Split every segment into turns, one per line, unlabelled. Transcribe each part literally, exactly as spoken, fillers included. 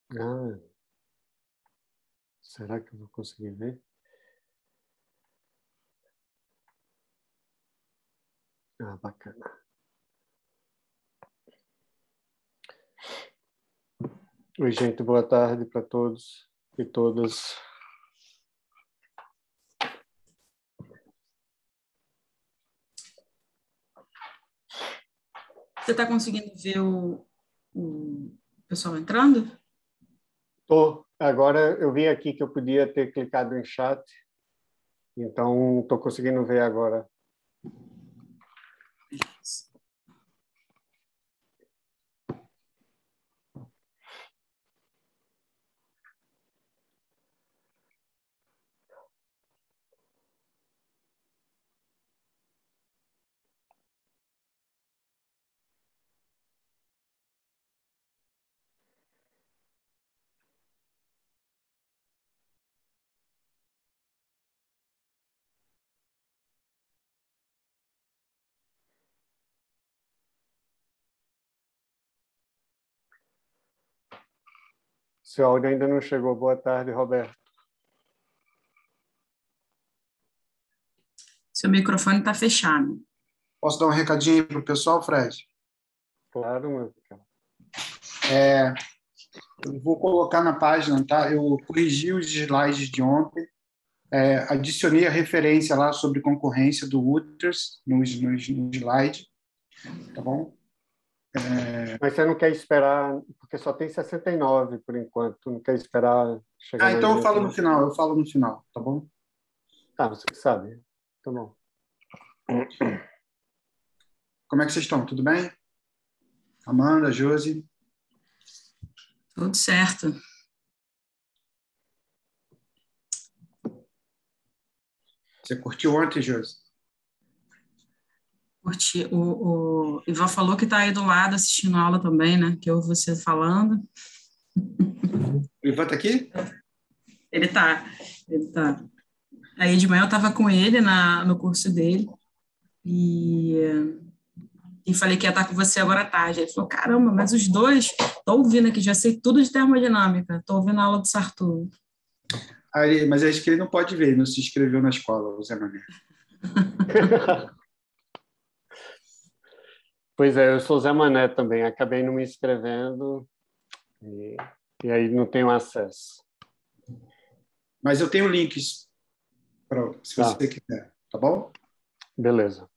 Ah, será que eu vou conseguir ver? Ah, bacana. Oi, gente, boa tarde para todos e todas.
Você está conseguindo ver o, o pessoal entrando?
Tô. Agora eu vi aqui que eu podia ter clicado em chat, então estou conseguindo ver agora. Seu áudio ainda não chegou. Boa tarde, Roberto.
Seu microfone está fechado.
Posso dar um recadinho aí para o pessoal, Fred?
Claro, meu cara.
É, eu vou colocar na página, tá? Eu corrigi os slides de ontem, é, adicionei a referência lá sobre concorrência do Reuters no, no, no slide, tá bom? É...
Mas você não quer esperar, porque só tem sessenta e nove por enquanto, não quer esperar chegar
Ah,
mais
então eu
gente,
falo
não?
no final, eu falo no final, tá bom?
Ah, você que sabe. Tá bom.
Como é que vocês estão? Tudo bem? Amanda, Josi?
Tudo certo.
Você curtiu ontem, Josi?
Curti. O, o Ivan falou que está aí do lado assistindo a aula também, né? Que eu ouvi você falando.
O Ivan está aqui?
Ele tá, ele tá. Aí de manhã eu estava com ele na, no curso dele e, e falei que ia estar com você agora à tarde. Ele falou, caramba, mas os dois, tô ouvindo aqui, já sei tudo de termodinâmica, tô ouvindo a aula do Sartor.
Aí, mas acho que ele não pode ver, ele não se inscreveu na escola, o Zé Mané.
Pois é, eu sou Zé Mané também, acabei não me inscrevendo e, e aí não tenho acesso.
Mas eu tenho links, pra, se
Tá.
você quiser, tá bom?
Beleza.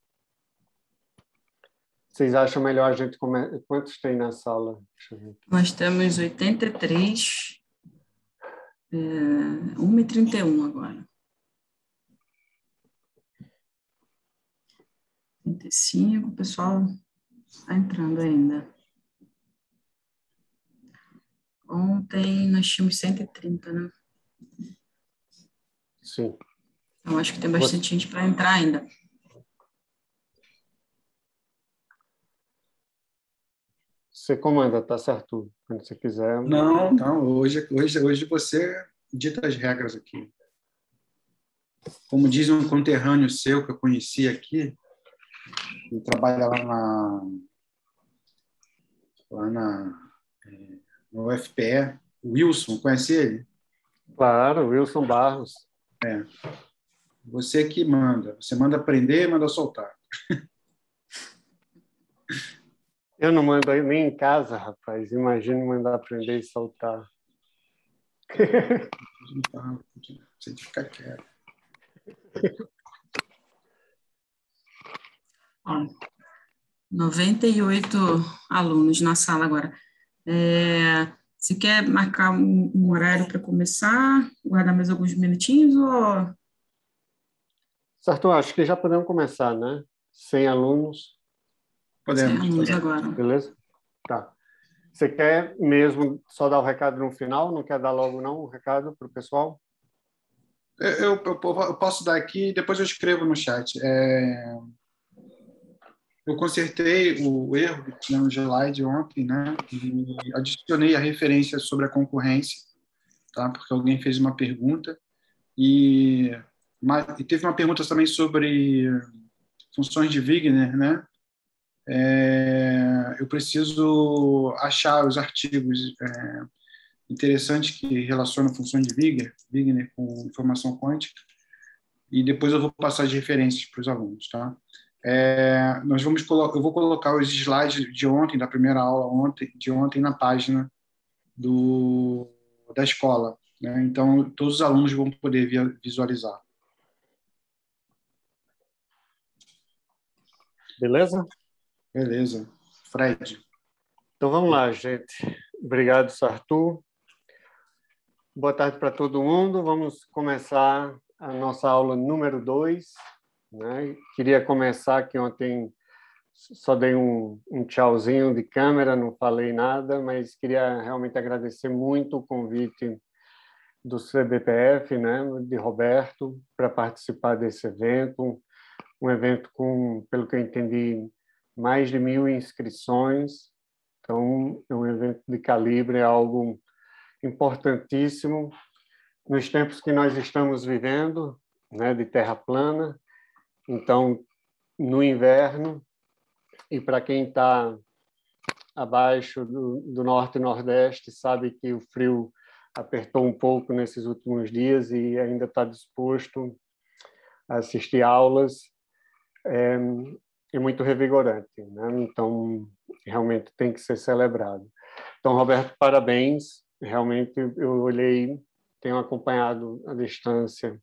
Vocês acham melhor a gente... Come... Quantos tem na sala? Deixa eu ver aqui.
Nós temos oitenta e três, é, uma e trinta e um agora. trinta e cinco, o pessoal está entrando ainda. Ontem nós tínhamos cento e trinta, né?
Sim.
Eu acho que tem bastante
Você...
gente para entrar ainda.
Você comanda, tá certo? Quando você quiser.
Não, não. Hoje, hoje, hoje você dita as regras aqui. Como diz um conterrâneo seu que eu conheci aqui, ele trabalha lá na, lá na é, no U F P E, o Wilson, conhece ele?
Claro, Wilson Barros.
É. Você que manda. Você manda aprender, manda soltar.
Eu não mando nem em casa, rapaz. Imagina mandar aprender e soltar.
Você fica quieto.
Ó, noventa e oito alunos na sala agora. É, você quer marcar um, um horário para começar? Guardar mais alguns minutinhos? Ou...
Certo, acho que já podemos começar, né? Sem alunos.
Podemos.
Sem alunos
podemos.
agora.
Beleza? Tá. Você quer mesmo só dar o recado no final? Não quer dar logo, não, o recado para o pessoal?
Eu, eu, eu posso dar aqui e depois eu escrevo no chat. É... Eu consertei o erro que tinha no slide ontem, né? E adicionei a referência sobre a concorrência, tá? Porque alguém fez uma pergunta e, uma, e teve uma pergunta também sobre funções de Wigner, né? É, eu preciso achar os artigos é, interessante que relaciona a função de Wigner, Wigner com informação quântica, e depois eu vou passar as referências para os alunos, tá? É, nós vamos eu vou colocar os slides de ontem, da primeira aula ontem, de ontem, na página do, da escola, né? Então, todos os alunos vão poder visualizar.
Beleza?
Beleza. Fred.
Então, vamos lá, gente. Obrigado, Sartur. Boa tarde para todo mundo. Vamos começar a nossa aula número dois. Né? Queria começar que ontem só dei um, um tchauzinho de câmera, não falei nada, mas queria realmente agradecer muito o convite do C B P F, né, de Roberto, para participar desse evento. Um evento com, pelo que eu entendi, mais de mil inscrições. Então, é um evento de calibre, é algo importantíssimo nos tempos que nós estamos vivendo, né, de terra plana. Então, no inverno, e para quem está abaixo do, do norte e nordeste, sabe que o frio apertou um pouco nesses últimos dias e ainda está disposto a assistir aulas, é, é muito revigorante, né? Então, realmente tem que ser celebrado. Então, Roberto, parabéns. Realmente, eu olhei, tenho acompanhado à distância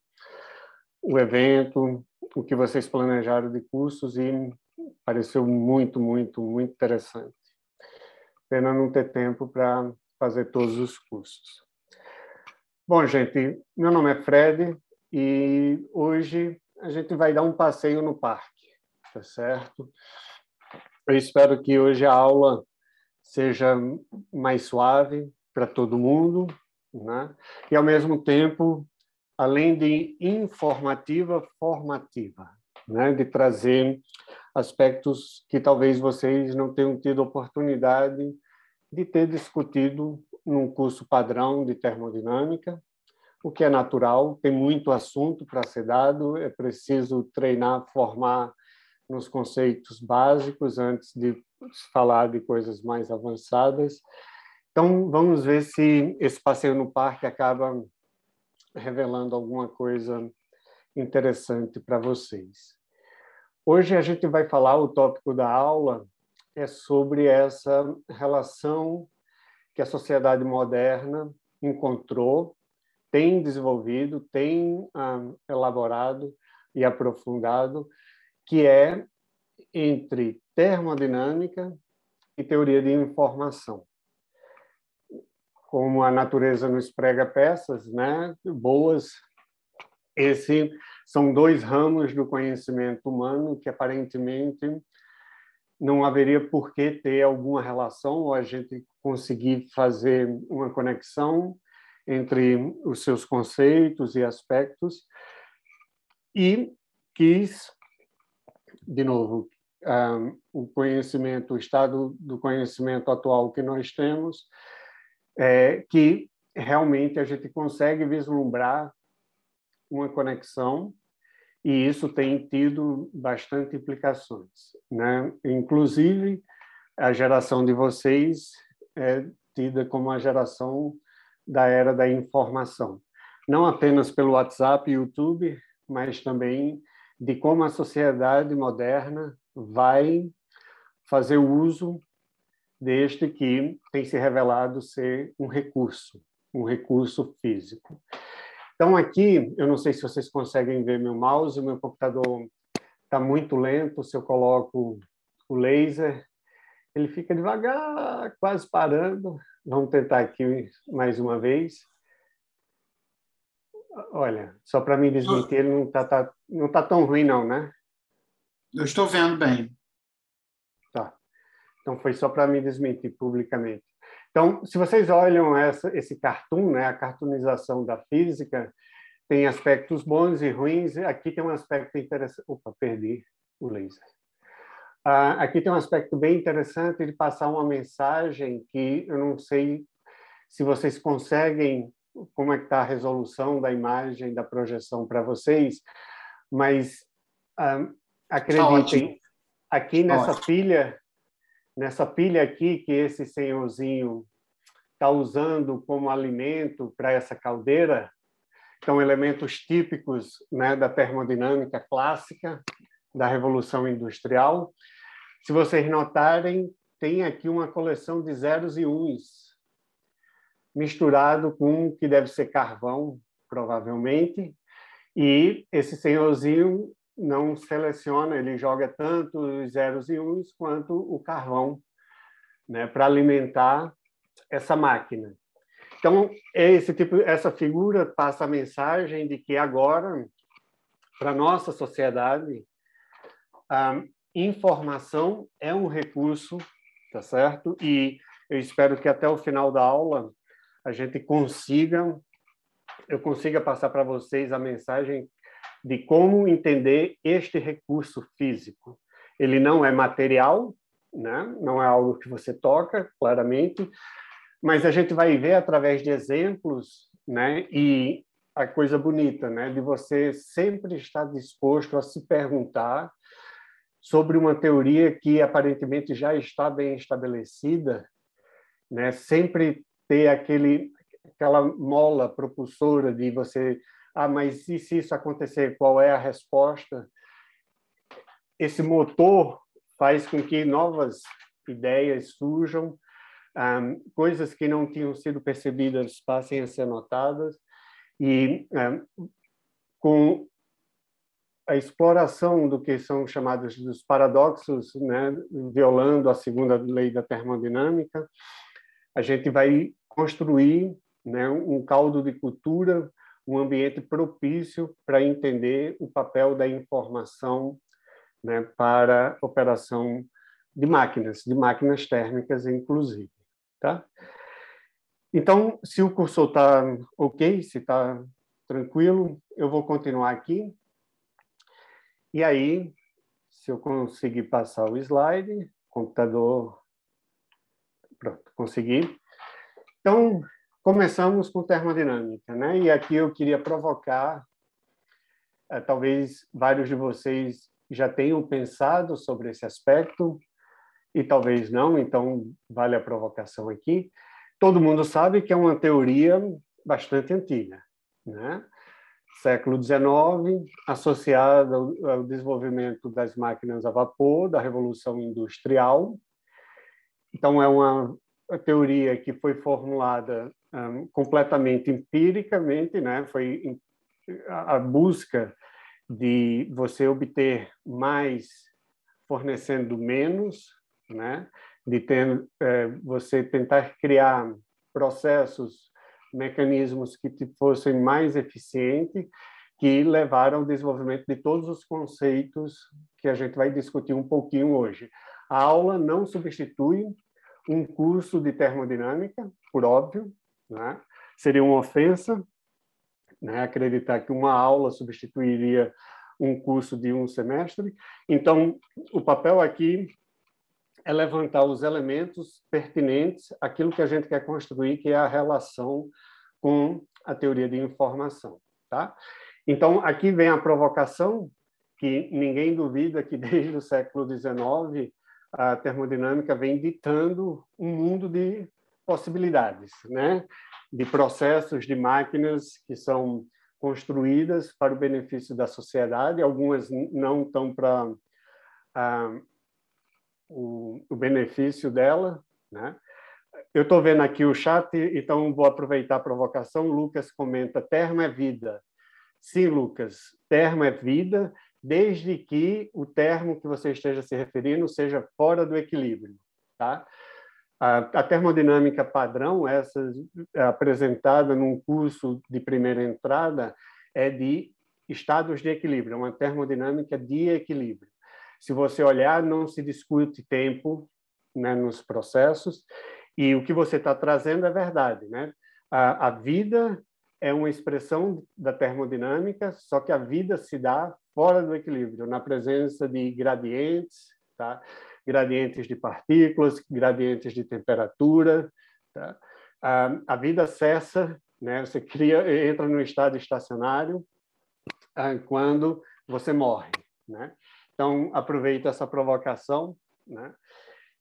o evento, o que vocês planejaram de cursos e pareceu muito, muito, muito interessante. Pena não ter tempo para fazer todos os cursos. Bom, gente, meu nome é Fred e hoje a gente vai dar um passeio no parque, tá certo? Eu espero que hoje a aula seja mais suave para todo mundo, né? E, ao mesmo tempo, além de informativa, formativa, né? De trazer aspectos que talvez vocês não tenham tido oportunidade de ter discutido num curso padrão de termodinâmica, o que é natural, tem muito assunto para ser dado, é preciso treinar, formar nos conceitos básicos antes de falar de coisas mais avançadas. Então, vamos ver se esse passeio no parque acaba revelando alguma coisa interessante para vocês. Hoje a gente vai falar, o tópico da aula é sobre essa relação que a sociedade moderna encontrou, tem desenvolvido, tem ah, elaborado e aprofundado, que é entre termodinâmica e teoria de informação. Como a natureza nos prega peças, né, boas, esses são dois ramos do conhecimento humano que aparentemente não haveria por que ter alguma relação ou a gente conseguir fazer uma conexão entre os seus conceitos e aspectos, e quis, de novo, um, o conhecimento, o estado do conhecimento atual que nós temos, é que realmente a gente consegue vislumbrar uma conexão, e isso tem tido bastante implicações, né? Inclusive, a geração de vocês é tida como a geração da era da informação. Não apenas pelo WhatsApp e YouTube, mas também de como a sociedade moderna vai fazer uso deste que tem se revelado ser um recurso, um recurso físico. Então, aqui, eu não sei se vocês conseguem ver meu mouse, o meu computador está muito lento, se eu coloco o laser, ele fica devagar, quase parando. Vamos tentar aqui mais uma vez. Olha, só para me desmentir, ele não está tá, não tá tão ruim não, né?
Eu estou vendo bem.
Tá. Então, foi só para me desmentir publicamente. Então, se vocês olham essa, esse cartoon, né, a cartoonização da física, tem aspectos bons e ruins. Aqui tem um aspecto interessante. Opa, perdi o laser. Ah, aqui tem um aspecto bem interessante de passar uma mensagem que eu não sei se vocês conseguem, como é que está a resolução da imagem, da projeção para vocês, mas ah, acreditem, aqui nessa pilha, nessa pilha aqui, que esse senhorzinho está usando como alimento para essa caldeira, então elementos típicos, né, da termodinâmica clássica, da Revolução Industrial. Se vocês notarem, tem aqui uma coleção de zeros e uns, misturado com o que deve ser carvão, provavelmente, e esse senhorzinho não seleciona, ele joga tanto os zeros e uns quanto o carvão, né, para alimentar essa máquina. Então, esse tipo, essa figura passa a mensagem de que agora, para a nossa sociedade, a informação é um recurso, tá certo? E eu espero que até o final da aula a gente consiga, eu consiga passar para vocês a mensagem de como entender este recurso físico. Ele não é material, né? Não é algo que você toca, claramente, mas a gente vai ver através de exemplos, né? E a coisa bonita, né? De você sempre estar disposto a se perguntar sobre uma teoria que aparentemente já está bem estabelecida, né? Sempre ter aquele, aquela mola propulsora de você, ah, mas e se isso acontecer, qual é a resposta? Esse motor faz com que novas ideias surjam, um, coisas que não tinham sido percebidas passem a ser notadas, e um, com a exploração do que são chamados dos paradoxos, né, violando a segunda lei da termodinâmica, a gente vai construir, né, um caldo de cultura, um ambiente propício para entender o papel da informação, né, para a operação de máquinas, de máquinas térmicas, inclusive. Tá? Então, se o cursor está ok, se está tranquilo, eu vou continuar aqui. E aí, se eu conseguir passar o slide, computador... Pronto, consegui. Então, começamos com termodinâmica, né? E aqui eu queria provocar, eh, talvez vários de vocês já tenham pensado sobre esse aspecto, e talvez não, então vale a provocação aqui. Todo mundo sabe que é uma teoria bastante antiga, né? Século dezenove, associada ao, ao desenvolvimento das máquinas a vapor, da Revolução Industrial. Então, é uma teoria que foi formulada um, completamente empiricamente, né? Foi a, a busca de você obter mais fornecendo menos, né? De ter, é, você tentar criar processos, mecanismos que fossem mais eficientes, que levaram ao desenvolvimento de todos os conceitos que a gente vai discutir um pouquinho hoje. A aula não substitui um curso de termodinâmica, por óbvio, né? Seria uma ofensa, né, acreditar que uma aula substituiria um curso de um semestre. Então, o papel aqui é levantar os elementos pertinentes àquilo que a gente quer construir, que é a relação com a teoria de informação. Tá? Então, aqui vem a provocação, que ninguém duvida que desde o século dezenove a termodinâmica vem ditando um mundo de possibilidades, né? De processos, de máquinas que são construídas para o benefício da sociedade, algumas não estão para ah, o, o benefício dela, né? Eu estou vendo aqui o chat, então vou aproveitar a provocação. Lucas comenta, termo é vida. Sim, Lucas, termo é vida, desde que o termo que você esteja se referindo seja fora do equilíbrio. Tá? A, a termodinâmica padrão, essa apresentada num curso de primeira entrada, é de estados de equilíbrio, é uma termodinâmica de equilíbrio. Se você olhar, não se discute tempo, né, nos processos, e o que você está trazendo é verdade, né? A, a vida é uma expressão da termodinâmica, só que a vida se dá fora do equilíbrio, na presença de gradientes, tá? Gradientes de partículas, gradientes de temperatura. Tá? A, a vida cessa, né? Você cria, entra no estado estacionário ah, quando você morre, né? Então, aproveita essa provocação, né?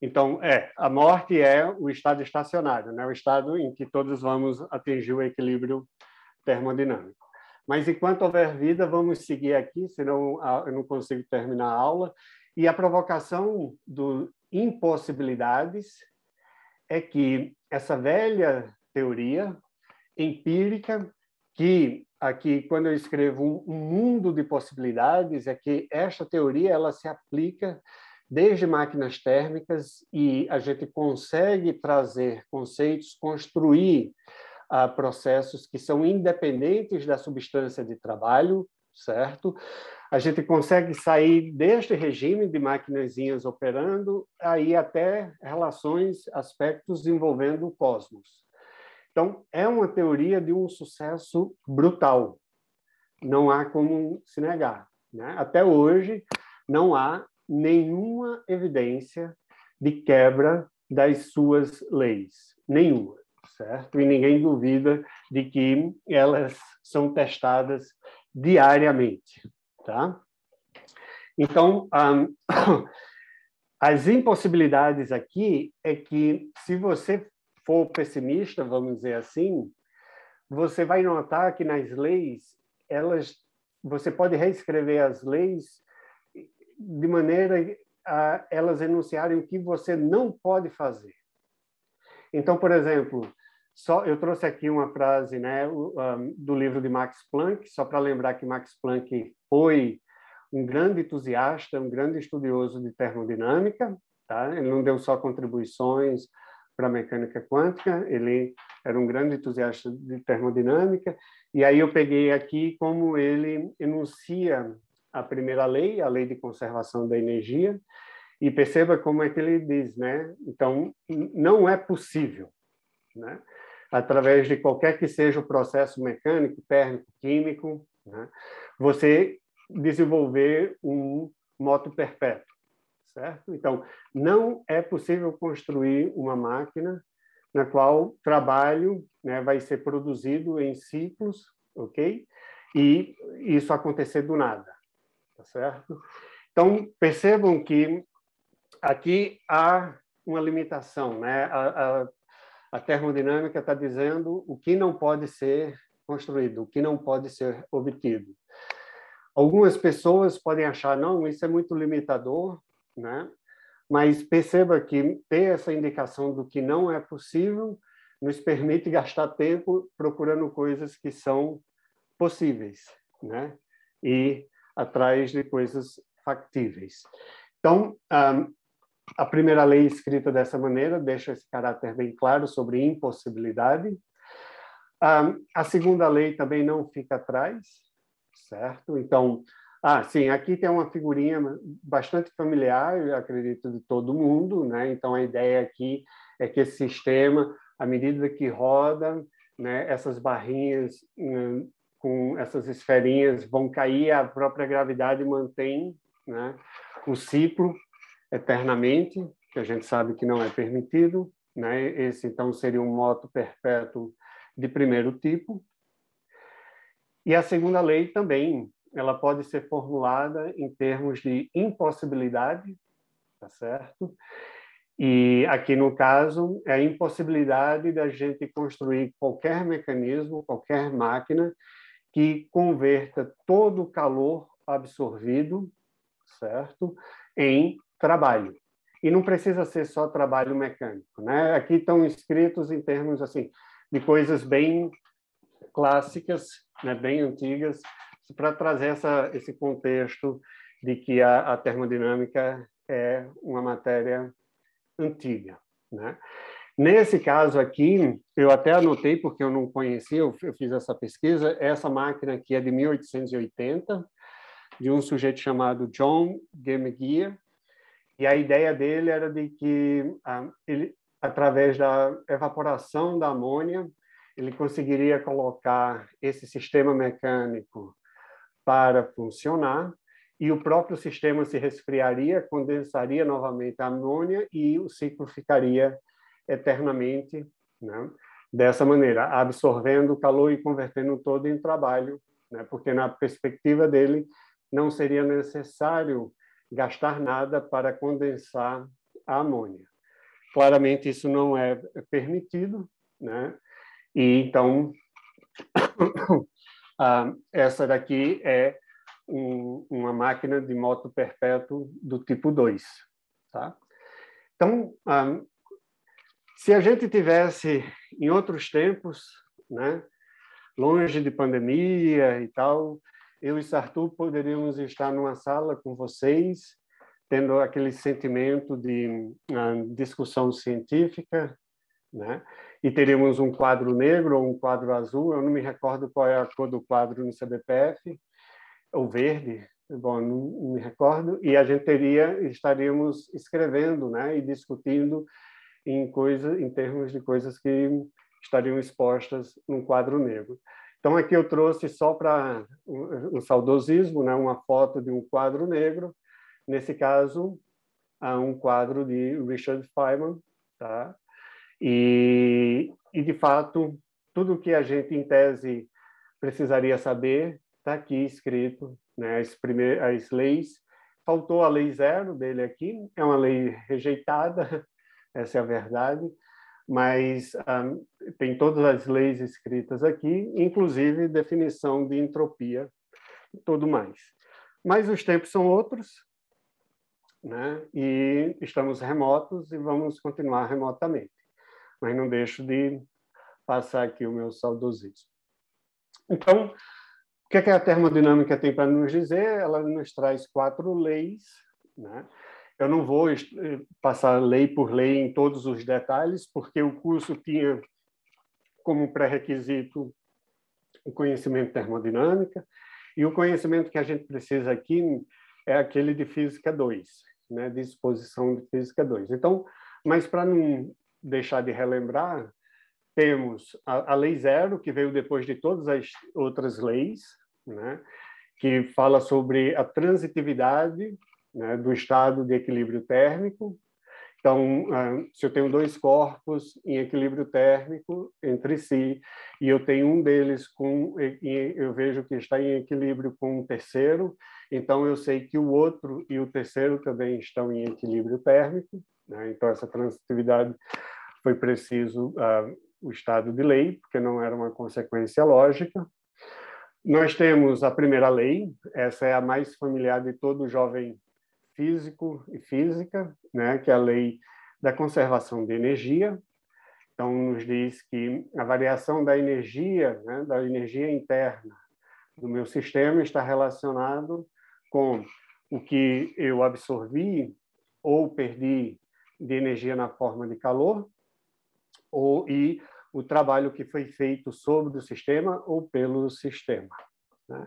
Então, é, a morte é o estado estacionário, né? O estado em que todos vamos atingir o equilíbrio termodinâmico. Mas, enquanto houver vida, vamos seguir aqui, senão eu não consigo terminar a aula. E a provocação do impossibilidades é que essa velha teoria empírica, que aqui, quando eu escrevo um mundo de possibilidades, é que esta teoria ela se aplica desde máquinas térmicas e a gente consegue trazer conceitos, construir uh, processos que são independentes da substância de trabalho, certo? A gente consegue sair deste regime de maquinazinhas operando aí até relações, aspectos envolvendo o cosmos. Então, é uma teoria de um sucesso brutal. Não há como se negar, né? Até hoje, não há nenhuma evidência de quebra das suas leis. Nenhuma, certo? E ninguém duvida de que elas são testadas diariamente, tá? Então, um, as impossibilidades aqui é que, se você for pessimista, vamos dizer assim, você vai notar que nas leis, elas, você pode reescrever as leis de maneira a elas enunciarem o que você não pode fazer. Então, por exemplo, só, eu trouxe aqui uma frase, né, um, do livro de Max Planck, só para lembrar que Max Planck foi um grande entusiasta, um grande estudioso de termodinâmica, tá? Ele não deu só contribuições para a mecânica quântica, ele era um grande entusiasta de termodinâmica, e aí eu peguei aqui como ele enuncia a primeira lei, a lei de conservação da energia, e perceba como é que ele diz, né? Então, não é possível, né? Através de qualquer que seja o processo mecânico, térmico, químico, né? Você desenvolver um moto perpétuo, certo? Então, não é possível construir uma máquina na qual trabalho, né, vai ser produzido em ciclos, ok? E isso acontecer do nada. Tá certo? Então, percebam que aqui há uma limitação, né? A, a, a termodinâmica está dizendo o que não pode ser construído, o que não pode ser obtido. Algumas pessoas podem achar, não, isso é muito limitador, né? Mas perceba que ter essa indicação do que não é possível nos permite gastar tempo procurando coisas que são possíveis, né? E atrás de coisas factíveis. Então, a primeira lei escrita dessa maneira deixa esse caráter bem claro sobre impossibilidade. A segunda lei também não fica atrás, certo? Então, ah, sim, aqui tem uma figurinha bastante familiar, eu acredito, de todo mundo, né? Então, a ideia aqui é que esse sistema, à medida que roda, né, essas barrinhas com essas esferinhas vão cair, a própria gravidade mantém, né, o ciclo eternamente, que a gente sabe que não é permitido, né? Esse, então, seria um moto perpétuo de primeiro tipo. E a segunda lei também, ela pode ser formulada em termos de impossibilidade, tá certo? E aqui, no caso, é a impossibilidade da gente construir qualquer mecanismo, qualquer máquina que converta todo o calor absorvido, certo, em trabalho. E não precisa ser só trabalho mecânico, né? Aqui estão escritos em termos assim de coisas bem clássicas, né, bem antigas, para trazer essa, esse contexto de que a, a termodinâmica é uma matéria antiga, né? Nesse caso aqui, eu até anotei, porque eu não conhecia, eu fiz essa pesquisa, essa máquina aqui é de mil oitocentos e oitenta, de um sujeito chamado John Gemegier, e a ideia dele era de que, ah, ele, através da evaporação da amônia, ele conseguiria colocar esse sistema mecânico para funcionar, e o próprio sistema se resfriaria, condensaria novamente a amônia, e o ciclo ficaria eternamente, né, dessa maneira, absorvendo o calor e convertendo todo em trabalho, né, porque na perspectiva dele não seria necessário gastar nada para condensar a amônia. claramente isso não é permitido, né? E então ah, essa daqui é um, uma máquina de moto perpétuo do tipo dois, tá? Então, ah, se a gente tivesse em outros tempos, né, longe de pandemia e tal, eu e Sartu poderíamos estar numa sala com vocês, tendo aquele sentimento de uh, discussão científica, né? E teríamos um quadro negro ou um quadro azul, eu não me recordo qual é a cor do quadro no C B P F, ou verde, bom, não, não me recordo, e a gente teria, estaríamos escrevendo, né, e discutindo em coisa, em termos de coisas que estariam expostas num quadro negro. Então aqui eu trouxe só para um, um saudosismo, né, uma foto de um quadro negro, nesse caso, um quadro de Richard Feynman, tá? E, e de fato, tudo que a gente em tese precisaria saber está aqui escrito, né, as primeiras as leis. Faltou a lei zero dele aqui, é uma lei rejeitada, essa é a verdade, mas um, tem todas as leis escritas aqui, inclusive definição de entropia e tudo mais. Mas os tempos são outros, né? E estamos remotos e vamos continuar remotamente. Mas não deixo de passar aqui o meu saudosismo. Então, o que, é que a termodinâmica tem para nos dizer? Ela nos traz quatro leis, né? Eu não vou passar lei por lei em todos os detalhes, porque o curso tinha como pré-requisito o conhecimento de termodinâmica, e o conhecimento que a gente precisa aqui é aquele de Física dois, né, de exposição de Física dois. Então, mas para não deixar de relembrar, temos a, a Lei Zero, que veio depois de todas as outras leis, né, que fala sobre a transitividade, né, do estado de equilíbrio térmico. Então, se eu tenho dois corpos em equilíbrio térmico entre si, e eu tenho um deles com, eu vejo que está em equilíbrio com um terceiro, então eu sei que o outro e o terceiro também estão em equilíbrio térmico, né? Então, essa transitividade foi preciso uh, o estado de lei, porque não era uma consequência lógica. Nós temos a primeira lei, essa é a mais familiar de todo jovem físico e física, né, que é a lei da conservação de energia. Então, nos diz que a variação da energia, né, da energia interna do meu sistema está relacionado com o que eu absorvi ou perdi de energia na forma de calor, ou, e o trabalho que foi feito sobre o sistema ou pelo sistema, né?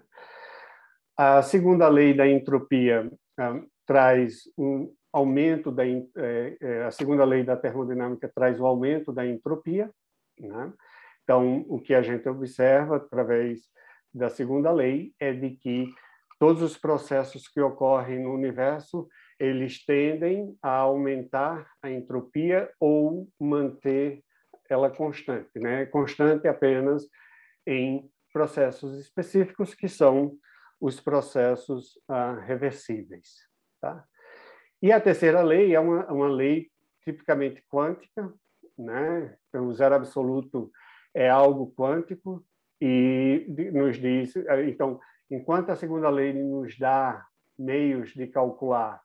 A segunda lei da entropia um, traz um aumento da é, a segunda lei da termodinâmica traz o aumento da entropia, né? Então, o que a gente observa através da segunda lei é de que todos os processos que ocorrem no universo, eles tendem a aumentar a entropia ou manter ela constante, né? Constante apenas em processos específicos que são os processos ah, reversíveis, tá? E a terceira lei é uma, uma lei tipicamente quântica, né? Então, o zero absoluto é algo quântico e nos diz, então, enquanto a segunda lei nos dá meios de calcular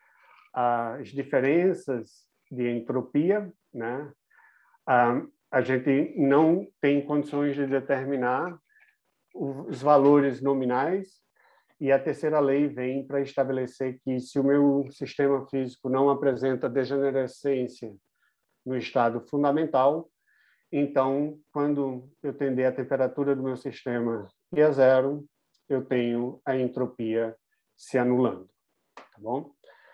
as diferenças de entropia, né? Ah, a gente não tem condições de determinar os valores nominais, e a terceira lei vem para estabelecer que se o meu sistema físico não apresenta degenerescência no estado fundamental, então, quando eu tender a temperatura do meu sistema ir a zero, eu tenho a entropia se anulando, tá bom?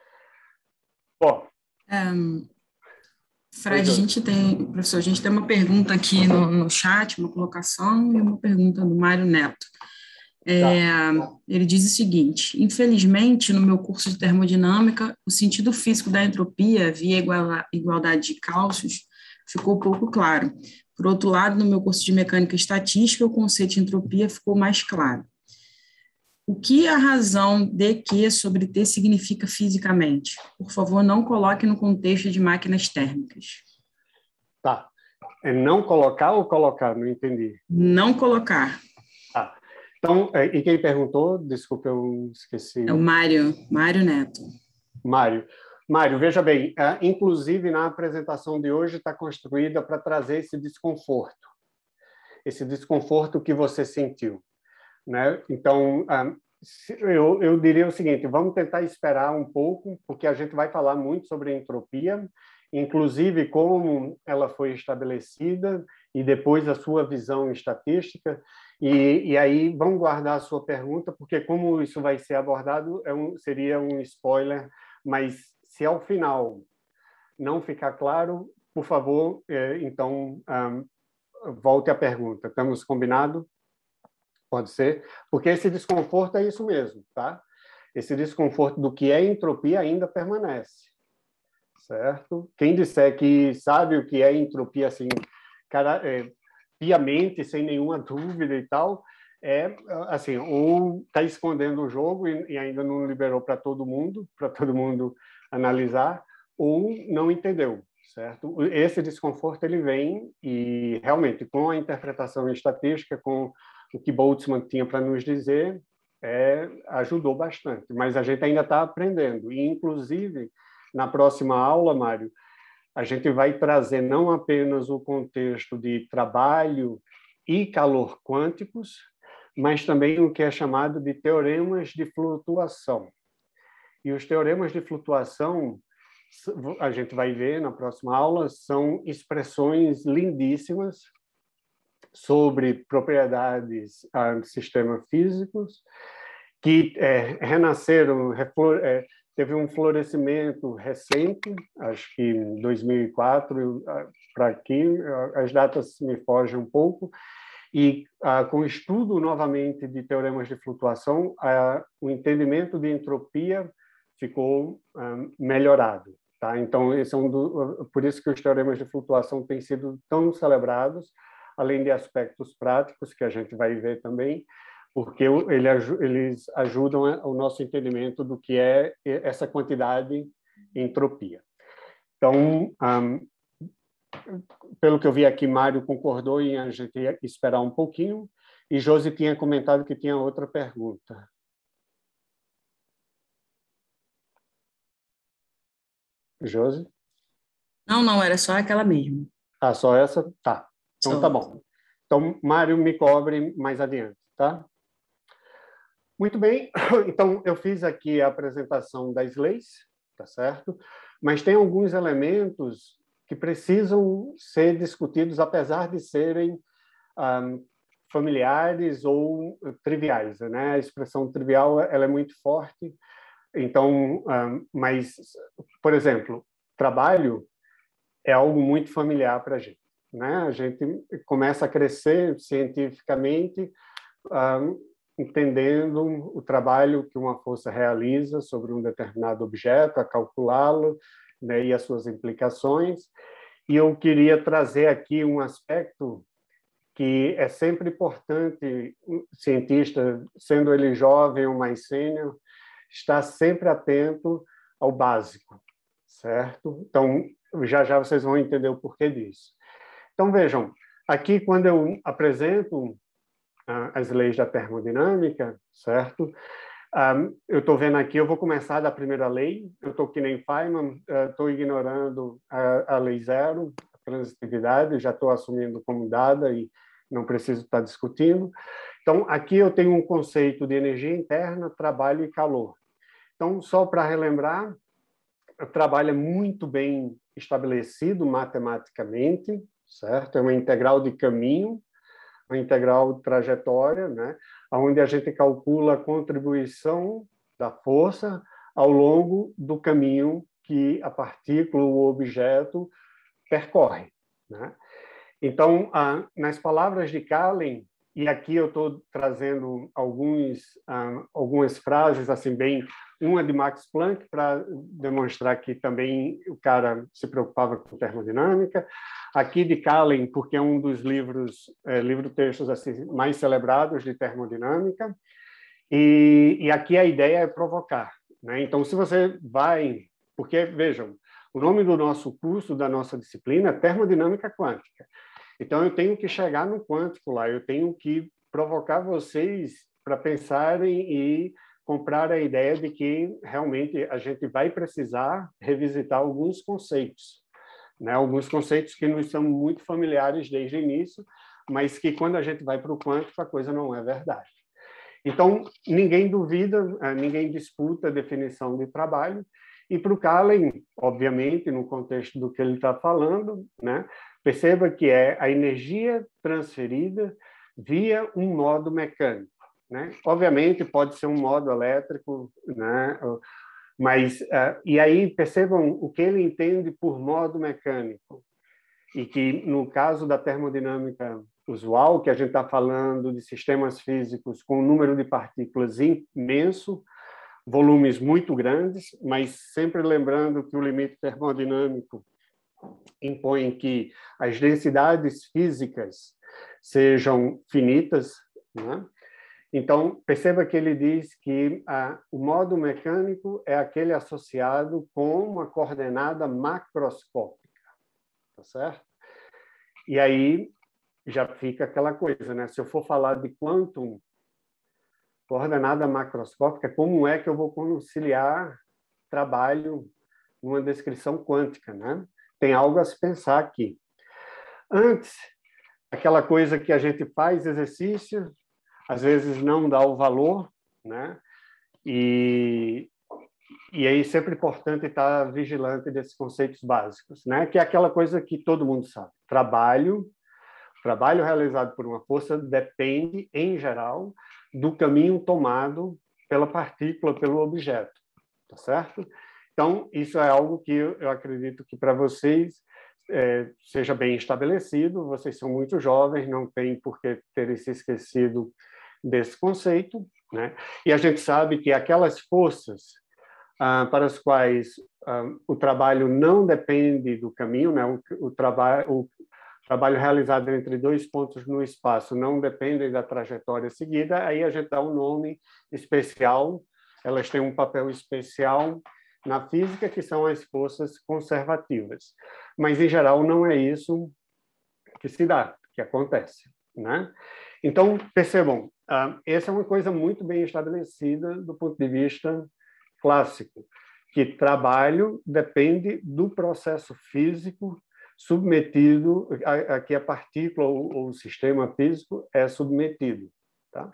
Bom.
Um, Fred, a gente tem, professor, a gente tem uma pergunta aqui no, no chat, uma colocação e uma pergunta do Mário Neto. É, ele diz o seguinte: infelizmente, no meu curso de termodinâmica, o sentido físico da entropia via igualdade de cálculos ficou pouco claro. Por outro lado, no meu curso de mecânica estatística, o conceito de entropia ficou mais claro. O que a razão de que sobre T significa fisicamente? Por favor, não coloque no contexto de máquinas térmicas.
Tá. É não colocar ou colocar? Não entendi.
Não colocar.
Tá. Então, e quem perguntou? Desculpa, eu esqueci.
É o Mário, Mário Neto.
Mário. Mário, veja bem, inclusive na apresentação de hoje está construída para trazer esse desconforto, esse desconforto que você sentiu, né? Então, eu, eu diria o seguinte, vamos tentar esperar um pouco, porque a gente vai falar muito sobre entropia, inclusive como ela foi estabelecida e depois a sua visão estatística, e, e aí vamos guardar a sua pergunta, porque como isso vai ser abordado, é um, seria um spoiler, mas se ao final não ficar claro, por favor, então, volte à pergunta. Estamos combinados? Pode ser? Porque esse desconforto é isso mesmo, tá? Esse desconforto do que é entropia ainda permanece, certo? Quem disser que sabe o que é entropia, assim, cara, é, piamente, sem nenhuma dúvida e tal, é, assim, ou está escondendo o jogo e, e ainda não liberou para todo mundo, para todo mundo analisar, ou não entendeu, certo? Esse desconforto ele vem e realmente com a interpretação estatística, com o que Boltzmann tinha para nos dizer, é, ajudou bastante. Mas a gente ainda está aprendendo e, inclusive, na próxima aula, Mário, a gente vai trazer não apenas o contexto de trabalho e calor quânticos, mas também o que é chamado de teoremas de flutuação. E os teoremas de flutuação, a gente vai ver na próxima aula, são expressões lindíssimas sobre propriedades de sistemas físicos que é, renasceram, reflor, é, teve um florescimento recente, acho que em dois mil e quatro para aqui, as datas me fogem um pouco, e ah, com o estudo novamente de teoremas de flutuação, ah, o entendimento de entropia ficou ah, melhorado. Tá? Então, esse é um do, por isso que os teoremas de flutuação têm sido tão celebrados, além de aspectos práticos, que a gente vai ver também, porque ele, eles ajudam o nosso entendimento do que é essa quantidade entropia. Então, um, pelo que eu vi aqui, Mário concordou em a gente esperar um pouquinho, e Josi tinha comentado que tinha outra pergunta. Josi?
Não, não, era só aquela mesmo.
Ah, só essa? Tá. Então,
só.
Tá bom. Então, Mário me cobre mais adiante, tá? Muito bem. Então, eu fiz aqui a apresentação das leis, tá certo? Mas tem alguns elementos que precisam ser discutidos, apesar de serem um, familiares ou triviais, né? A expressão trivial ela é muito forte. Então, um, mas, por exemplo, trabalho é algo muito familiar para a gente, né? A gente começa a crescer cientificamente, um, entendendo o trabalho que uma força realiza sobre um determinado objeto, a calculá-lo, né, e as suas implicações. E eu queria trazer aqui um aspecto que é sempre importante, o cientista, sendo ele jovem ou mais sênior, estar sempre atento ao básico, certo? Então, já já vocês vão entender o porquê disso. Então, vejam, aqui quando eu apresento as leis da termodinâmica, certo? Um, eu estou vendo aqui, eu vou começar da primeira lei, eu estou que nem Feynman, estou uh, ignorando a, a lei zero, a transitividade, já estou assumindo como dada e não preciso estar discutindo. Então, aqui eu tenho um conceito de energia interna, trabalho e calor. Então, só para relembrar, o trabalho é muito bem estabelecido matematicamente, certo? É uma integral de caminho, uma integral de trajetória, né? Onde a gente calcula a contribuição da força ao longo do caminho que a partícula ou o objeto percorre, né? Então, ah, nas palavras de Kahlen, e aqui eu estou trazendo alguns, ah, algumas frases assim bem, uma de Max Planck para demonstrar que também o cara se preocupava com termodinâmica, aqui de Kahlen porque é um dos livros, é, livro-textos assim mais celebrados de termodinâmica, E, e aqui a ideia é provocar, né? Então, se você vai... Porque, vejam, o nome do nosso curso, da nossa disciplina, é termodinâmica quântica. Então, eu tenho que chegar no quântico lá, eu tenho que provocar vocês para pensarem e comprar a ideia de que realmente a gente vai precisar revisitar alguns conceitos, né? Alguns conceitos que nos são muito familiares desde o início, mas que quando a gente vai para o quântico, a coisa não é verdade. Então, ninguém duvida, ninguém disputa a definição de trabalho, e para o Kahlen, obviamente, no contexto do que ele está falando, né, perceba que é a energia transferida via um modo mecânico, né? Obviamente, pode ser um modo elétrico, né? Mas, uh, e aí, percebam o que ele entende por modo mecânico, e que, no caso da termodinâmica usual, que a gente está falando de sistemas físicos com um número de partículas imenso, volumes muito grandes, mas sempre lembrando que o limite termodinâmico impõe que as densidades físicas sejam finitas, né? Então, perceba que ele diz que ah, o modo mecânico é aquele associado com uma coordenada macroscópica, tá certo? E aí já fica aquela coisa, né? Se eu for falar de quantum, coordenada macroscópica, como é que eu vou conciliar trabalho numa descrição quântica, né? Tem algo a se pensar aqui. Antes, aquela coisa que a gente faz exercício, às vezes não dá o valor, né? E, e aí sempre é importante estar vigilante desses conceitos básicos, né? Que é aquela coisa que todo mundo sabe. Trabalho, trabalho realizado por uma força depende, em geral, do caminho tomado pela partícula, pelo objeto, tá certo? Então, isso é algo que eu acredito que para vocês é, seja bem estabelecido. Vocês são muito jovens, não tem por que terem se esquecido desse conceito, né? E a gente sabe que aquelas forças ah, para as quais ah, o trabalho não depende do caminho, né? O, o trabalho, o trabalho realizado entre dois pontos no espaço não depende da trajetória seguida, aí a gente dá um nome especial, elas têm um papel especial na física, que são as forças conservativas. Mas, em geral, não é isso que se dá, que acontece, né? Então, percebam, essa é uma coisa muito bem estabelecida do ponto de vista clássico, que trabalho depende do processo físico submetido a que a partícula ou o sistema físico é submetido, tá?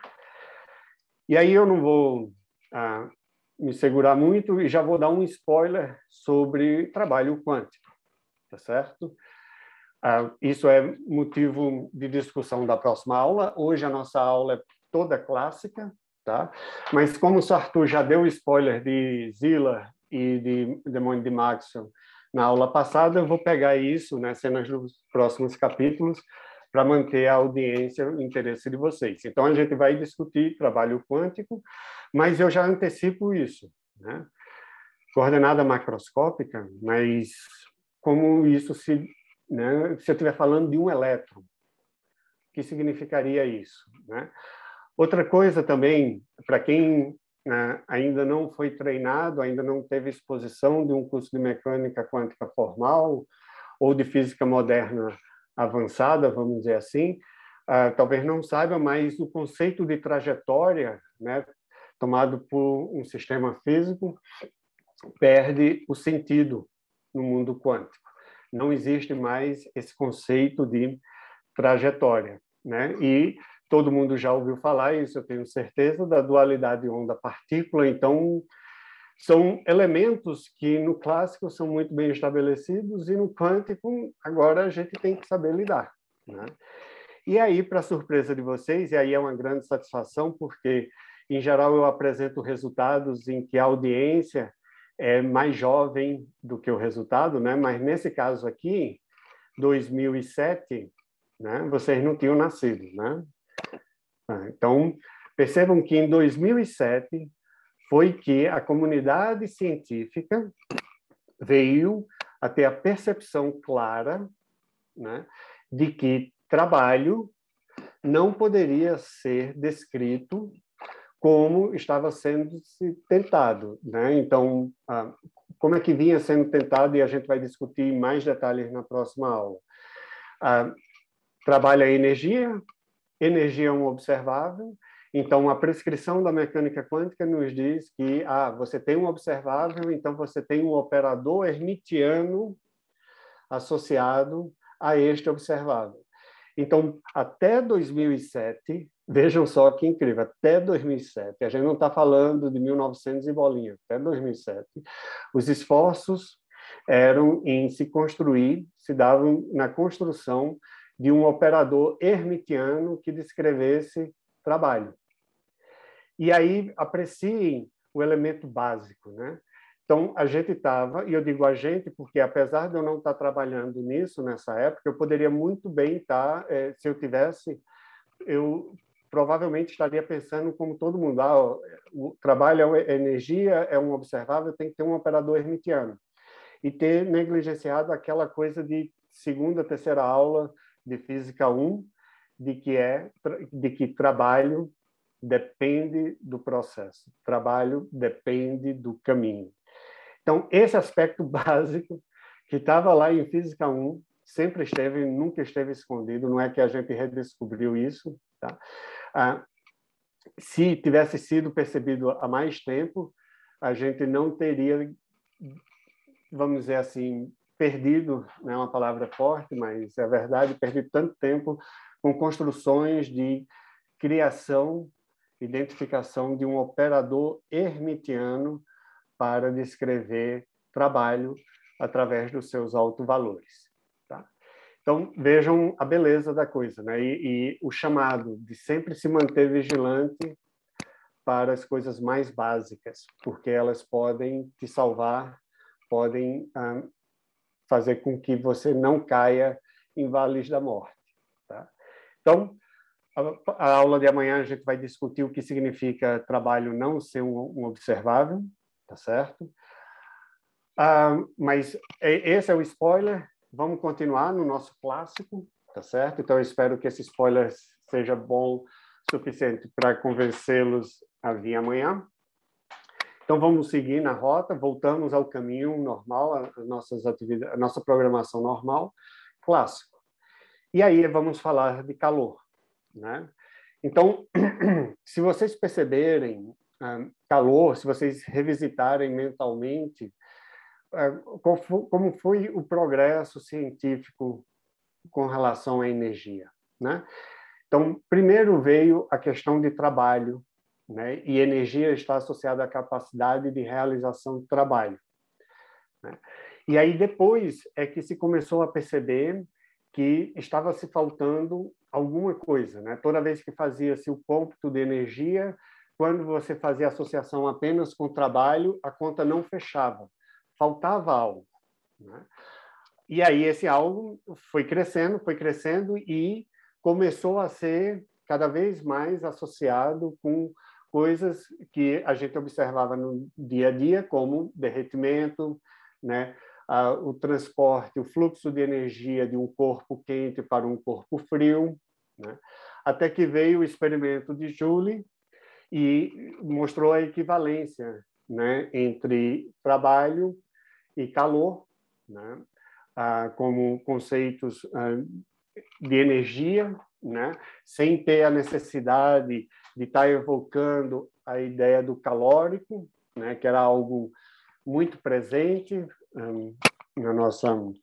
E aí eu não vou ah, me segurar muito e já vou dar um spoiler sobre trabalho quântico, tá certo? Ah, isso é motivo de discussão da próxima aula. Hoje a nossa aula é toda clássica, tá? Mas como o Sartor já deu spoiler de Ziller e de Demônio de Maxwell na aula passada, eu vou pegar isso, né, cenas dos próximos capítulos, para manter a audiência, o interesse de vocês. Então, a gente vai discutir trabalho quântico, mas eu já antecipo isso, né? Coordenada macroscópica, mas como isso se... Né, se eu estiver falando de um elétron, o que significaria isso, né? Outra coisa também, para quem né, ainda não foi treinado, ainda não teve exposição de um curso de mecânica quântica formal ou de física moderna avançada, vamos dizer assim, uh, talvez não saiba, mas o conceito de trajetória, né, tomado por um sistema físico, perde o sentido no mundo quântico. Não existe mais esse conceito de trajetória, né? E todo mundo já ouviu falar, isso eu tenho certeza, da dualidade onda-partícula. Então, são elementos que no clássico são muito bem estabelecidos e no quântico agora a gente tem que saber lidar, né? E aí, para surpresa de vocês, e aí é uma grande satisfação, porque, em geral, eu apresento resultados em que a audiência é mais jovem do que o resultado, né? Mas nesse caso aqui, dois mil e sete, né? Vocês não tinham nascido, né? Então, percebam que em dois mil e sete foi que a comunidade científica veio a ter a percepção clara, né, de que trabalho não poderia ser descrito como estava sendo tentado, né? Então, ah, como é que vinha sendo tentado, e a gente vai discutir em mais detalhes na próxima aula. Ah, trabalha a energia, energia é um observável, então a prescrição da mecânica quântica nos diz que ah, você tem um observável, então você tem um operador hermitiano associado a este observável. Então, até dois mil e sete, vejam só que incrível, até dois mil e sete, a gente não está falando de mil e novecentos e bolinha, até dois mil e sete, os esforços eram em se construir, se davam na construção de um operador hermitiano que descrevesse trabalho. E aí, apreciem o elemento básico, né? Então, a gente estava, e eu digo a gente porque, apesar de eu não estar trabalhando nisso nessa época, eu poderia muito bem estar, é, se eu tivesse, eu provavelmente estaria pensando como todo mundo, ah, o trabalho é energia, é um observável, tem que ter um operador hermitiano. E ter negligenciado aquela coisa de segunda, terceira aula de Física um, de que, é, de que trabalho depende do processo, trabalho depende do caminho. Então, esse aspecto básico que estava lá em Física um, sempre esteve, nunca esteve escondido, não é que a gente redescobriu isso. Tá? Ah, se tivesse sido percebido há mais tempo, a gente não teria, vamos dizer assim, perdido, não é uma palavra forte, mas é verdade, perdido tanto tempo com construções de criação, identificação de um operador hermitiano para descrever trabalho através dos seus autovalores. Tá? Então, vejam a beleza da coisa, né? E, e o chamado de sempre se manter vigilante para as coisas mais básicas, porque elas podem te salvar, podem ah, fazer com que você não caia em vales da morte. Tá? Então, a, a aula de amanhã a gente vai discutir o que significa trabalho não ser um, um observável, tá certo? Ah, mas esse é o spoiler. Vamos continuar no nosso clássico, tá certo? Então, eu espero que esse spoiler seja bom o suficiente para convencê-los a vir amanhã. Então, vamos seguir na rota, voltamos ao caminho normal, as nossas atividades, a nossa programação normal, clássico. E aí vamos falar de calor, né? Então, se vocês perceberem calor, se vocês revisitarem mentalmente como foi o progresso científico com relação à energia, né? Então, primeiro veio a questão de trabalho, né? E energia está associada à capacidade de realização do trabalho, né? E aí depois é que se começou a perceber que estava se faltando alguma coisa, né? Toda vez que fazia-se o cômputo de energia, quando você fazia associação apenas com o trabalho, a conta não fechava, faltava algo, né? E aí esse algo foi crescendo, foi crescendo e começou a ser cada vez mais associado com coisas que a gente observava no dia a dia, como derretimento, né? Ah, o transporte, o fluxo de energia de um corpo quente para um corpo frio, né? Até que veio o experimento de Joule e mostrou a equivalência, né, entre trabalho e calor, né, ah, como conceitos ah, de energia, né, sem ter a necessidade de estar evocando a ideia do calórico, né, que era algo muito presente um, na nossa uh,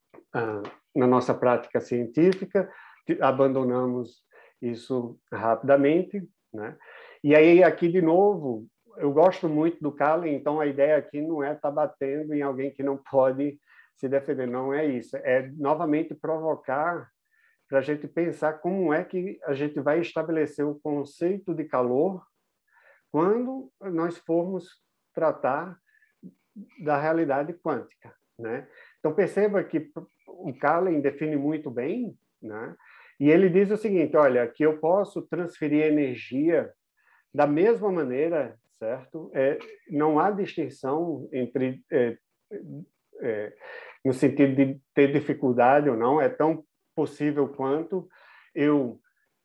na nossa prática científica. Abandonamos isso rapidamente, né? E aí aqui de novo eu gosto muito do Kahlen, então a ideia aqui não é estar batendo em alguém que não pode se defender, não é isso, é novamente provocar para a gente pensar como é que a gente vai estabelecer o conceito de calor quando nós formos tratar da realidade quântica, né? Então perceba que o Kahlen define muito bem, né? E ele diz o seguinte: olha, que eu posso transferir energia da mesma maneira, certo? É, não há distinção entre é, é, no sentido de ter dificuldade ou não, é tão possível quanto eu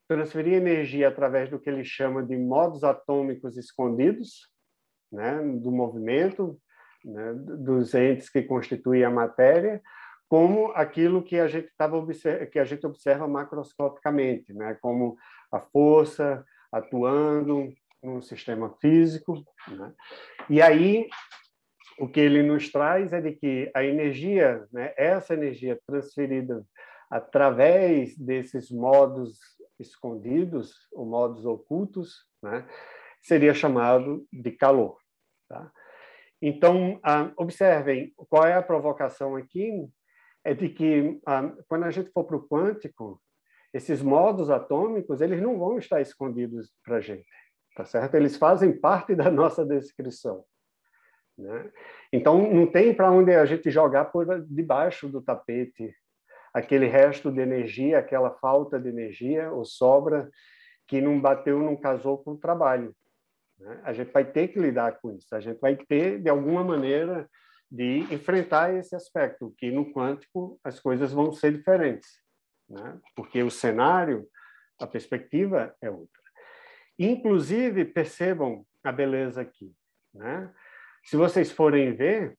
transferir energia através do que ele chama de modos atômicos escondidos, né, do movimento, né, dos entes que constituem a matéria, como aquilo que a gente tava observa, que a gente observa macroscopicamente, né, como a força atuando no sistema físico, né? E aí o que ele nos traz é de que a energia, né, essa energia transferida através desses modos escondidos, ou modos ocultos, né, seria chamado de calor. Tá? Então, ah, observem, qual é a provocação aqui? É de que, ah, quando a gente for para o quântico, esses modos atômicos, eles não vão estar escondidos para a gente, tá certo? Eles fazem parte da nossa descrição. Né? Então, não tem para onde a gente jogar por debaixo do tapete aquele resto de energia, aquela falta de energia ou sobra que não bateu, não casou com o trabalho. Né? A gente vai ter que lidar com isso. A gente vai ter, de alguma maneira, de enfrentar esse aspecto, que no quântico as coisas vão ser diferentes. Né? Porque o cenário, a perspectiva é outra. Inclusive, percebam a beleza aqui. Né? Se vocês forem ver,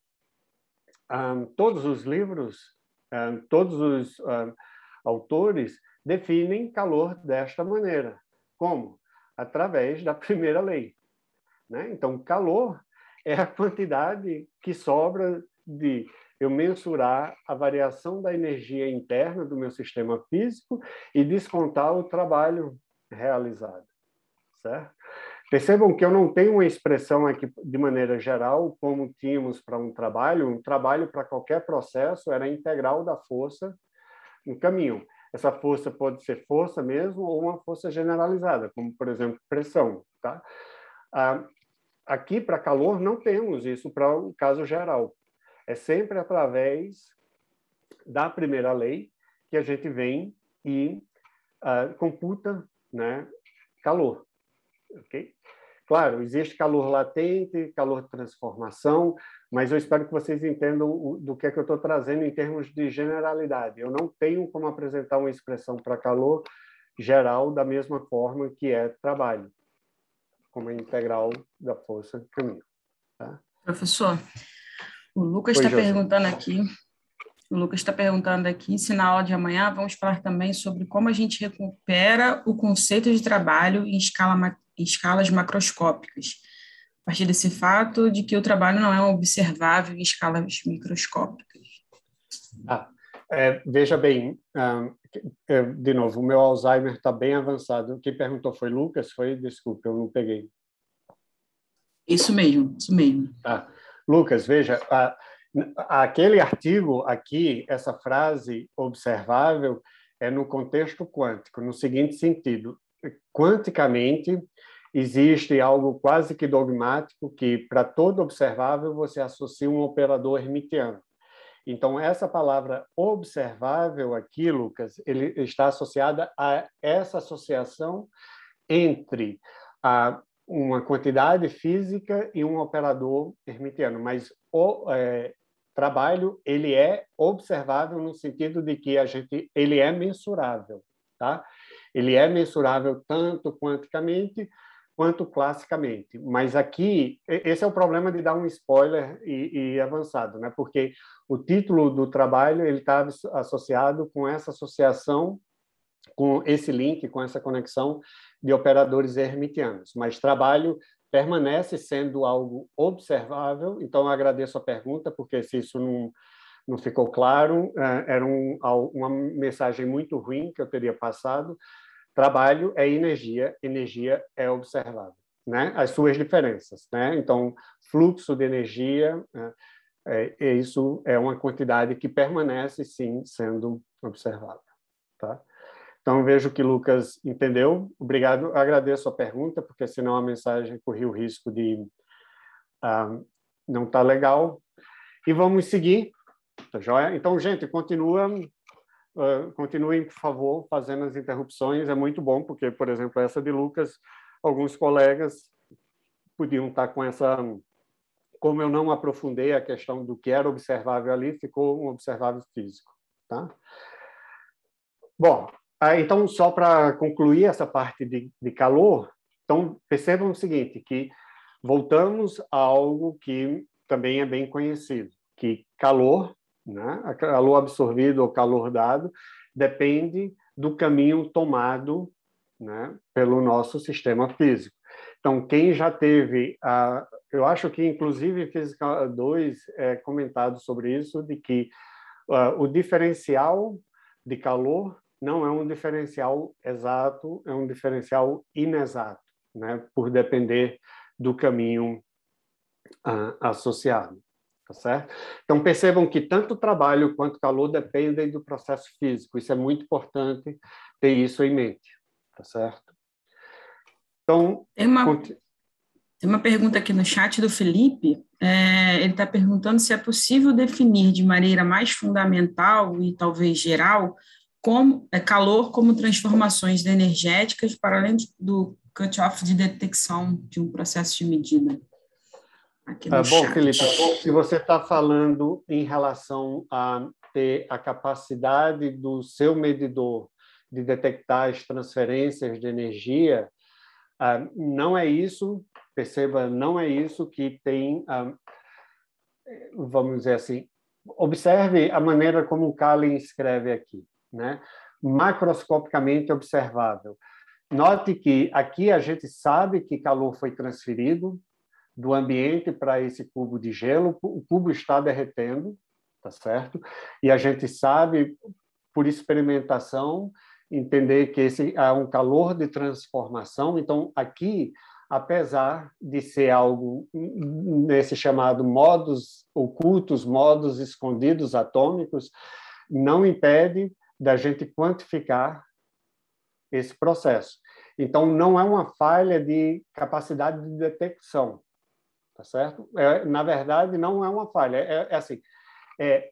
um, todos os livros, um, todos os um, autores definem calor desta maneira. Como? Através da primeira lei. Né? Então, calor é a quantidade que sobra de eu mensurar a variação da energia interna do meu sistema físico e descontar o trabalho realizado. Certo? Percebam que eu não tenho uma expressão aqui de maneira geral, como tínhamos para um trabalho. Um trabalho para qualquer processo era a integral da força no caminho. Essa força pode ser força mesmo ou uma força generalizada, como, por exemplo, pressão. Tá? Ah, aqui, para calor, não temos isso para o caso geral. É sempre através da primeira lei que a gente vem e ah, computa, né, calor. Okay? Claro, existe calor latente, calor de transformação, mas eu espero que vocês entendam do que é que eu estou trazendo em termos de generalidade. Eu não tenho como apresentar uma expressão para calor geral da mesma forma que é trabalho, como a integral da força caminho. Tá?
Professor, o Lucas está perguntando aqui, o Lucas está perguntando aqui se na aula de amanhã vamos falar também sobre como a gente recupera o conceito de trabalho em, escala, em escalas macroscópicas, a partir desse fato de que o trabalho não é observável em escalas microscópicas.
Ah, é, veja bem, um, de novo, o meu Alzheimer está bem avançado. Quem perguntou foi Lucas? Foi? Desculpe, eu não peguei.
Isso mesmo, isso mesmo.
Tá. Lucas, veja, a, aquele artigo aqui, essa frase observável, é no contexto quântico, no seguinte sentido: quanticamente, existe algo quase que dogmático que, para todo observável, você associa um operador hermitiano. Então, essa palavra observável aqui, Lucas, ele está associada a essa associação entre a, uma quantidade física e um operador hermitiano. Mas o é, trabalho, ele é observável no sentido de que a gente, ele é mensurável, tá? Ele é mensurável tanto quanticamente quanto classicamente. Mas aqui, esse é o problema de dar um spoiler e, e avançado, né? Porque o título do trabalho ele está associado com essa associação, com esse link, com essa conexão de operadores hermitianos. Mas trabalho permanece sendo algo observável, então eu agradeço a pergunta, porque se isso não, não ficou claro, era um, uma mensagem muito ruim que eu teria passado. Trabalho é energia, energia é observável, né? As suas diferenças, né? Então, fluxo de energia, é, é, isso é uma quantidade que permanece, sim, sendo observável, tá? Então, vejo que Lucas entendeu. Obrigado, agradeço a pergunta, porque senão a mensagem corria o risco de ah, não estar legal. E vamos seguir, tá joia? Então, gente, continua... Uh, continuem, por favor, fazendo as interrupções. É muito bom, porque, por exemplo, essa de Lucas, alguns colegas podiam estar com essa... Como eu não aprofundei a questão do que era observável ali, ficou um observável físico. Tá? Bom, Ah, então, só para concluir essa parte de, de calor, então percebam o seguinte, que voltamos a algo que também é bem conhecido, que calor, né, calor absorvido ou calor dado, depende do caminho tomado, né, pelo nosso sistema físico. Então, quem já teve, a, eu acho que, inclusive, em Física dois é comentado sobre isso, de que uh, o diferencial de calor não é um diferencial exato, é um diferencial inexato, né, por depender do caminho uh, associado. Tá certo? Então, percebam que tanto trabalho quanto calor dependem do processo físico. Isso é muito importante ter isso em mente. Tá certo? Então,
tem uma, tem uma pergunta aqui no chat do Felipe. É, ele está perguntando se é possível definir de maneira mais fundamental e talvez geral como é, calor como transformações energéticas para além do cut-off de detecção de um processo de medida. Aqui no
ah, bom,
chat.
Felipe, se você está falando em relação a ter a capacidade do seu medidor de detectar as transferências de energia, ah, não é isso, perceba, não é isso que tem, ah, vamos dizer assim, observe a maneira como o Kallen escreve aqui, né? Macroscopicamente observável. Note que aqui a gente sabe que calor foi transferido do ambiente para esse cubo de gelo, o cubo está derretendo, tá certo? E a gente sabe, por experimentação, entender que esse é um calor de transformação. Então, aqui, apesar de ser algo nesse chamado modos ocultos, modos escondidos atômicos, não impede da gente quantificar esse processo. Então, não é uma falha de capacidade de detecção. Tá certo? É, na verdade, não é uma falha. É, é assim, é,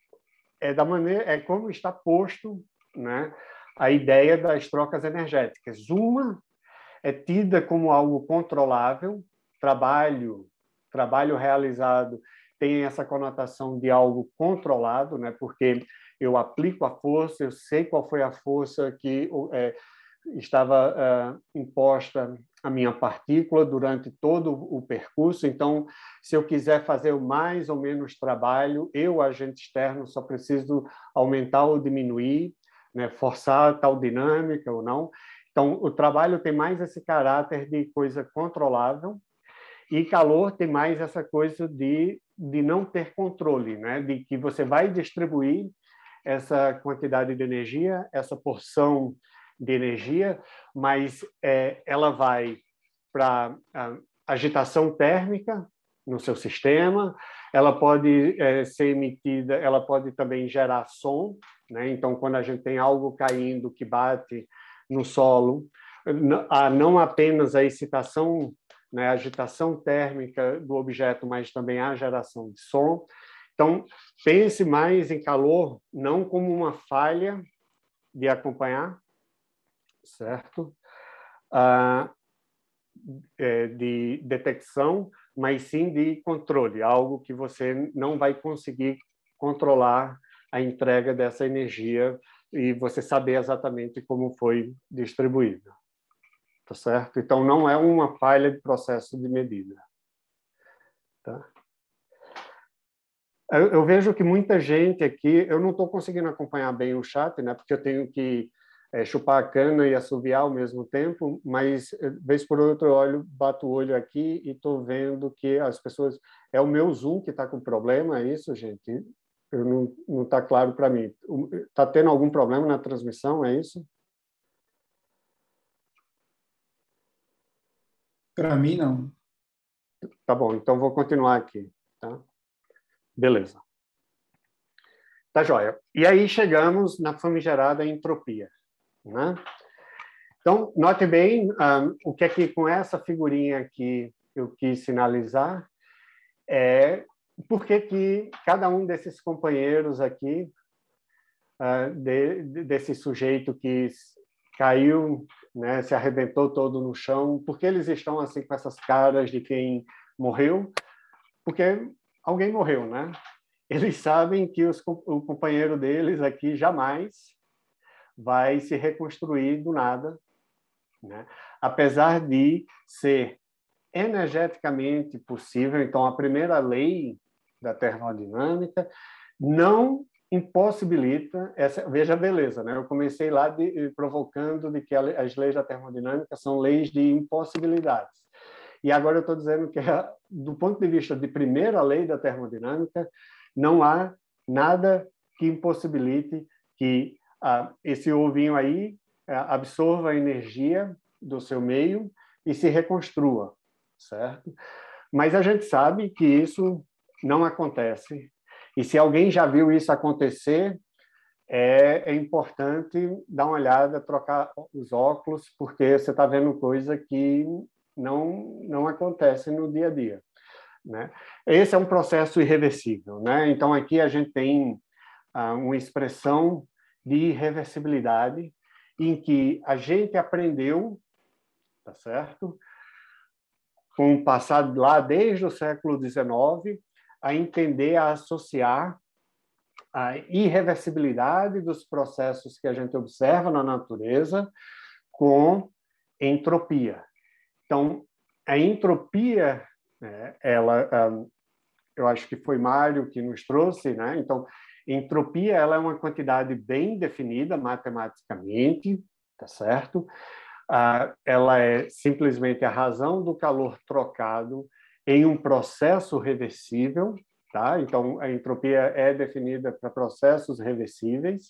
é da maneira, é como está posto, né, a ideia das trocas energéticas. Uma é tida como algo controlável, trabalho, trabalho realizado tem essa conotação de algo controlado, né, porque eu aplico a força, eu sei qual foi a força que é, estava uh, imposta a minha partícula durante todo o percurso. Então, se eu quiser fazer mais ou menos trabalho, eu, agente externo, só preciso aumentar ou diminuir, né, forçar tal dinâmica ou não. Então, o trabalho tem mais esse caráter de coisa controlável e calor tem mais essa coisa de, de não ter controle, né, de que você vai distribuir essa quantidade de energia, essa porção de energia, mas é, ela vai para agitação térmica no seu sistema, ela pode é, ser emitida, ela pode também gerar som, né? Então, quando a gente tem algo caindo que bate no solo, não apenas a excitação, né, a agitação térmica do objeto, mas também a geração de som. Então, pense mais em calor não como uma falha de acompanhar, certo? Ah, é, de detecção, mas sim de controle, algo que você não vai conseguir controlar a entrega dessa energia e você saber exatamente como foi distribuída. Tá certo? Então, não é uma falha de processo de medida. Tá? Eu, eu vejo que muita gente aqui, eu não estou conseguindo acompanhar bem o chat, né? Porque eu tenho que é, chupar a cana e assoviar ao mesmo tempo, mas, vez por outra, eu olho, bato o olho aqui e estou vendo que as pessoas... É o meu Zoom que está com problema, é isso, gente? Eu não não está claro para mim. Está tendo algum problema na transmissão, é isso?
Para mim, não.
Tá bom, então vou continuar aqui, tá? Beleza. Tá joia. E aí chegamos na famigerada entropia, né? Então, note bem um, o que é que com essa figurinha aqui eu quis sinalizar é por que que cada um desses companheiros aqui, uh, de, de, desse sujeito que caiu, né, se arrebentou todo no chão, por que eles estão assim com essas caras de quem morreu? Porque alguém morreu, né? Eles sabem que os, o companheiro deles aqui jamais vai se reconstruir do nada, né? Apesar de ser energeticamente possível. Então, a primeira lei da termodinâmica não impossibilita essa. Veja a beleza, né? Eu comecei lá de, provocando de que as leis da termodinâmica são leis de impossibilidades. E agora eu estou dizendo que, do ponto de vista de primeira lei da termodinâmica, não há nada que impossibilite que ah, esse ovinho aí ah, absorva a energia do seu meio e se reconstrua, certo? Mas a gente sabe que isso não acontece. E se alguém já viu isso acontecer, é, é importante dar uma olhada, trocar os óculos, porque você está vendo coisa que não, não acontece no dia a dia, né? Esse é um processo irreversível, né? Então, aqui a gente tem ah, uma expressão de irreversibilidade em que a gente aprendeu, tá certo? Com o passado lá desde o século dezenove, a entender, a associar a irreversibilidade dos processos que a gente observa na natureza com entropia. Então, a entropia, né, ela, eu acho que foi Mário que nos trouxe, né? Então, entropia, ela é uma quantidade bem definida matematicamente, tá certo? Ah, ela é simplesmente a razão do calor trocado em um processo reversível, tá? Então, a entropia é definida para processos reversíveis.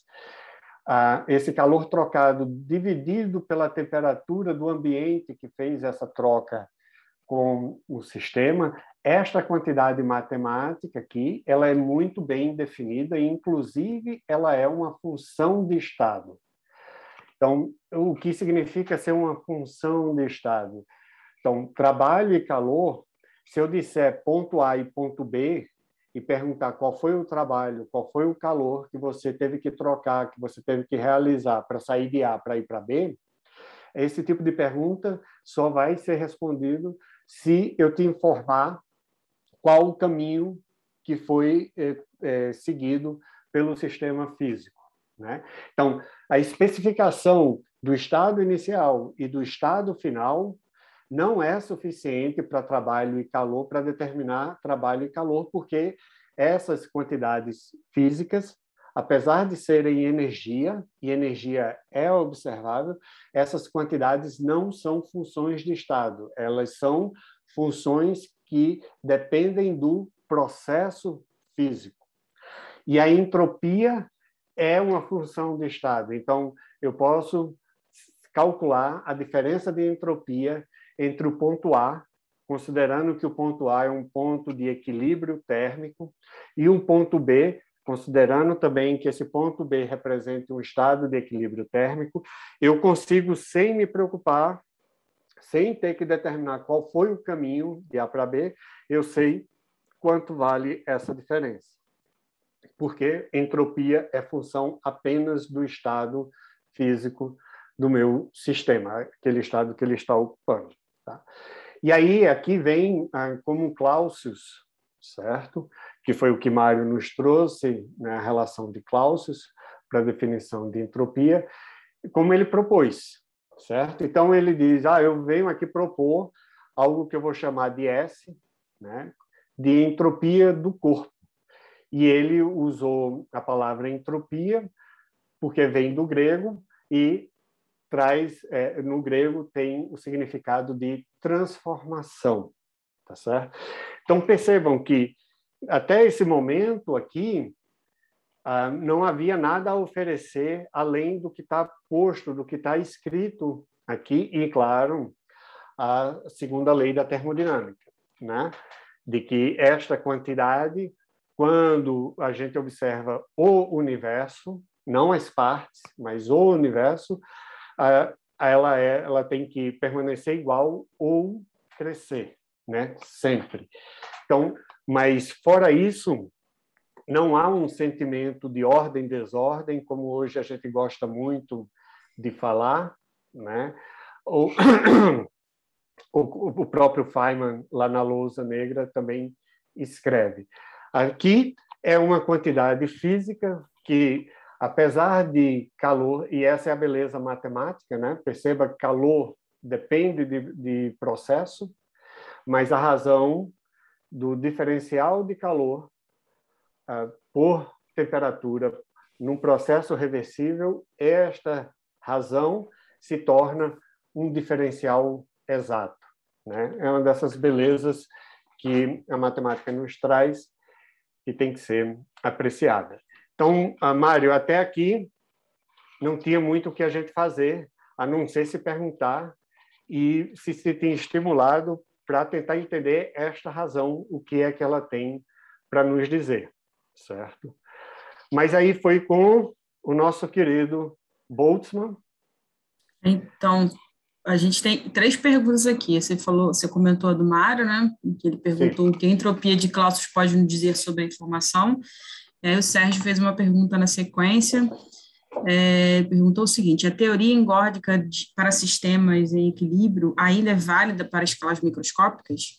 Ah, esse calor trocado dividido pela temperatura do ambiente que fez essa troca com o sistema, esta quantidade matemática aqui, ela é muito bem definida e, inclusive, ela é uma função de estado. Então, o que significa ser uma função de estado? Então, trabalho e calor, se eu disser ponto A e ponto B e perguntar qual foi o trabalho, qual foi o calor que você teve que trocar, que você teve que realizar para sair de A para ir para B, esse tipo de pergunta só vai ser respondido se eu te informar qual o caminho que foi é, é, seguido pelo sistema físico, né? Então, a especificação do estado inicial e do estado final não é suficiente para trabalho e calor, para determinar trabalho e calor, porque essas quantidades físicas, apesar de serem energia, e energia é observável, essas quantidades não são funções de estado, elas são funções que dependem do processo físico. E a entropia é uma função de estado. Então, eu posso calcular a diferença de entropia entre o ponto A, considerando que o ponto A é um ponto de equilíbrio térmico, e um ponto B, considerando também que esse ponto B representa um estado de equilíbrio térmico, eu consigo, sem me preocupar, sem ter que determinar qual foi o caminho de A para B, eu sei quanto vale essa diferença. Porque entropia é função apenas do estado físico do meu sistema, aquele estado que ele está ocupando. Tá? E aí, aqui vem ah, como Clausius, certo? Que foi o que Mário nos trouxe, né, a relação de Clausius para a definição de entropia, como ele propôs, certo? Então, ele diz, ah, eu venho aqui propor algo que eu vou chamar de S, né, de entropia do corpo. E ele usou a palavra entropia, porque vem do grego, e traz, é, no grego, tem o significado de transformação, tá certo? Então, percebam que, até esse momento aqui, ah, não havia nada a oferecer além do que está posto, do que está escrito aqui, e, claro, a segunda lei da termodinâmica, né? De que esta quantidade, quando a gente observa o universo, não as partes, mas o universo, ela, é, ela tem que permanecer igual ou crescer, né? Sempre. Então, mas fora isso, não há um sentimento de ordem, desordem, como hoje a gente gosta muito de falar, né? O, o, o próprio Feynman, lá na Lousa Negra, também escreve. Aqui é uma quantidade física que apesar de calor, e essa é a beleza matemática, né? Perceba que calor depende de, de processo, mas a razão do diferencial de calor uh, por temperatura num processo reversível, esta razão se torna um diferencial exato, né? É uma dessas belezas que a matemática nos traz que tem que ser apreciada. Então, Mário, até aqui não tinha muito o que a gente fazer, a não ser se perguntar e se se tem estimulado para tentar entender esta razão, o que é que ela tem para nos dizer, certo? Mas aí foi com o nosso querido Boltzmann.
Então, a gente tem três perguntas aqui. Você falou, você comentou a do Mário, né? Que ele perguntou Sim. o que a entropia de Clausius pode nos dizer sobre a informação. E aí o Sérgio fez uma pergunta na sequência. É, perguntou o seguinte: a teoria engórdica de, para sistemas em equilíbrio ainda é válida para escalas microscópicas?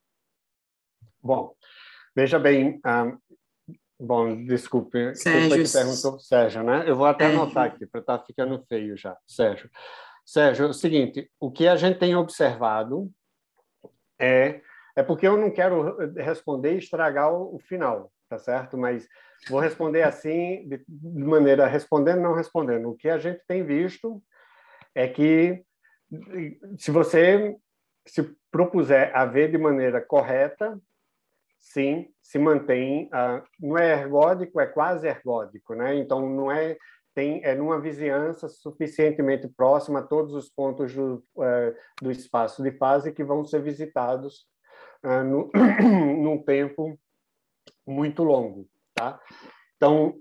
Bom, veja bem, um, bom, desculpe,
Sérgio,
quem foi que perguntou? Sérgio, né? Eu vou até Sérgio. anotar aqui, para estar ficando feio já. Sérgio. Sérgio, é o seguinte, o que a gente tem observado é... É porque eu não quero responder e estragar o, o final, tá certo? Mas vou responder assim, de, de maneira respondendo, não respondendo. O que a gente tem visto é que, se você se propuser a ver de maneira correta, sim, se mantém. Uh, não é ergódico, é quase ergódico, né? Então, não é, tem, é numa vizinhança suficientemente próxima a todos os pontos do, uh, do espaço de fase que vão ser visitados uh, no, num tempo muito longo, tá? Então,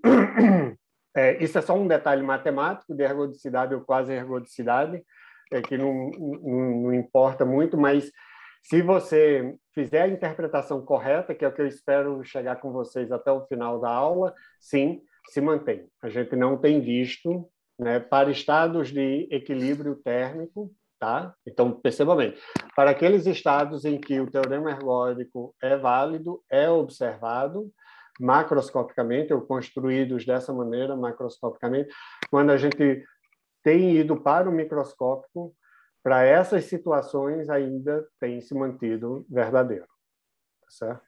é, isso é só um detalhe matemático de ergodicidade ou quase ergodicidade, é, que não, não, não importa muito, mas se você fizer a interpretação correta, que é o que eu espero chegar com vocês até o final da aula, sim, se mantém. A gente não tem visto, né, para estados de equilíbrio térmico, tá? Então, perceba bem, para aqueles estados em que o teorema ergódico é válido, é observado macroscopicamente, ou construídos dessa maneira, macroscopicamente, quando a gente tem ido para o microscópico, para essas situações ainda tem se mantido verdadeiro. Tá certo?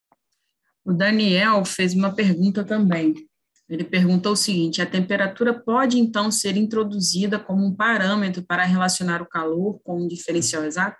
O Daniel fez uma pergunta também. Ele perguntou o seguinte: a temperatura pode, então, ser introduzida como um parâmetro para relacionar o calor com um diferencial exato?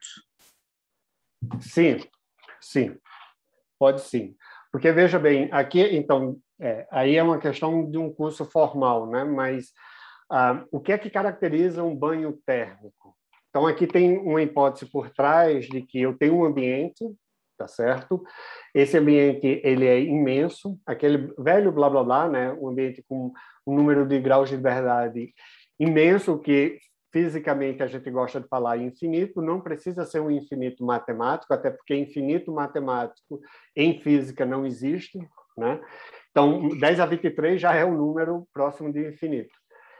Sim, sim. Pode sim. Porque, veja bem, aqui, então, é, aí é uma questão de um curso formal, né? Mas ah, o que é que caracteriza um banho térmico? Então, aqui tem uma hipótese por trás de que eu tenho um ambiente, tá certo? Esse ambiente, ele é imenso, aquele velho blá, blá, blá, né? Um ambiente com um número de graus de liberdade imenso, que fisicamente a gente gosta de falar infinito, não precisa ser um infinito matemático, até porque infinito matemático em física não existe, né? Então, dez a vinte e três já é um número próximo de infinito.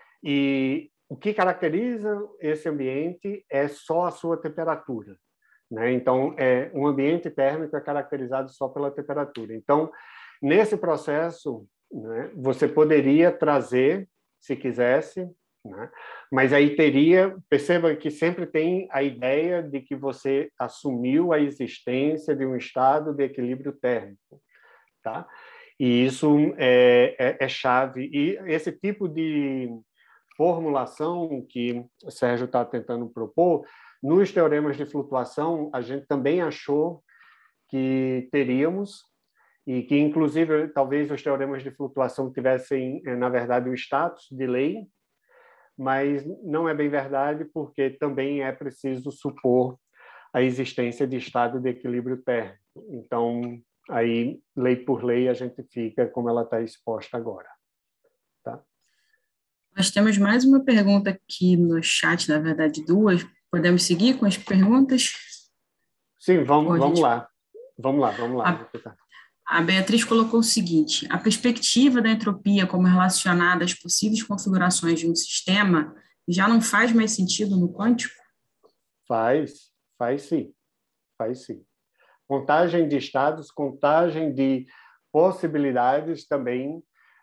E o que caracteriza esse ambiente é só a sua temperatura, né? Então, é, um ambiente térmico é caracterizado só pela temperatura. Então, nesse processo, né, você poderia trazer, se quisesse, né? Mas aí teria, perceba que sempre tem a ideia de que você assumiu a existência de um estado de equilíbrio térmico, tá? E isso é, é, é chave. E esse tipo de formulação que o Sérgio está tentando propor, nos teoremas de flutuação, a gente também achou que teríamos, e que, inclusive, talvez os teoremas de flutuação tivessem, na verdade, o status de lei, mas não é bem verdade, porque também é preciso supor a existência de estado de equilíbrio térmico. Então, aí, lei por lei, a gente fica como ela está exposta agora. Tá?
Nós temos mais uma pergunta aqui no chat, na verdade, duas. Podemos seguir com as perguntas?
Sim, vamos, Pode, vamos lá. Vamos lá, vamos lá.
A, a Beatriz colocou o seguinte: a perspectiva da entropia como relacionada às possíveis configurações de um sistema já não faz mais sentido no quântico?
Faz, faz sim, faz sim. Contagem de estados, contagem de possibilidades também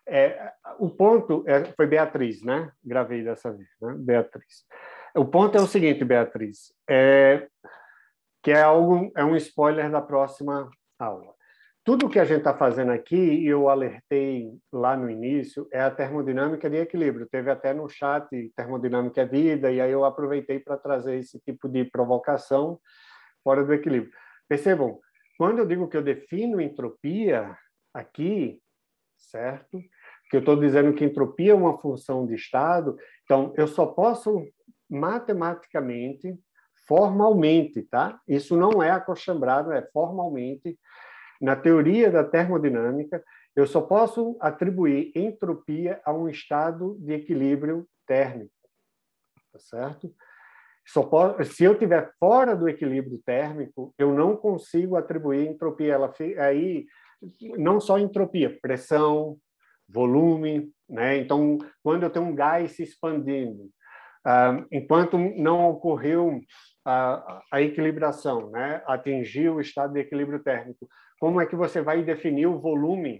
É, o ponto é, foi Beatriz, né? Gravei dessa vez, né? Beatriz. O ponto é o seguinte, Beatriz, é, que é algo, é um spoiler da próxima aula. Tudo que a gente está fazendo aqui, e eu alertei lá no início, é a termodinâmica de equilíbrio. Teve até no chat termodinâmica é vida, e aí eu aproveitei para trazer esse tipo de provocação fora do equilíbrio. Percebam, quando eu digo que eu defino entropia aqui, certo? Que eu estou dizendo que entropia é uma função de estado, então eu só posso matematicamente, formalmente, tá? Isso não é acochambrado, é formalmente. Na teoria da termodinâmica, eu só posso atribuir entropia a um estado de equilíbrio térmico, tá certo? Só posso, se eu estiver fora do equilíbrio térmico, eu não consigo atribuir entropia. Ela, aí, não só entropia, pressão, volume, né? Então, quando eu tenho um gás se expandindo, Uh, enquanto não ocorreu a, a equilibração, né? Atingiu o estado de equilíbrio térmico, como é que você vai definir o volume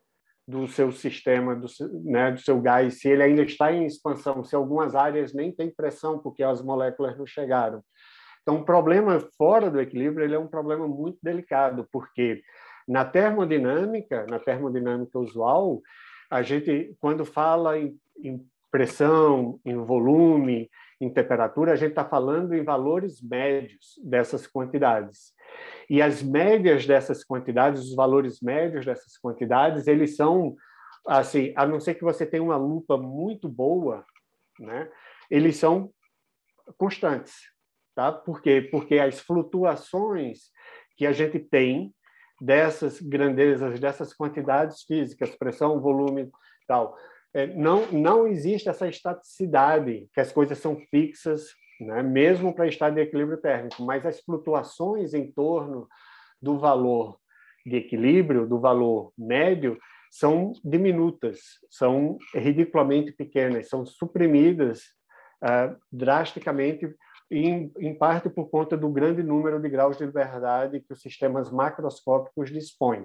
do seu sistema, do, né, do seu gás, se ele ainda está em expansão, se algumas áreas nem têm pressão, porque as moléculas não chegaram? Então, o problema fora do equilíbrio ele é um problema muito delicado, porque na termodinâmica, na termodinâmica usual, a gente, quando fala em, em pressão, em volume, em temperatura, a gente está falando em valores médios dessas quantidades. E as médias dessas quantidades, os valores médios dessas quantidades, eles são, assim, a não ser que você tenha uma lupa muito boa, né? Eles são constantes, tá? Por quê? Porque as flutuações que a gente tem dessas grandezas, dessas quantidades físicas, pressão, volume, tal, Não, não existe essa estaticidade, que as coisas são fixas, né? Mesmo para estar de equilíbrio térmico, mas as flutuações em torno do valor de equilíbrio, do valor médio, são diminutas, são ridiculamente pequenas, são suprimidas uh, drasticamente, em, em parte por conta do grande número de graus de liberdade que os sistemas macroscópicos dispõem.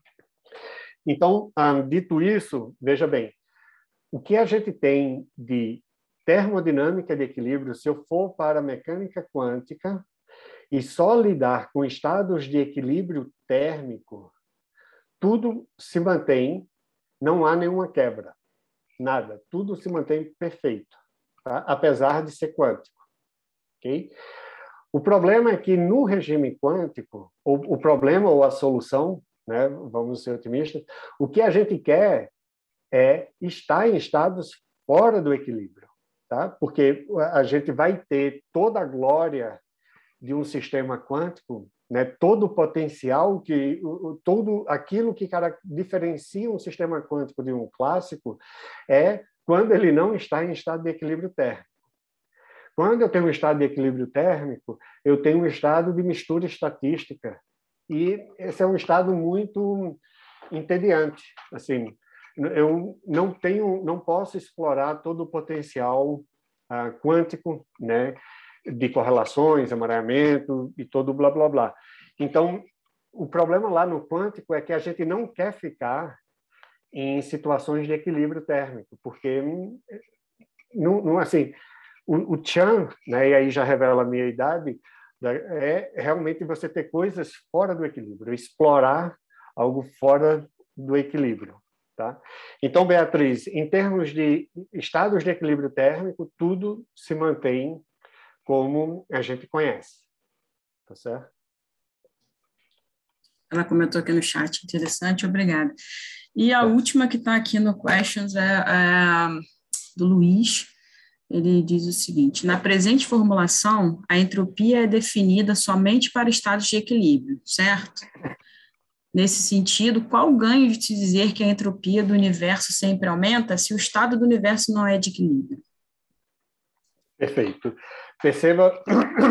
Então, um, dito isso, veja bem, o que a gente tem de termodinâmica de equilíbrio, se eu for para a mecânica quântica e só lidar com estados de equilíbrio térmico, tudo se mantém, não há nenhuma quebra, nada, tudo se mantém perfeito, tá? Apesar de ser quântico. Okay? O problema é que no regime quântico, o, o problema ou a solução, né, vamos ser otimistas, o que a gente quer é estar em estados fora do equilíbrio, tá? Porque a gente vai ter toda a glória de um sistema quântico, né? Todo o potencial, que, todo aquilo que cara, diferencia um sistema quântico de um clássico é quando ele não está em estado de equilíbrio térmico. Quando eu tenho um estado de equilíbrio térmico, eu tenho um estado de mistura estatística, e esse é um estado muito entediante, assim. Eu não tenho, não posso explorar todo o potencial uh, quântico, né, de correlações, amareamento e todo o blá blá blá. Então, o problema lá no quântico é que a gente não quer ficar em situações de equilíbrio térmico, porque não, não assim, o, o Chan, né, e aí já revela a minha idade, é realmente você ter coisas fora do equilíbrio, explorar algo fora do equilíbrio. Tá? Então, Beatriz, em termos de estados de equilíbrio térmico, tudo se mantém como a gente conhece. Tá certo?
Ela comentou aqui no chat, interessante, obrigada. E a é. última que está aqui no Questions é, é do Luiz. Ele diz o seguinte: na presente formulação, a entropia é definida somente para estados de equilíbrio, certo? Nesse sentido, qual o ganho de se dizer que a entropia do universo sempre aumenta se o estado do universo não é de equilíbrio?
Perfeito. Perceba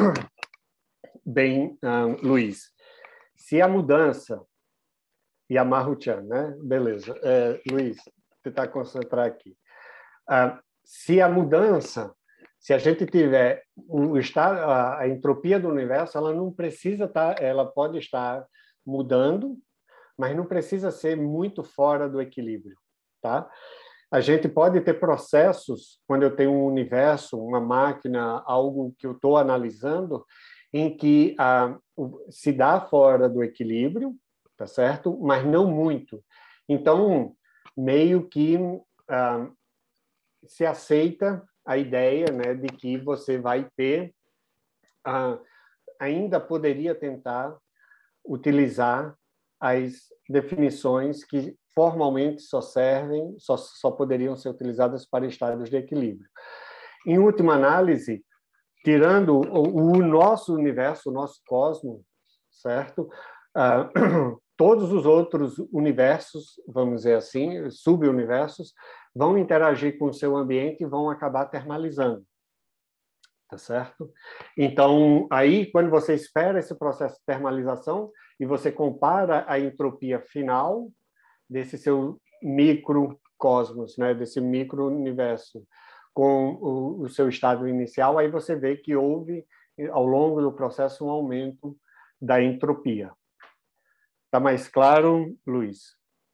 bem, um, Luiz, se a mudança, e a Maruchan, né? Beleza. É, Luiz, tentar concentrar aqui. Uh, se a mudança, se a gente tiver o estado, a, a entropia do universo, ela não precisa estar, ela pode estar mudando, mas não precisa ser muito fora do equilíbrio, tá? A gente pode ter processos, quando eu tenho um universo, uma máquina, algo que eu estou analisando, em que ah, se dá fora do equilíbrio, tá certo? Mas não muito. Então, meio que ah, se aceita a ideia, né, de que você vai ter, ah, ainda poderia tentar utilizar as definições que formalmente só servem, só, só poderiam ser utilizadas para estados de equilíbrio. Em última análise, tirando o, o nosso universo, o nosso cosmos, certo? Ah, todos os outros universos, vamos dizer assim, subuniversos, vão interagir com o seu ambiente e vão acabar termalizando. Tá certo? Então, aí, quando você espera esse processo de termalização e você compara a entropia final desse seu microcosmos, né, desse micro-universo, com o, o seu estado inicial, aí você vê que houve, ao longo do processo, um aumento da entropia. Está mais claro, Luiz?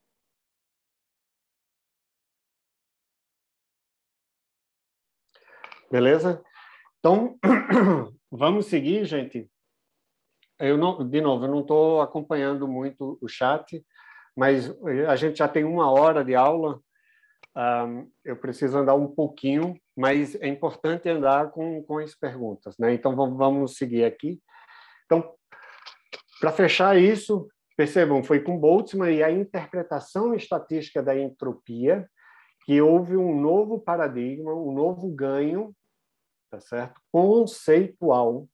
Beleza? Então, vamos seguir, gente. Eu não, de novo, eu não estou acompanhando muito o chat, mas a gente já tem uma hora de aula. Um, eu preciso andar um pouquinho, mas é importante andar com, com as perguntas, né? Então, vamos, vamos seguir aqui. Então, para fechar isso, percebam, foi com Boltzmann e a interpretação estatística da entropia que houve um novo paradigma, um novo ganho, tá certo? Conceitual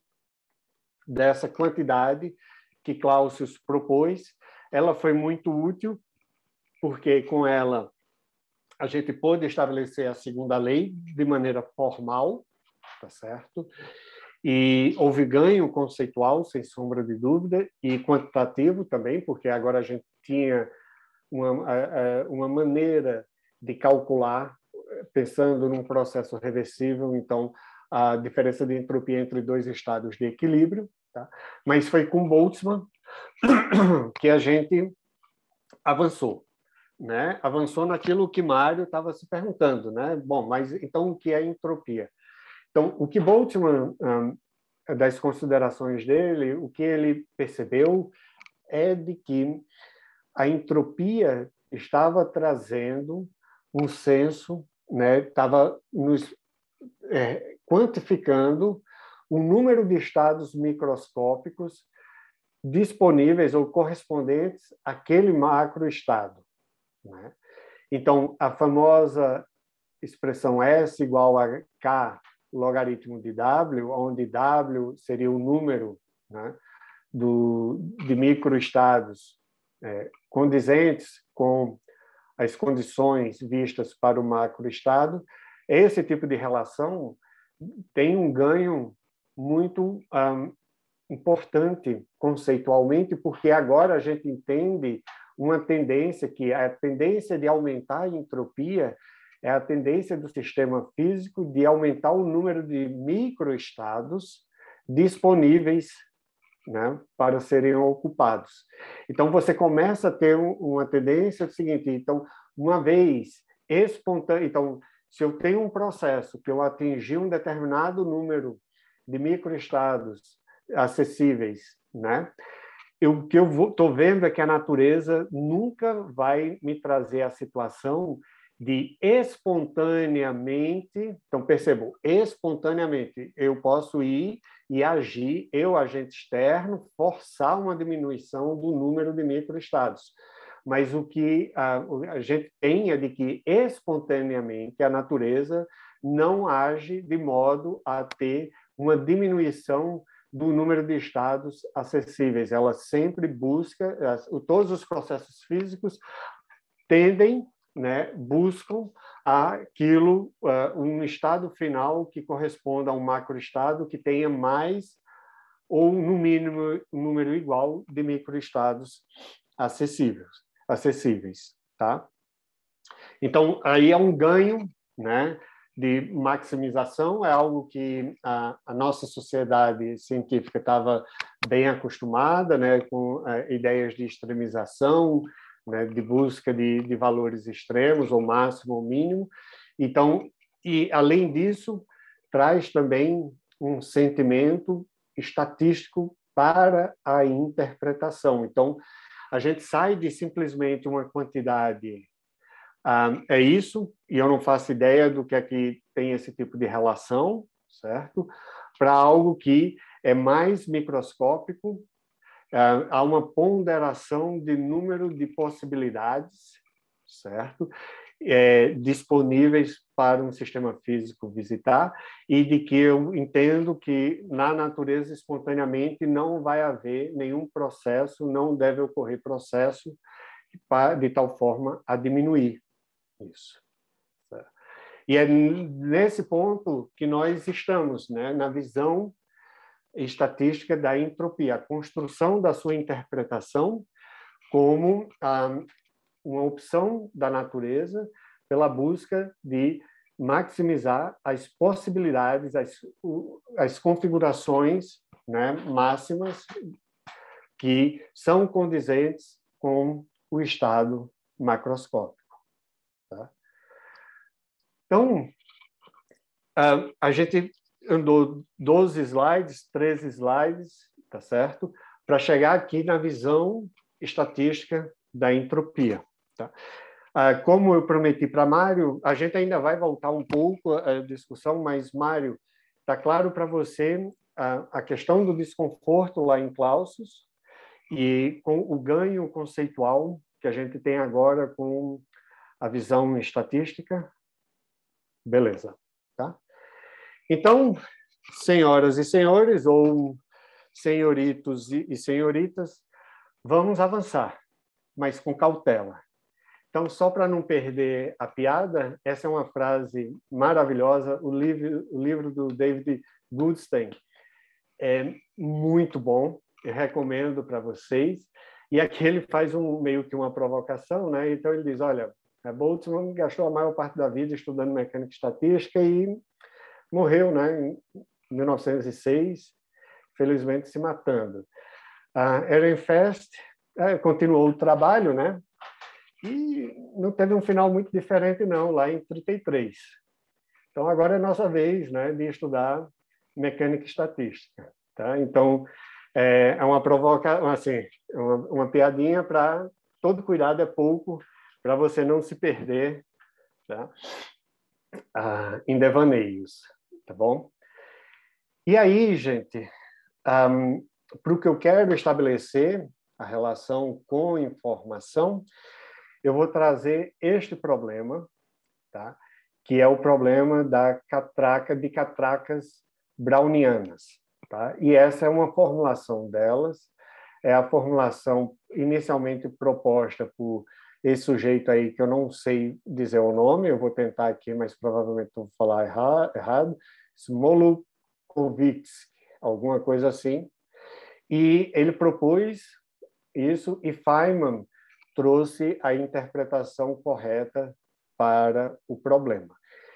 dessa quantidade que Clausius propôs. Ela foi muito útil, porque com ela a gente pôde estabelecer a segunda lei de maneira formal, tá certo? E houve ganho conceitual, sem sombra de dúvida, e quantitativo também, porque agora a gente tinha uma, uma maneira de calcular, pensando num processo reversível, então, a diferença de entropia entre dois estados de equilíbrio, tá? Mas foi com Boltzmann que a gente avançou. Né? Avançou naquilo que Mário estava se perguntando, né? Bom, mas então o que é entropia? Então, o que Boltzmann, um, das considerações dele, o que ele percebeu é de que a entropia estava trazendo um senso, né? Estava nos é, quantificando o número de estados microscópicos disponíveis ou correspondentes àquele macroestado. Né? Então, a famosa expressão S igual a K logaritmo de W, onde W seria o número, né, do, de microestados é, condizentes com as condições vistas para o macroestado, esse tipo de relação tem um ganho muito um, importante conceitualmente, porque agora a gente entende uma tendência que é a tendência de aumentar a entropia é a tendência do sistema físico de aumentar o número de microestados disponíveis, né, para serem ocupados. Então, você começa a ter uma tendência do seguinte, então, uma vez espontâneo, então, se eu tenho um processo que eu atingi um determinado número de microestados acessíveis, né, o que eu estou vendo é que a natureza nunca vai me trazer a situação de espontaneamente, então percebam, espontaneamente eu posso ir e agir, eu, agente externo, forçar uma diminuição do número de microestados. Mas o que a, a gente tem é de que espontaneamente a natureza não age de modo a ter uma diminuição do número de estados acessíveis. Ela sempre busca, todos os processos físicos tendem, né, buscam aquilo, uh, um estado final que corresponda a um macroestado que tenha mais ou, no mínimo, um número igual de microestados acessíveis. acessíveis, tá? Então, aí é um ganho, né, de maximização, é algo que a, a nossa sociedade científica estava bem acostumada, né, com uh, ideias de extremização, né, de busca de, de valores extremos, ou máximo ou mínimo. Então, e além disso, traz também um sentimento estatístico para a interpretação. Então, a gente sai de simplesmente uma quantidade, ah, é isso, e eu não faço ideia do que é que tem esse tipo de relação, certo? Para algo que é mais microscópico, ah, há uma ponderação de número de possibilidades, certo? É, disponíveis para um sistema físico visitar, e de que eu entendo que na natureza espontaneamente não vai haver nenhum processo, não deve ocorrer processo de tal forma a diminuir isso. E é nesse ponto que nós estamos, né? Na visão estatística da entropia, a construção da sua interpretação como ah, uma opção da natureza pela busca de maximizar as possibilidades, as, as configurações, né, máximas que são condizentes com o estado macroscópico. Tá? Então, a, a gente andou doze slides, treze slides, tá certo? Para chegar aqui na visão estatística da entropia. Tá? Ah, como eu prometi para Mário, a gente ainda vai voltar um pouco à discussão, mas, Mário, está claro para você a, a questão do desconforto lá em Clausius e com o ganho conceitual que a gente tem agora com a visão estatística? Beleza. Tá? Então, senhoras e senhores, ou senhoritos e senhoritas, vamos avançar, mas com cautela. Então, só para não perder a piada, essa é uma frase maravilhosa, o livro, o livro do David Goodstein é muito bom, eu recomendo para vocês, e aqui ele faz um, meio que uma provocação, né? Então ele diz, olha, a Boltzmann gastou a maior parte da vida estudando mecânica estatística e morreu, né, em mil novecentos e seis, felizmente se matando. A Ehrenfest é, continuou o trabalho, né? E não teve um final muito diferente, não, lá em trinta e três. Então, agora é nossa vez, né, de estudar mecânica estatística. Tá? Então, é, é uma provocação, assim, uma, uma piadinha para todo cuidado é pouco, para você não se perder, tá? ah, em devaneios. Tá bom? E aí, gente, um, para o que eu quero estabelecer, a relação com informação, eu vou trazer este problema, tá? Que é o problema da catraca, de catracas brownianas. Tá? E essa é uma formulação delas, é a formulação inicialmente proposta por esse sujeito aí, que eu não sei dizer o nome, eu vou tentar aqui, mas provavelmente vou falar errado, Smoluchowicz, alguma coisa assim. E ele propôs isso, e Feynman trouxe a interpretação correta para o problema.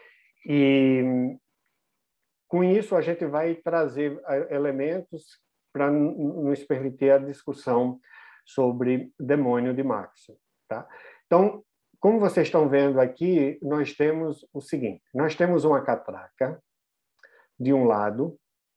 E com isso a gente vai trazer elementos para nos permitir a discussão sobre demônio de Maxwell, tá? Então, como vocês estão vendo aqui, nós temos o seguinte, nós temos uma catraca de um lado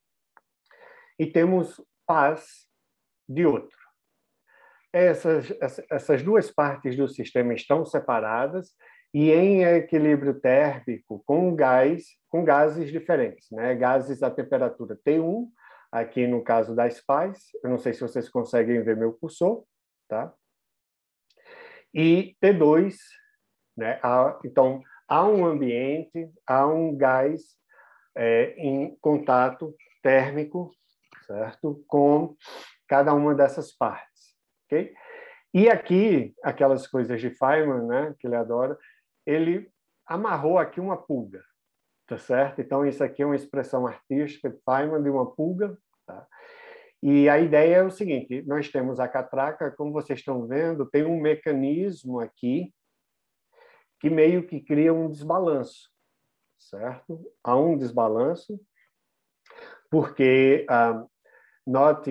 e temos paz de outro. Essas, essas duas partes do sistema estão separadas e em equilíbrio térmico com gás, com gases diferentes, né? Gases a temperatura T um, aqui no caso das pás, eu não sei se vocês conseguem ver meu cursor, tá? E T dois, né? Então, há um ambiente, há um gás é, em contato térmico, certo? Com cada uma dessas partes, ok? E aqui, aquelas coisas de Feynman, né, que ele adora, ele amarrou aqui uma pulga, tá certo? Então, isso aqui é uma expressão artística de Feynman de uma pulga, tá? E a ideia é o seguinte, nós temos a catraca, como vocês estão vendo, tem um mecanismo aqui que meio que cria um desbalanço, certo? Há um desbalanço, porque, ah, note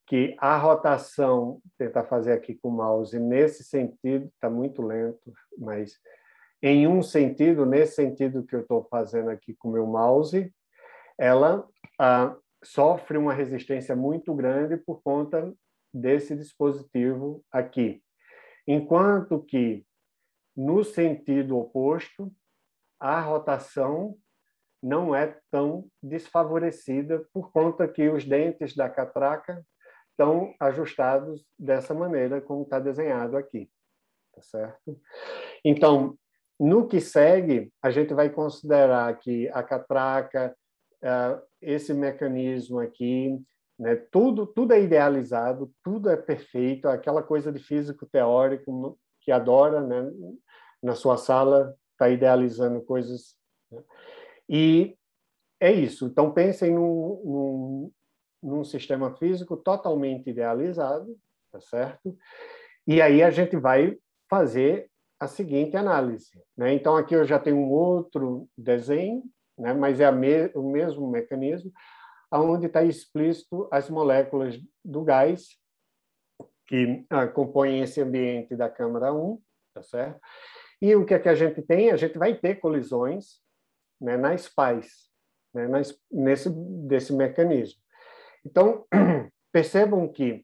que a rotação, tentar fazer aqui com o mouse, nesse sentido, está muito lento, mas em um sentido, nesse sentido que eu estou fazendo aqui com o meu mouse, ela ah, sofre uma resistência muito grande por conta desse dispositivo aqui. Enquanto que, no sentido oposto, a rotação não é tão desfavorecida por conta que os dentes da catraca estão ajustados dessa maneira, como está desenhado aqui. Tá certo? Então, no que segue, a gente vai considerar que a catraca, esse mecanismo aqui, né, tudo, tudo é idealizado, tudo é perfeito, aquela coisa de físico teórico que adora, né, na sua sala, está idealizando coisas. Né? E é isso. Então, pensem num, num, num sistema físico totalmente idealizado, tá certo? E aí a gente vai fazer a seguinte análise. Né? Então, aqui eu já tenho um outro desenho, né? Mas é a me o mesmo mecanismo, onde está explícito as moléculas do gás que ah, compõem esse ambiente da câmara um, tá certo? E o que é que a gente tem? A gente vai ter colisões, né, nas pás, né, nas, nesse desse mecanismo. Então, percebam que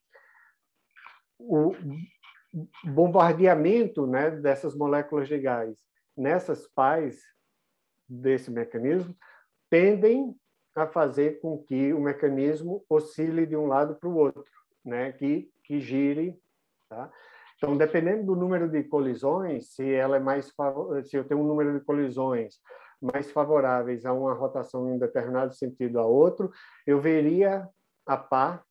o bombardeamento, né, dessas moléculas de gás nessas pás desse mecanismo tendem a fazer com que o mecanismo oscile de um lado para o outro, né, que, que gire. Tá? Então, dependendo do número de colisões, se ela é mais se eu tenho um número de colisões mais favoráveis a uma rotação em um determinado sentido a outro, eu veria a pá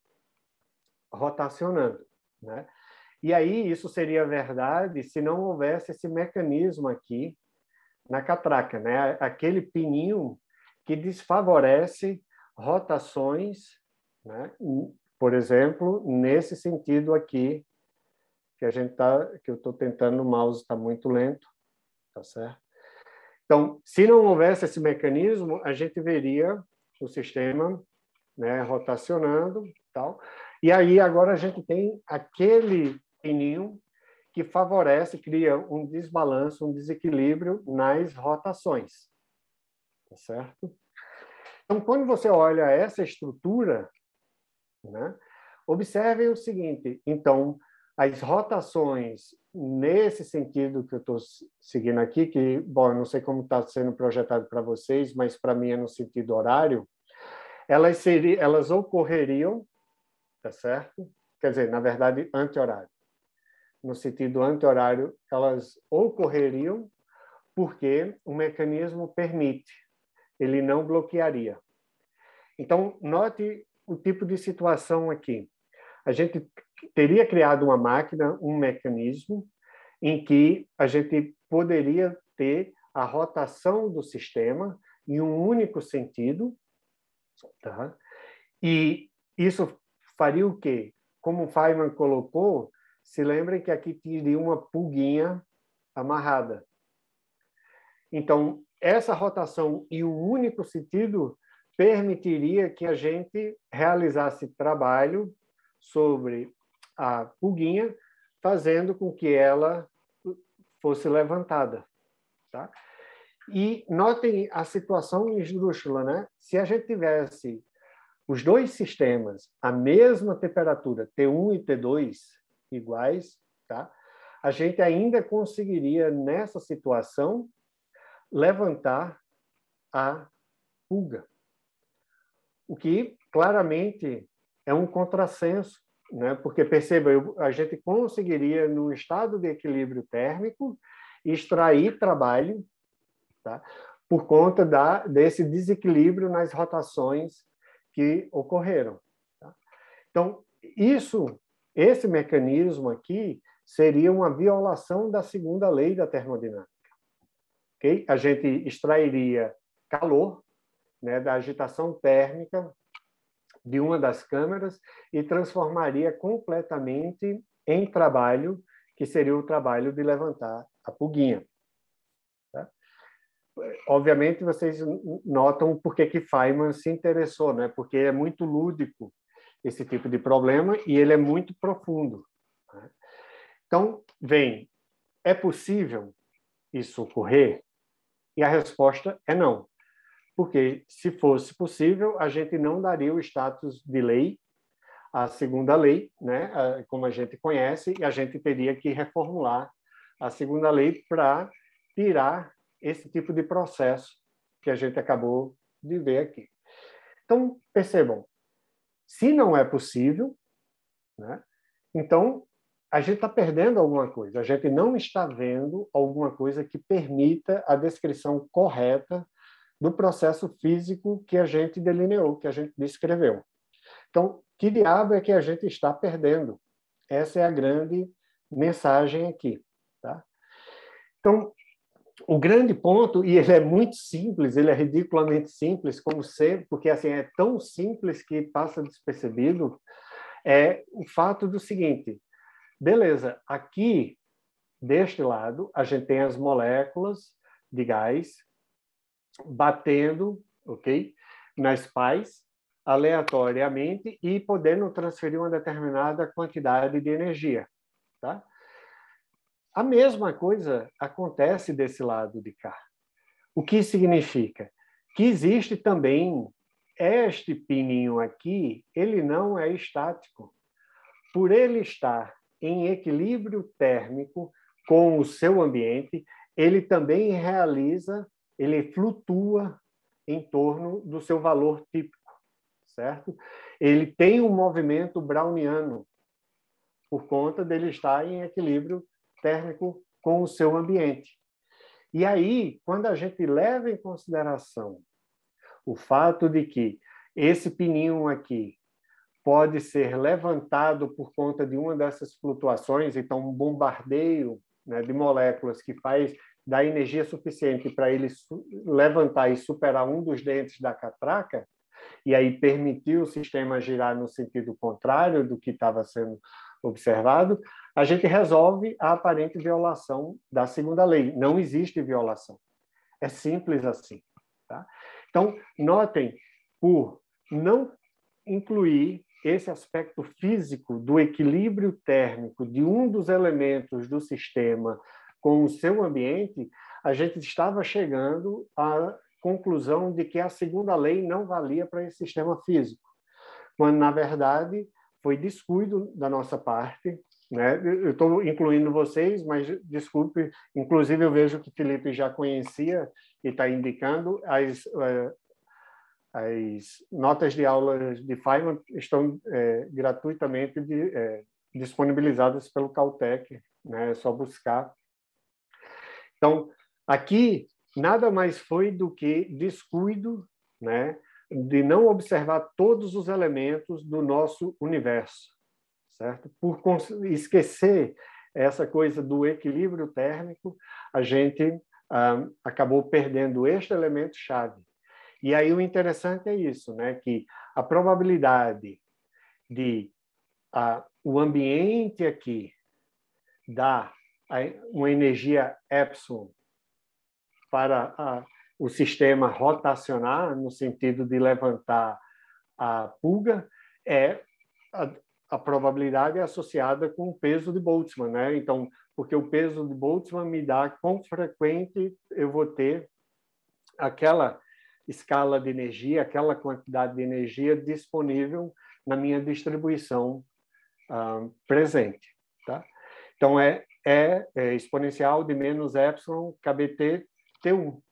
rotacionando, né? E aí isso seria verdade se não houvesse esse mecanismo aqui na catraca, né? Aquele pininho que desfavorece rotações, né? Por exemplo, nesse sentido aqui que a gente tá, que eu estou tentando, o mouse está muito lento, tá certo? Então, se não houvesse esse mecanismo, a gente veria o sistema, né, rotacionando, tal. E aí agora a gente tem aquele pininho que favorece, cria um desbalanço, um desequilíbrio nas rotações, tá certo? Então, quando você olha essa estrutura, né, observe o seguinte: então, as rotações nesse sentido que eu estou seguindo aqui, que, bom, eu não sei como está sendo projetado para vocês, mas para mim é no sentido horário, elas, seriam, elas ocorreriam, tá certo? Quer dizer, na verdade, anti-horário. No sentido anti-horário, elas ocorreriam porque o mecanismo permite, ele não bloquearia. Então, note o tipo de situação aqui. A gente teria criado uma máquina, um mecanismo, em que a gente poderia ter a rotação do sistema em um único sentido, tá? E isso faria o quê? Como o Feynman colocou, se lembrem que aqui teria uma pulguinha amarrada. Então, essa rotação em um único sentido permitiria que a gente realizasse trabalho sobre a pulguinha, fazendo com que ela fosse levantada. Tá? E notem a situação esdrúxula, né? Se a gente tivesse os dois sistemas à mesma temperatura, T um e T dois, iguais, tá? A gente ainda conseguiria, nessa situação, levantar a pulga. O que, claramente, é um contrassenso, né? Porque, perceba, eu, a gente conseguiria, no estado de equilíbrio térmico, extrair trabalho, tá? Por conta da, desse desequilíbrio nas rotações que ocorreram. Tá? Então, isso, esse mecanismo aqui seria uma violação da segunda lei da termodinâmica. Okay? A gente extrairia calor, né, da agitação térmica de uma das câmeras e transformaria completamente em trabalho, que seria o trabalho de levantar a pulguinha. Tá? Obviamente, vocês notam por que que Feynman se interessou, né? Porque é muito lúdico esse tipo de problema e ele é muito profundo. Né? Então, vem, é possível isso ocorrer? E a resposta é não. Porque, se fosse possível, a gente não daria o status de lei, a segunda lei, né, como a gente conhece, e a gente teria que reformular a segunda lei para tirar esse tipo de processo que a gente acabou de ver aqui. Então, percebam, se não é possível, né, então a gente está perdendo alguma coisa, a gente não está vendo alguma coisa que permita a descrição correta do processo físico que a gente delineou, que a gente descreveu. Então, que diabo é que a gente está perdendo? Essa é a grande mensagem aqui. Tá? Então, o grande ponto, e ele é muito simples, ele é ridiculamente simples, como sempre, porque assim, é tão simples que passa despercebido, é o fato do seguinte, beleza, aqui, deste lado, a gente tem as moléculas de gás batendo, ok, nas pás, aleatoriamente, e podendo transferir uma determinada quantidade de energia. Tá? A mesma coisa acontece desse lado de cá. O que significa? Que existe também este pininho aqui, ele não é estático. Por ele estar em equilíbrio térmico com o seu ambiente, ele também realiza, ele flutua em torno do seu valor típico, certo? Ele tem um movimento browniano por conta dele estar em equilíbrio térmico com o seu ambiente. E aí, quando a gente leva em consideração o fato de que esse pininho aqui pode ser levantado por conta de uma dessas flutuações, então um bombardeio, né, de moléculas que faz dar energia suficiente para ele levantar e superar um dos dentes da catraca, e aí permitir o sistema girar no sentido contrário do que estava sendo observado, a gente resolve a aparente violação da segunda lei. Não existe violação. É simples assim. Tá? Então, notem, por não incluir esse aspecto físico do equilíbrio térmico de um dos elementos do sistema com o seu ambiente, a gente estava chegando à conclusão de que a segunda lei não valia para esse sistema físico, quando, na verdade, foi descuido da nossa parte. Né? Eu estou incluindo vocês, mas, desculpe, inclusive eu vejo que Felipe já conhecia e está indicando, as, as notas de aulas de Feynman estão é, gratuitamente de, é, disponibilizadas pelo Caltech, né? É só buscar. Então, aqui, nada mais foi do que descuido, né, de não observar todos os elementos do nosso universo, certo? Por esquecer essa coisa do equilíbrio térmico, a gente ah, acabou perdendo este elemento-chave. E aí o interessante é isso, né, que a probabilidade de ah, o ambiente aqui dar uma energia epsilon para a, o sistema rotacionar, no sentido de levantar a pulga, é a, a probabilidade é associada com o peso de Boltzmann, né? Então, porque o peso de Boltzmann me dá quão frequente eu vou ter aquela escala de energia, aquela quantidade de energia disponível na minha distribuição ah, presente. Tá? Então, é, é, é exponencial de menos epsilon K B T T um.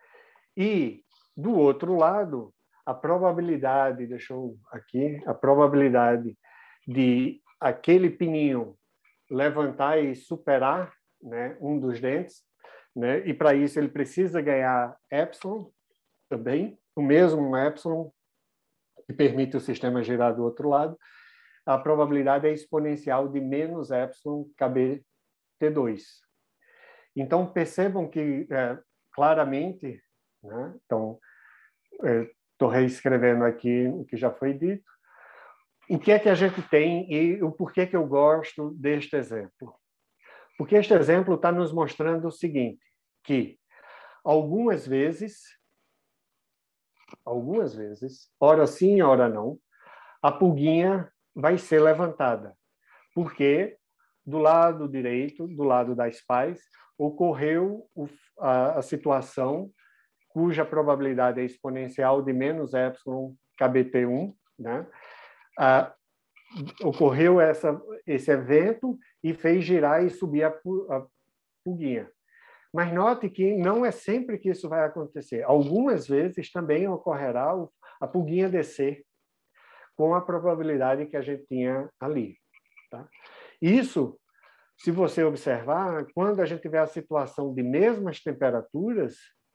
E, do outro lado, a probabilidade, deixa eu aqui, a probabilidade de aquele pininho levantar e superar, né, um dos dentes, né, e para isso ele precisa ganhar epsilon também, o mesmo epsilon que permite o sistema girar do outro lado, a probabilidade é exponencial de menos epsilon K B T dois. Então, percebam que, é, claramente, né, então, estou reescrevendo aqui o que já foi dito, o que é que a gente tem e o porquê que eu gosto deste exemplo. Porque este exemplo está nos mostrando o seguinte, que algumas vezes, algumas vezes, ora sim, ora não, a pulguinha vai ser levantada, porque do lado direito, do lado das pais, ocorreu a, a situação cuja probabilidade é exponencial de menos epsilon K B T um, né? Ah, ocorreu essa, esse evento e fez girar e subir a, a pulguinha. Mas note que não é sempre que isso vai acontecer. Algumas vezes também ocorrerá a pulguinha descer com a probabilidade que a gente tinha ali. Tá? Isso, se você observar, quando a gente tiver a situação de mesmas temperaturas,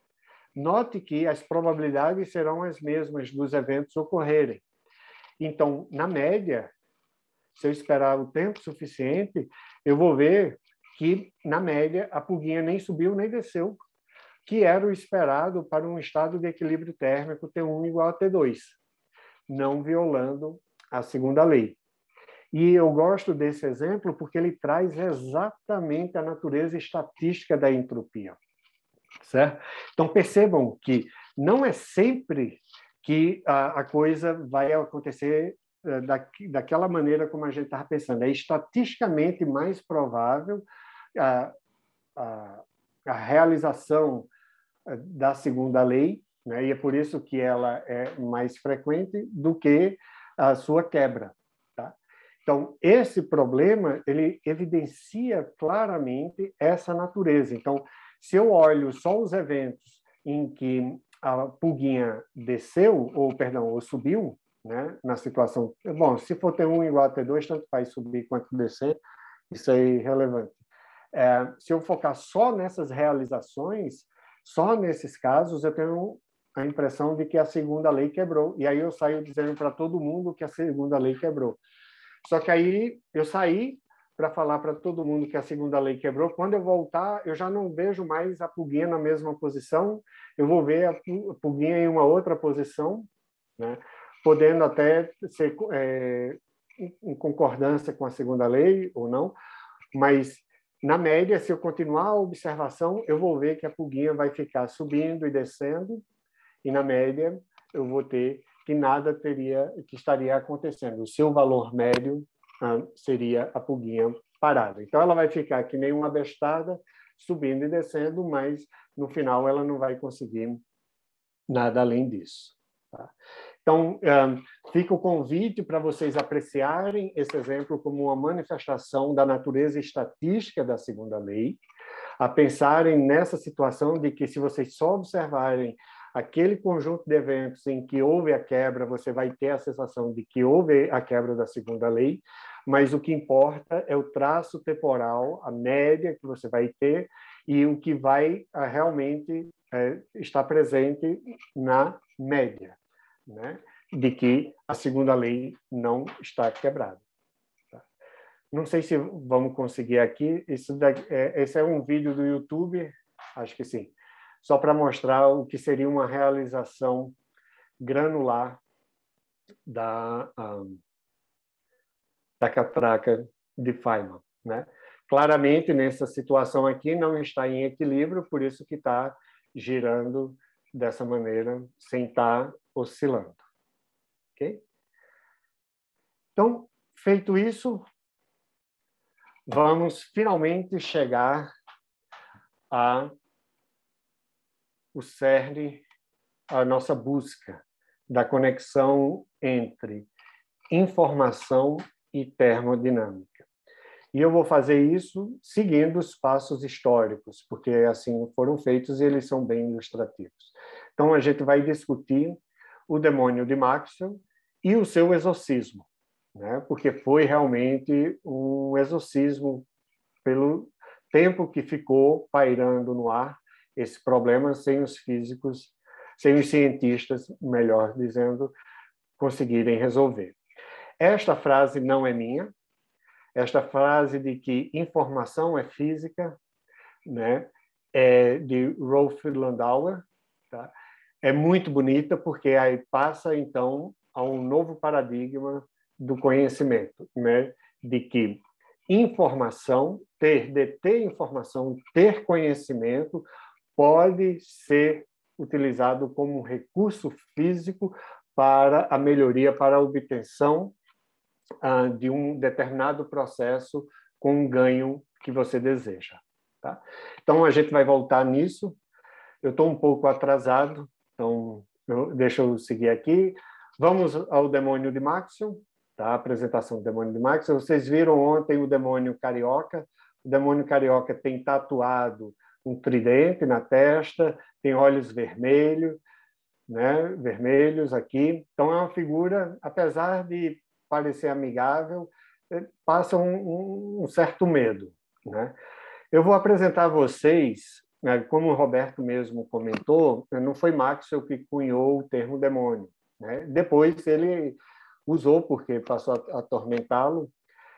note que as probabilidades serão as mesmas dos eventos ocorrerem. Então, na média, se eu esperar o tempo suficiente, eu vou ver que, na média, a pulguinha nem subiu nem desceu, que era o esperado para um estado de equilíbrio térmico T um igual a T dois, não violando a segunda lei. E eu gosto desse exemplo porque ele traz exatamente a natureza estatística da entropia. Certo? Então, percebam que não é sempre que a, a coisa vai acontecer uh, da, daquela maneira como a gente estava pensando. É estatisticamente mais provável a, a, a realização da segunda lei, né? E é por isso que ela é mais frequente do que a sua quebra. Tá? Então, esse problema ele evidencia claramente essa natureza. Então, se eu olho só os eventos em que a pulguinha desceu, ou, perdão, ou subiu, né, na situação... Bom, se for T um igual a T dois, tanto faz subir quanto descer, isso é irrelevante. É, se eu focar só nessas realizações, só nesses casos, eu tenho a impressão de que a segunda lei quebrou. E aí eu saio dizendo para todo mundo que a segunda lei quebrou. Só que aí eu saí para falar para todo mundo que a segunda lei quebrou. Quando eu voltar, eu já não vejo mais a pulguinha na mesma posição, eu vou ver a pulguinha em uma outra posição, né? Podendo até ser é, em concordância com a segunda lei ou não, mas, na média, se eu continuar a observação, eu vou ver que a pulguinha vai ficar subindo e descendo, e, na média, eu vou ter que nada teria, que estaria acontecendo. O seu valor médio ah, seria a pulguinha parada. Então, ela vai ficar que nem uma bestada, subindo e descendo, mas, no final, ela não vai conseguir nada além disso. Tá? Então, um, fica o convite para vocês apreciarem esse exemplo como uma manifestação da natureza estatística da segunda lei, a pensarem nessa situação de que, se vocês só observarem aquele conjunto de eventos em que houve a quebra, você vai ter a sensação de que houve a quebra da segunda lei, mas o que importa é o traço temporal, a média que você vai ter e o que vai uh, realmente uh, estar presente na média, né? De que a segunda lei não está quebrada. Tá? Não sei se vamos conseguir aqui. Isso daqui, é, esse é um vídeo do YouTube, acho que sim, só para mostrar o que seria uma realização granular da, um, da catraca de Feynman, né? Claramente, nessa situação aqui, não está em equilíbrio, por isso que está girando dessa maneira, sem estar oscilando. Okay? Então, feito isso, vamos finalmente chegar a o cerne, a nossa busca da conexão entre informação e termodinâmica. E eu vou fazer isso seguindo os passos históricos, porque assim foram feitos e eles são bem ilustrativos. Então, a gente vai discutir o demônio de Maxwell e o seu exorcismo, né? Porque foi realmente um exorcismo pelo tempo que ficou pairando no ar esse problema sem os físicos, sem os cientistas, melhor dizendo, conseguirem resolver. Esta frase não é minha. Esta frase de que informação é física, né, é de Rolf Landauer, tá? É muito bonita porque aí passa, então, a um novo paradigma do conhecimento, né, de que informação, ter, deter informação, ter conhecimento, pode ser utilizado como um recurso físico para a melhoria, para a obtenção ah, de um determinado processo com um ganho que você deseja. Tá? Então, a gente vai voltar nisso. Eu estou um pouco atrasado, então eu, deixa eu seguir aqui. Vamos ao demônio de Maxwell, tá? A apresentação do demônio de Maxwell. Vocês viram ontem o demônio carioca. O demônio carioca tem tatuado um tridente na testa, tem olhos vermelhos, né? Vermelhos aqui. Então, é uma figura, apesar de parecer amigável, passa um, um, um certo medo, né? Eu vou apresentar a vocês, né, como o Roberto mesmo comentou, não foi Maxwell que cunhou o termo demônio, né? Depois ele usou porque passou a atormentá-lo.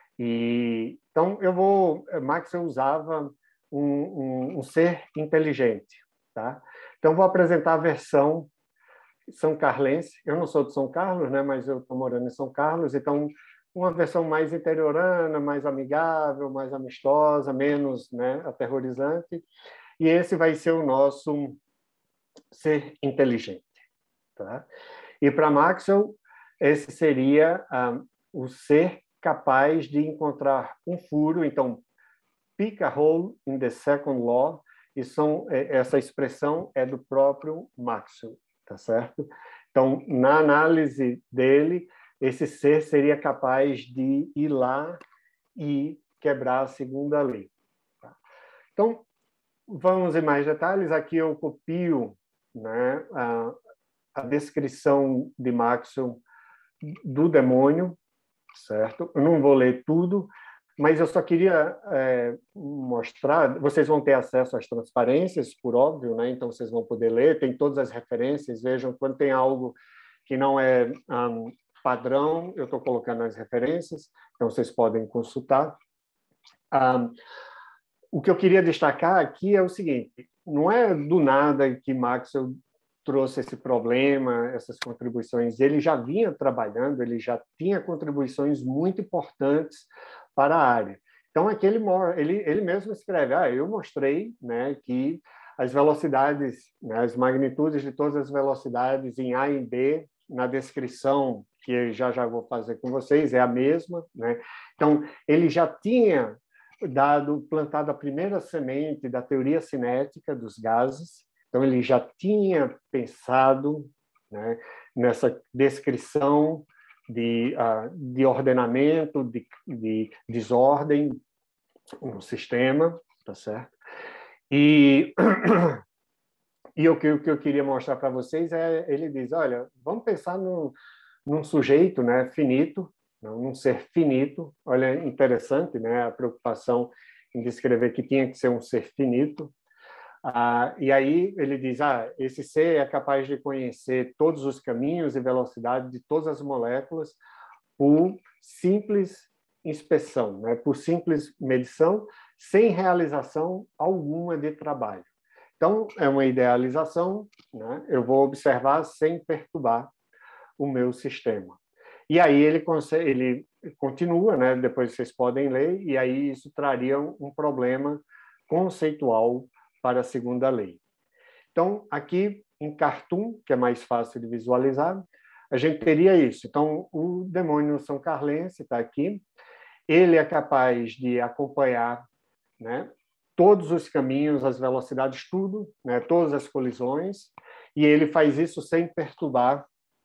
E então eu vou, Maxwell usava um, um, um ser inteligente, tá? Então vou apresentar a versão são carlense. Eu não sou de São Carlos, né? Mas eu estou morando em São Carlos, então uma versão mais interiorana, mais amigável, mais amistosa, menos, né, aterrorizante. E esse vai ser o nosso ser inteligente, tá? E para Maxwell, esse seria ah, o ser capaz de encontrar um furo. Então, pick a hole in the second law. E são, essa expressão é do próprio Maxwell, tá certo? Então, na análise dele, esse ser seria capaz de ir lá e quebrar a segunda lei. Tá? Então, vamos em mais detalhes. Aqui eu copio, né, a, a descrição de Maxwell do demônio, certo? Eu não vou ler tudo, mas eu só queria é, mostrar. Vocês vão ter acesso às transparências, por óbvio, né? Então vocês vão poder ler. Tem todas as referências. Vejam, quando tem algo que não é um, padrão, eu estou colocando as referências, então vocês podem consultar. Um, o que eu queria destacar aqui é o seguinte: não é do nada que Maxwell trouxe esse problema, essas contribuições. Ele já vinha trabalhando, ele já tinha contribuições muito importantes para a área. Então, aqui ele, ele, ele mesmo escreve, ah, eu mostrei, né, que as velocidades, né, as magnitudes de todas as velocidades em A e B, na descrição que já já vou fazer com vocês, é a mesma, né? Então, ele já tinha dado, plantado a primeira semente da teoria cinética dos gases. Então, ele já tinha pensado, né, nessa descrição de, uh, de ordenamento, de, de desordem no sistema, tá certo? E, e o, que, o que eu queria mostrar para vocês é, ele diz, olha, vamos pensar num, num sujeito, né, finito, num ser finito. Olha, interessante, né, a preocupação em descrever que tinha que ser um ser finito. Ah, e aí ele diz, ah, esse ser é capaz de conhecer todos os caminhos e velocidades de todas as moléculas por simples inspeção, né? Por simples medição, sem realização alguma de trabalho. Então, é uma idealização, né? Eu vou observar sem perturbar o meu sistema. E aí ele, consegue, ele continua, né? Depois vocês podem ler, e aí isso traria um problema conceitual para a segunda lei. Então, aqui em cartoon, que é mais fácil de visualizar, a gente teria isso. Então, o demônio São Carlense está aqui. Ele é capaz de acompanhar, né, todos os caminhos, as velocidades, tudo, né, todas as colisões, e ele faz isso sem perturbar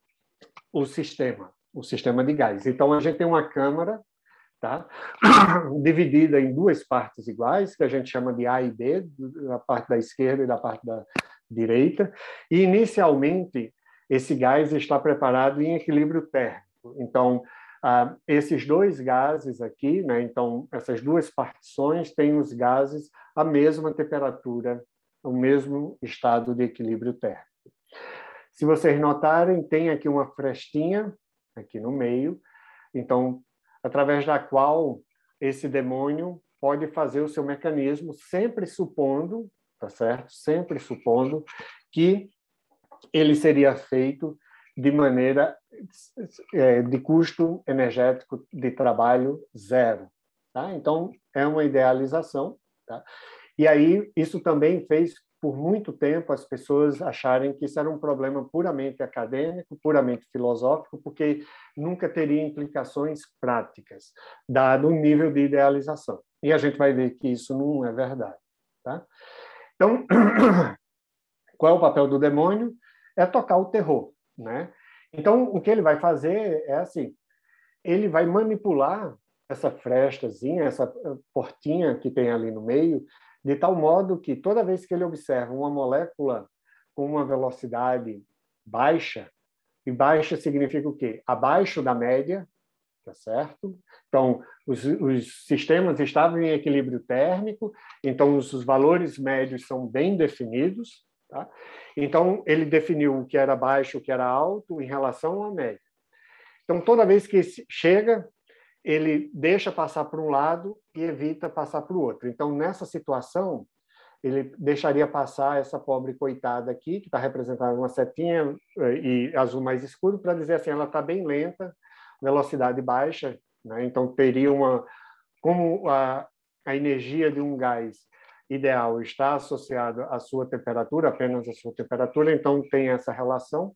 o sistema, o sistema de gás. Então, a gente tem uma câmara, tá? Dividida em duas partes iguais, que a gente chama de A e B, da parte da esquerda e da parte da direita. E, inicialmente, esse gás está preparado em equilíbrio térmico. Então, ah, esses dois gases aqui, né, então, essas duas partições têm os gases à mesma temperatura, o mesmo estado de equilíbrio térmico. Se vocês notarem, tem aqui uma frestinha, aqui no meio, então, através da qual esse demônio pode fazer o seu mecanismo, sempre supondo, tá certo? Sempre supondo que ele seria feito de maneira é, de custo energético de trabalho zero, tá? Então, é uma idealização, tá? E aí, isso também fez por muito tempo, as pessoas acharem que isso era um problema puramente acadêmico, puramente filosófico, porque nunca teria implicações práticas, dado o nível de idealização. E a gente vai ver que isso não é verdade. Tá? Então, qual é o papel do demônio? É tocar o terror, né? Então, o que ele vai fazer é assim, ele vai manipular essa frestazinha, essa portinha que tem ali no meio, de tal modo que toda vez que ele observa uma molécula com uma velocidade baixa, e baixa significa o quê? Abaixo da média, tá certo? Então, os, os sistemas estavam em equilíbrio térmico, então os, os valores médios são bem definidos, tá? Então, ele definiu o que era baixo, o que era alto em relação à média. Então, toda vez que chega, ele deixa passar por um lado e evita passar para o outro. Então, nessa situação, ele deixaria passar essa pobre coitada aqui, que está representada uma setinha e azul mais escuro, para dizer assim, ela está bem lenta, velocidade baixa, né? Então, teria uma... Como a, a energia de um gás ideal está associada à sua temperatura, apenas à sua temperatura, então tem essa relação.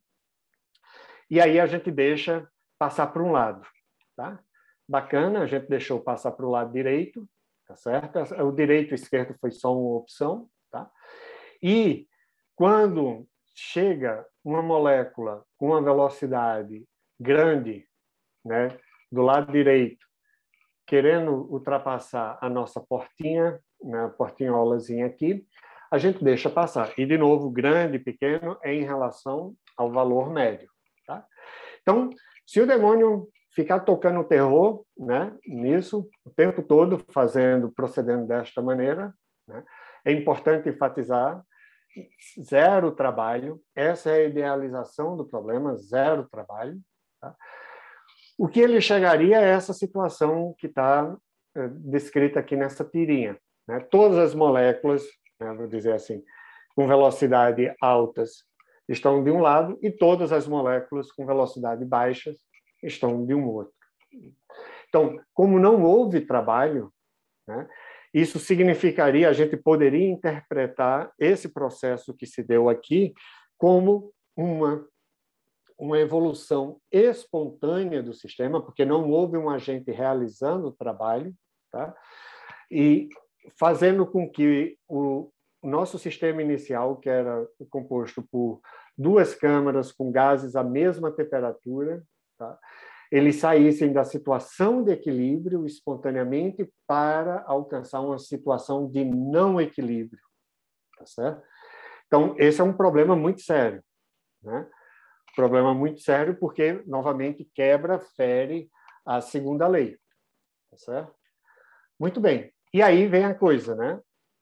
E aí a gente deixa passar para um lado, tá? Bacana, a gente deixou passar para o lado direito, tá certo? O direito e o esquerdo foi só uma opção, tá? E quando chega uma molécula com uma velocidade grande, né, do lado direito, querendo ultrapassar a nossa portinha, né, a portinholazinha aqui, a gente deixa passar. E, de novo, grande e pequeno é em relação ao valor médio, tá? Então, se o demônio ficar tocando o terror, né, nisso, o tempo todo, fazendo, procedendo desta maneira, né, é importante enfatizar, zero trabalho, essa é a idealização do problema, zero trabalho. Tá? O que ele chegaria é essa situação que está é, descrita aqui nessa tirinha. Né? Todas as moléculas, né, vou dizer assim, com velocidade altas estão de um lado e todas as moléculas com velocidade baixas estão de um outro. Então, como não houve trabalho, né, isso significaria, a gente poderia interpretar esse processo que se deu aqui como uma, uma evolução espontânea do sistema, porque não houve um agente realizando o trabalho, tá? E fazendo com que o nosso sistema inicial, que era composto por duas câmaras com gases à mesma temperatura, tá? Eles saíssem da situação de equilíbrio espontaneamente para alcançar uma situação de não equilíbrio, tá certo? Então, esse é um problema muito sério, né? Problema muito sério porque, novamente, quebra, fere a segunda lei, tá certo? Muito bem. E aí vem a coisa, né?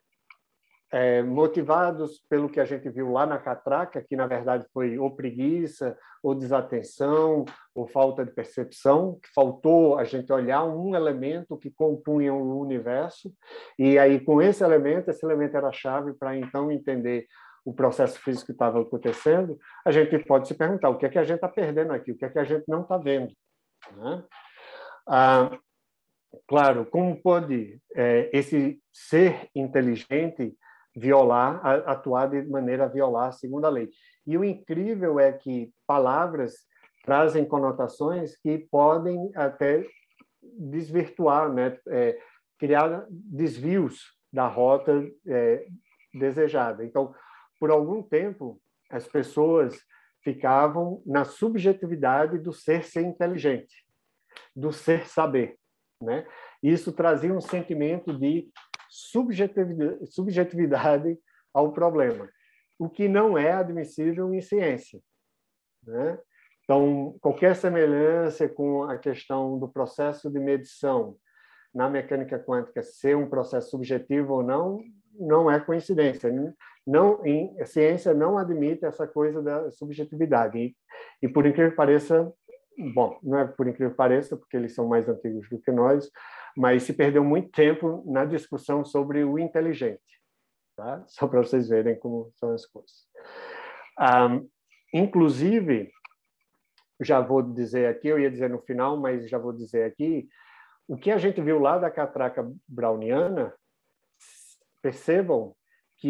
É, motivados pelo que a gente viu lá na catraca, que na verdade foi ou preguiça, ou desatenção, ou falta de percepção, que faltou a gente olhar um elemento que compunha o universo, e aí com esse elemento, esse elemento era a chave para então entender o processo físico que estava acontecendo, a gente pode se perguntar o que é que a gente está perdendo aqui, o que é que a gente não está vendo, né? Ah, claro, como pode é, esse ser inteligente violar, atuar de maneira a violar a segunda lei. E o incrível é que palavras trazem conotações que podem até desvirtuar, né? É, criar desvios da rota é, desejada. Então, por algum tempo, as pessoas ficavam na subjetividade do ser ser inteligente, do ser saber, né? Isso trazia um sentimento de subjetividade, subjetividade ao problema, o que não é admissível em ciência, né? Então, qualquer semelhança com a questão do processo de medição na mecânica quântica ser um processo subjetivo ou não, não é coincidência. Não, em, a ciência não admite essa coisa da subjetividade. E, e, por incrível que pareça, bom, não é por incrível que pareça, porque eles são mais antigos do que nós, mas se perdeu muito tempo na discussão sobre o inteligente, tá? Só para vocês verem como são as coisas. Um, inclusive, já vou dizer aqui, eu ia dizer no final, mas já vou dizer aqui, o que a gente viu lá da catraca browniana, percebam que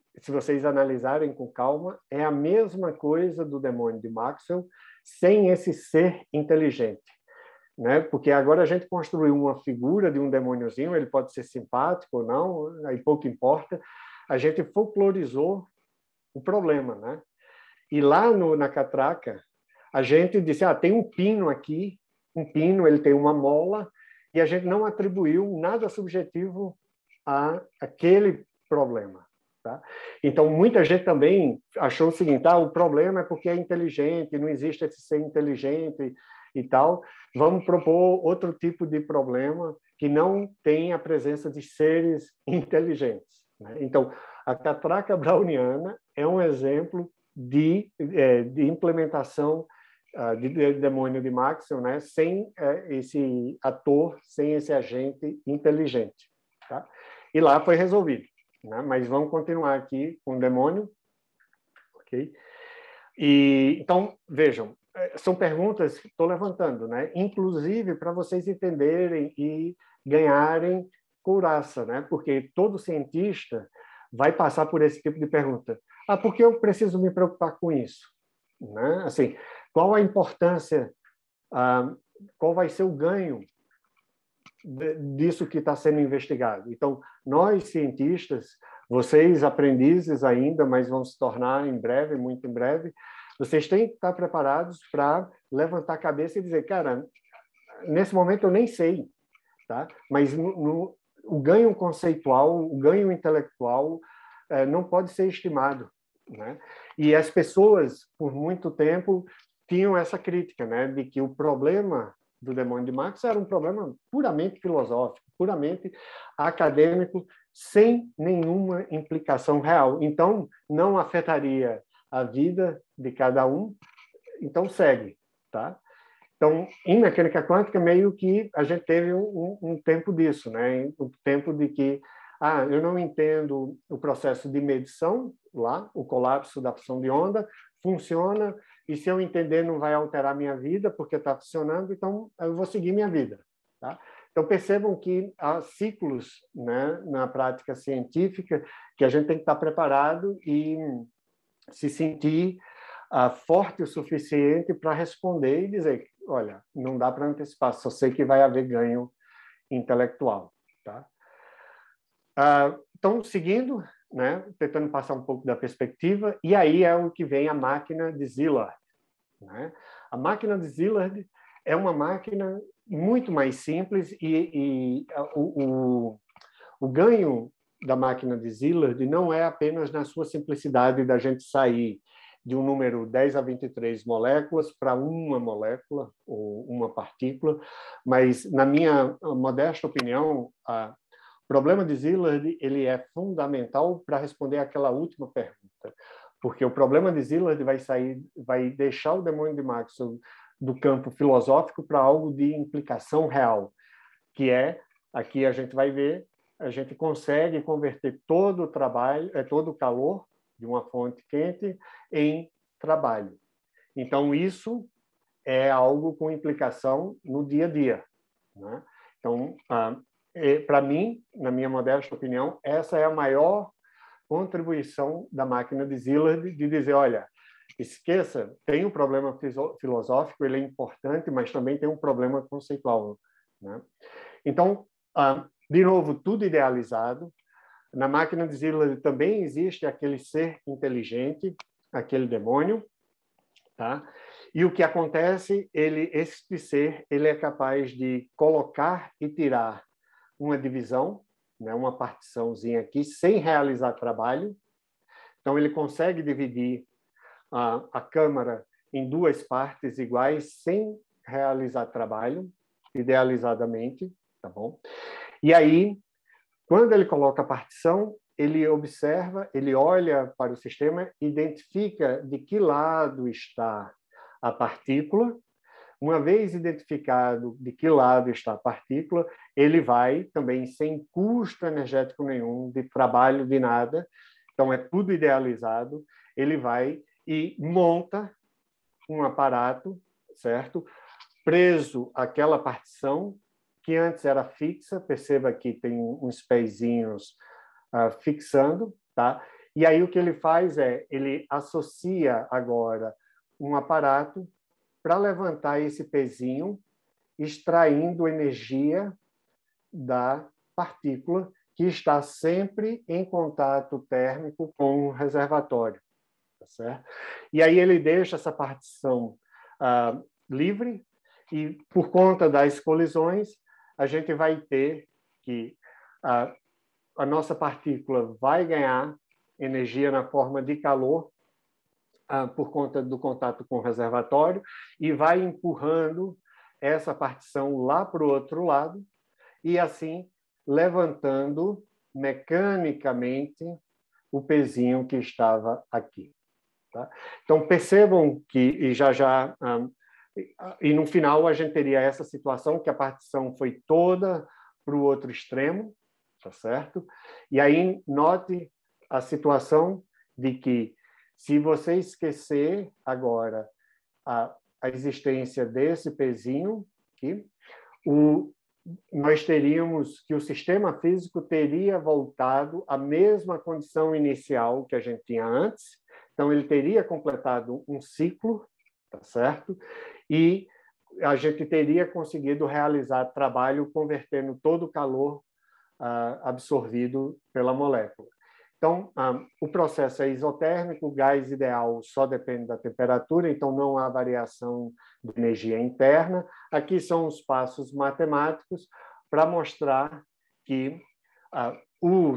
se vocês analisarem com calma, é a mesma coisa do demônio de Maxwell, sem esse ser inteligente. Né? Porque agora a gente construiu uma figura de um demôniozinho, ele pode ser simpático ou não, aí pouco importa. A gente folclorizou o problema, né? E lá no, na catraca, a gente disse, ah, tem um pino aqui, um pino, ele tem uma mola, e a gente não atribuiu nada subjetivo a aquele problema. Tá? Então, muita gente também achou o seguinte, ah, o problema é porque é inteligente, não existe esse ser inteligente e tal. Vamos propor outro tipo de problema que não tem a presença de seres inteligentes. Né? Então, a catraca browniana é um exemplo de, é, de implementação uh, de, de demônio de Maxwell, né? Sem uh, esse ator, sem esse agente inteligente. Tá? E lá foi resolvido. Né? Mas vamos continuar aqui com o demônio. Okay? E, então, vejam, são perguntas que estou levantando, né? Inclusive para vocês entenderem e ganharem couraça, né? Porque todo cientista vai passar por esse tipo de pergunta. Ah, por que eu preciso me preocupar com isso? Né? Assim, qual a importância, ah, qual vai ser o ganho disso que está sendo investigado? Então, nós, cientistas, vocês, aprendizes ainda, mas vão se tornar em breve, muito em breve, vocês têm que estar preparados para levantar a cabeça e dizer, cara, nesse momento eu nem sei, tá? Mas no, no, o ganho conceitual, o ganho intelectual eh, não pode ser estimado, né? E as pessoas, por muito tempo, tinham essa crítica, né, de que o problema do demônio de Maxwell era um problema puramente filosófico, puramente acadêmico, sem nenhuma implicação real. Então, não afetaria a vida de cada um, então segue, tá? Então, em mecânica quântica, meio que a gente teve um, um tempo disso, né? Um tempo de que, ah, eu não entendo o processo de medição lá, o colapso da fusão de onda, funciona, e se eu entender não vai alterar minha vida, porque está funcionando, então eu vou seguir minha vida, tá? Então, percebam que há ciclos, né, na prática científica que a gente tem que estar preparado e se sentir uh, forte o suficiente para responder e dizer, olha, não dá para antecipar, só sei que vai haver ganho intelectual. Tá? Uh, então, seguindo, né, tentando passar um pouco da perspectiva, e aí é o que vem a máquina de Szilard. Né? A máquina de Szilard é uma máquina muito mais simples e, e o, o, o ganho da máquina de Szilard não é apenas na sua simplicidade da gente sair de um número dez a vinte e três moléculas para uma molécula ou uma partícula, mas, na minha modesta opinião, o problema de Szilard ele é fundamental para responder àquela última pergunta, porque o problema de Szilard vai sair, vai deixar o demônio de Maxwell do campo filosófico para algo de implicação real, que é, aqui a gente vai ver, a gente consegue converter todo o trabalho, é todo o calor de uma fonte quente em trabalho. Então, isso é algo com implicação no dia a dia. Né? Então, ah, para mim, na minha modesta opinião, essa é a maior contribuição da máquina de Szilard, de dizer, olha, esqueça, tem um problema filosófico, ele é importante, mas também tem um problema conceitual. Né? Então, ah, de novo, tudo idealizado. Na máquina de Szilard também existe aquele ser inteligente, aquele demônio, tá? E o que acontece, ele, esse ser, ele é capaz de colocar e tirar uma divisão, né, uma partiçãozinha aqui, sem realizar trabalho. Então, ele consegue dividir a, a câmara em duas partes iguais, sem realizar trabalho, idealizadamente, tá bom? E aí, quando ele coloca a partição, ele observa, ele olha para o sistema, identifica de que lado está a partícula. Uma vez identificado de que lado está a partícula, ele vai também sem custo energético nenhum, de trabalho, de nada. Então, é tudo idealizado. Ele vai e monta um aparato, certo? Preso àquela partição, que antes era fixa, perceba que tem uns pezinhos uh, fixando, tá? E aí o que ele faz é, ele associa agora um aparato para levantar esse pezinho, extraindo energia da partícula que está sempre em contato térmico com o reservatório. Tá certo? E aí ele deixa essa partição ah, livre e, por conta das colisões, a gente vai ter que ah, a nossa partícula vai ganhar energia na forma de calor ah, por conta do contato com o reservatório e vai empurrando essa partição lá para o outro lado e, assim, levantando mecanicamente o pezinho que estava aqui. Tá? Então, percebam que, e já já, um, e no final a gente teria essa situação que a partição foi toda para o outro extremo, tá certo? E aí, note a situação de que, se você esquecer agora a, a existência desse pezinho aqui, o, nós teríamos que o sistema físico teria voltado à mesma condição inicial que a gente tinha antes. Então, ele teria completado um ciclo, tá certo? E a gente teria conseguido realizar trabalho convertendo todo o calor ah, absorvido pela molécula. Então, ah, o processo é isotérmico, o gás ideal só depende da temperatura, então não há variação de energia interna. Aqui são os passos matemáticos para mostrar que ah, o,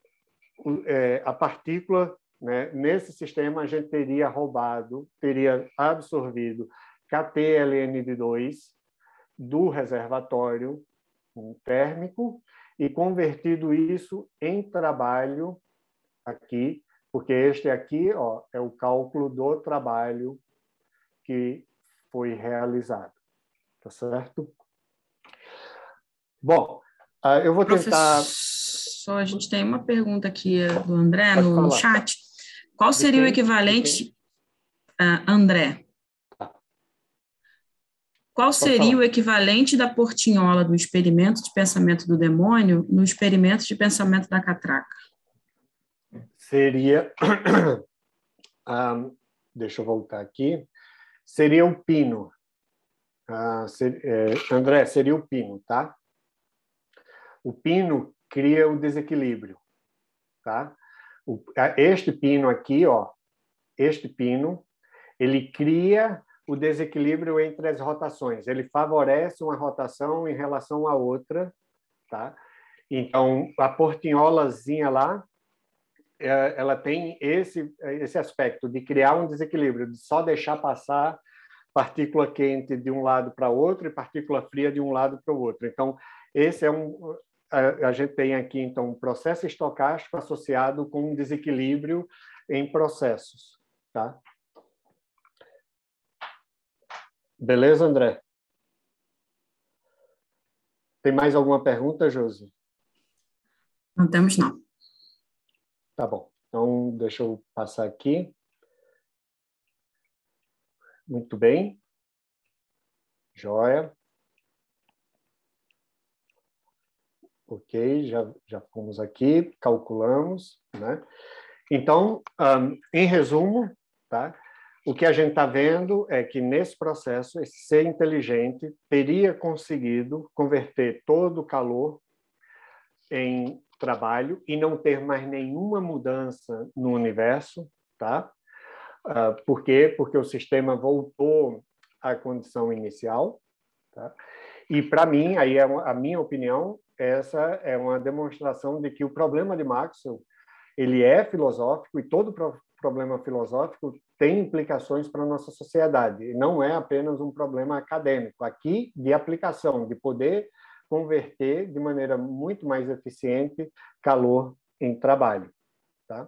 o, é, a partícula, né, nesse sistema, a gente teria roubado, teria absorvido K T L N de dois do reservatório térmico e convertido isso em trabalho aqui, porque este aqui, ó, é o cálculo do trabalho que foi realizado. Tá certo? Bom, eu vou tentar...
Professor, a gente tem uma pergunta aqui do André no, no chat. Qual seria o equivalente... Uh, André. Qual seria o equivalente da portinhola do experimento de pensamento do demônio no experimento de pensamento da catraca?
Seria... um, deixa eu voltar aqui. Seria o pino. Uh, ser, é, André, seria o pino, tá? O pino cria o desequilíbrio, tá? O, este pino aqui, ó, este pino, ele cria o desequilíbrio entre as rotações. Ele favorece uma rotação em relação à outra, tá? Então, a portinholazinha lá, ela tem esse, esse aspecto de criar um desequilíbrio, de só deixar passar partícula quente de um lado para o outro e partícula fria de um lado para o outro. Então, esse é um... A gente tem aqui, então, um processo estocástico associado com um desequilíbrio em processos, tá? Beleza, André? Tem mais alguma pergunta, Josi?
Não temos, não.
Tá bom. Então, deixa eu passar aqui. Muito bem. Joia. Ok, já, já fomos aqui, calculamos, né? Então, um, em resumo, tá? O que a gente está vendo é que, nesse processo, esse ser inteligente teria conseguido converter todo o calor em trabalho e não ter mais nenhuma mudança no universo, tá? Uh, por quê? Porque o sistema voltou à condição inicial, tá? E, para mim, aí é a minha opinião, essa é uma demonstração de que o problema de Maxwell ele é filosófico e todo pro problema filosófico tem implicações para a nossa sociedade. E não é apenas um problema acadêmico. Aqui, de aplicação, de poder converter de maneira muito mais eficiente calor em trabalho. Tá?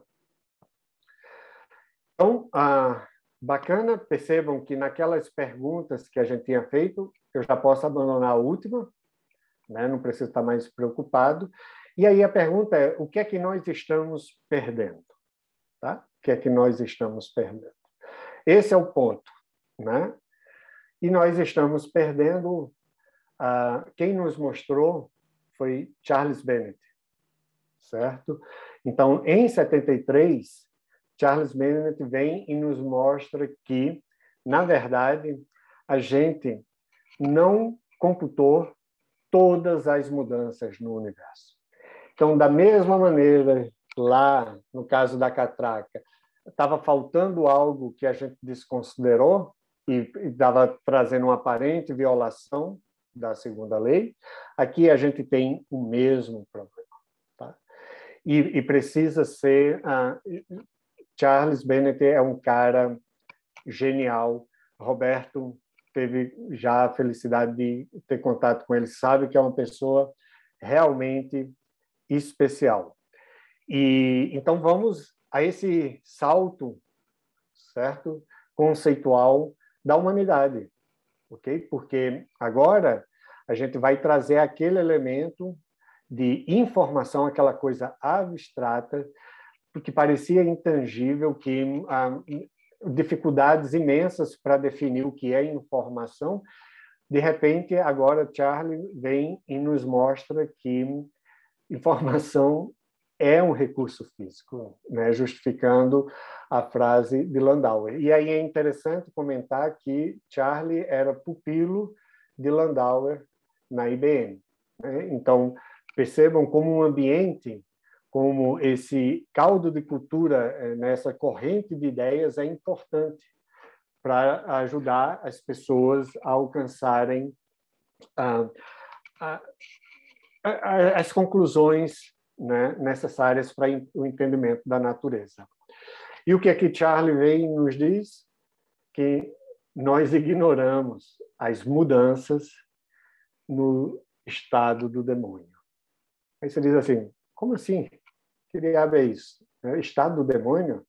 Então, ah, bacana, percebam que naquelas perguntas que a gente tinha feito, eu já posso abandonar a última, né? Não preciso estar mais preocupado. E aí a pergunta é, o que é que nós estamos perdendo? Tá? O que é que nós estamos perdendo? Esse é o ponto, né? E nós estamos perdendo... Uh, quem nos mostrou foi Charles Bennett, certo? Então, em setenta e três, Charles Bennett vem e nos mostra que, na verdade, a gente não computou todas as mudanças no universo. Então, da mesma maneira, lá, no caso da catraca, estava faltando algo que a gente desconsiderou e estava trazendo uma aparente violação da segunda lei, aqui a gente tem o mesmo problema. Tá? E, e precisa ser... Uh, Charles Bennett é um cara genial. Roberto teve já a felicidade de ter contato com ele, sabe que é uma pessoa realmente especial. E então vamos a esse salto, certo, conceitual da humanidade, ok? Porque agora a gente vai trazer aquele elemento de informação, aquela coisa abstrata, que parecia intangível, que ah, dificuldades imensas para definir o que é informação. De repente, agora Charlie vem e nos mostra que informação é um recurso físico, né? Justificando a frase de Landauer. E aí é interessante comentar que Charlie era pupilo de Landauer na I B M. Né? Então, percebam como um ambiente, como esse caldo de cultura nessa corrente de ideias é importante para ajudar as pessoas a alcançarem ah, ah, as conclusões, né, necessárias para o entendimento da natureza. E o que é que Charlie vem e nos diz? Que nós ignoramos as mudanças no estado do demônio. Aí você diz assim, como assim? Que diabo é isso? Estado do demônio?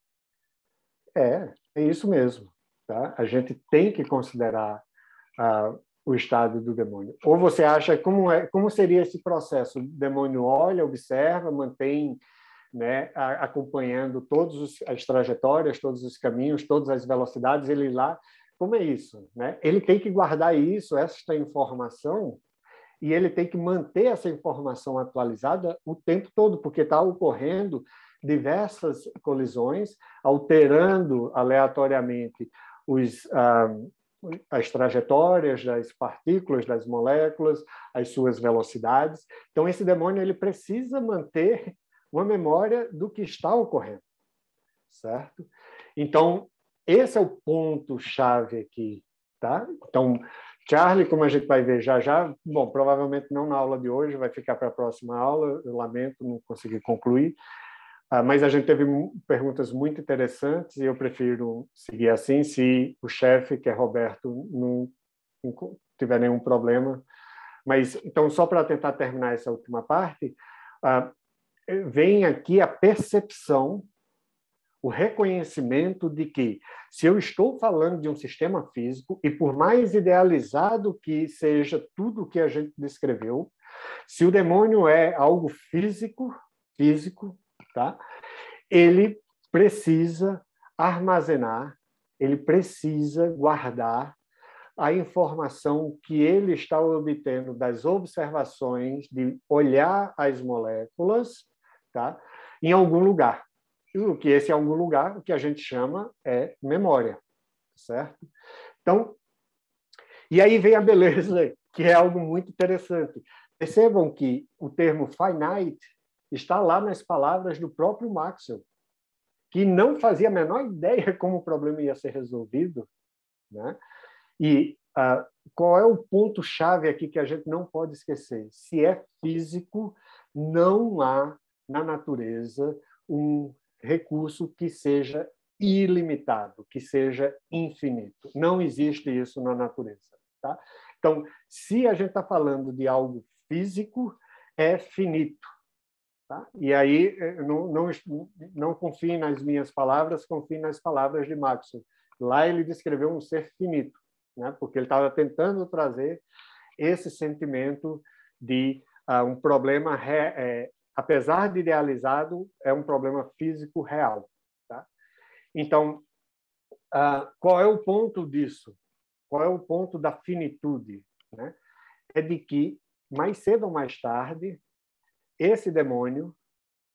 É, é isso mesmo. Tá? A gente tem que considerar ah, o estado do demônio. Ou você acha, como, é, como seria esse processo? O demônio olha, observa, mantém, né, acompanhando todas as trajetórias, todos os caminhos, todas as velocidades, ele lá, como é isso? Né? Ele tem que guardar isso, esta informação, e ele tem que manter essa informação atualizada o tempo todo, porque está ocorrendo diversas colisões, alterando aleatoriamente os, ah, as trajetórias das partículas, das moléculas, as suas velocidades. Então, esse demônio ele precisa manter uma memória do que está ocorrendo, certo? Então, esse é o ponto-chave aqui, tá? Então, Charlie, como a gente vai ver já já, bom, provavelmente não na aula de hoje, vai ficar para a próxima aula, eu lamento não conseguir concluir, mas a gente teve perguntas muito interessantes e eu prefiro seguir assim, se o chefe, que é Roberto, não tiver nenhum problema. Mas, então, só para tentar terminar essa última parte, vem aqui a percepção, o reconhecimento de que, se eu estou falando de um sistema físico, e por mais idealizado que seja tudo o que a gente descreveu, se o demônio é algo físico, físico, tá? Ele precisa armazenar, ele precisa guardar a informação que ele está obtendo das observações, de olhar as moléculas, tá? Em algum lugar. E o que esse algum lugar, o que a gente chama é memória, certo? Então, e aí vem a beleza, que é algo muito interessante. Percebam que o termo finite está lá nas palavras do próprio Maxwell, que não fazia a menor ideia como o problema ia ser resolvido, né? E ah, qual é o ponto-chave aqui que a gente não pode esquecer? Se é físico, não há na natureza um recurso que seja ilimitado, que seja infinito. Não existe isso na natureza. Tá? Então, se a gente está falando de algo físico, é finito. Tá? E aí, não, não, não confie nas minhas palavras, confie nas palavras de Maxwell. Lá ele descreveu um ser finito, né? Porque ele estava tentando trazer esse sentimento de uh, um problema re, é, apesar de idealizado, é um problema físico real. Tá? Então, uh, qual é o ponto disso? Qual é o ponto da finitude? Né? É de que, mais cedo ou mais tarde, esse demônio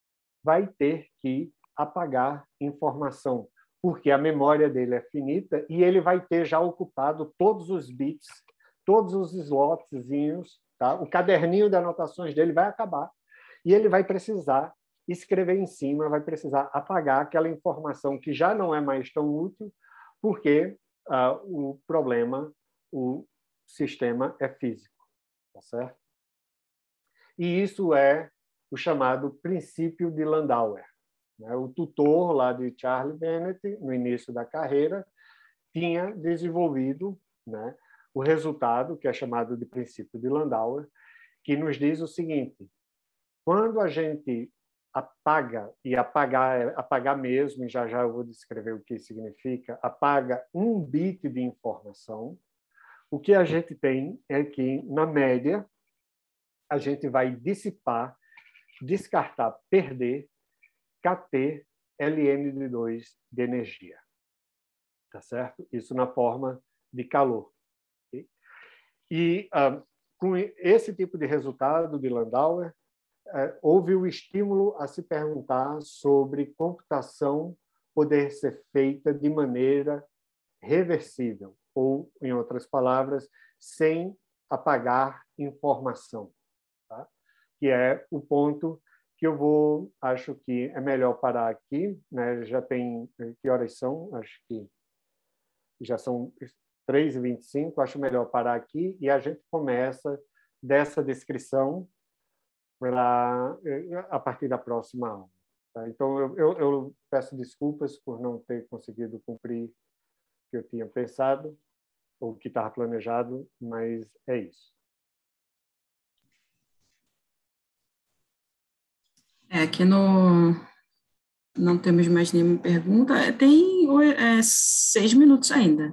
vai ter que apagar informação, porque a memória dele é finita e ele vai ter já ocupado todos os bits, todos os slotzinhos, tá? O caderninho de anotações dele vai acabar e ele vai precisar escrever em cima, vai precisar apagar aquela informação que já não é mais tão útil, porque uh, o problema, o sistema é físico, tá certo? E isso é o chamado princípio de Landauer. O tutor lá de Charles Bennett, no início da carreira, tinha desenvolvido, né, o resultado, que é chamado de princípio de Landauer, que nos diz o seguinte: quando a gente apaga, e apagar, apagar mesmo, e já já eu vou descrever o que significa, apaga um bit de informação, o que a gente tem é que, na média, a gente vai dissipar, descartar, perder K T L N de dois de energia. Tá certo? Isso na forma de calor. Okay? E ah, com esse tipo de resultado de Landauer, eh, houve o estímulo a se perguntar sobre computação poder ser feita de maneira reversível, ou, em outras palavras, sem apagar informação. Tá? Que é o ponto que eu vou, acho que é melhor parar aqui, né? Já tem, que horas são? Acho que já são três e vinte e cinco, acho melhor parar aqui e a gente começa dessa descrição pra, a partir da próxima aula. Tá? Então, eu, eu, eu peço desculpas por não ter conseguido cumprir o que eu tinha pensado, ou o que estava planejado, mas é isso.
É, aqui no... não temos mais nenhuma pergunta. Tem é, seis minutos ainda.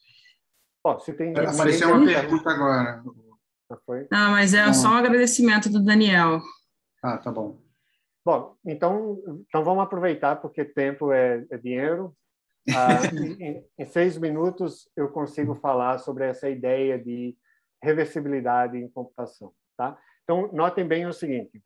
Bom, se tem
Apareceu uma pergunta agora.
Ah, foi?
Não, mas é só um agradecimento do Daniel.
Ah, tá bom.
Bom, então, então vamos aproveitar, porque tempo é, é dinheiro. Ah, em, em seis minutos eu consigo falar sobre essa ideia de reversibilidade em computação. Tá? Então, notem bem o seguinte.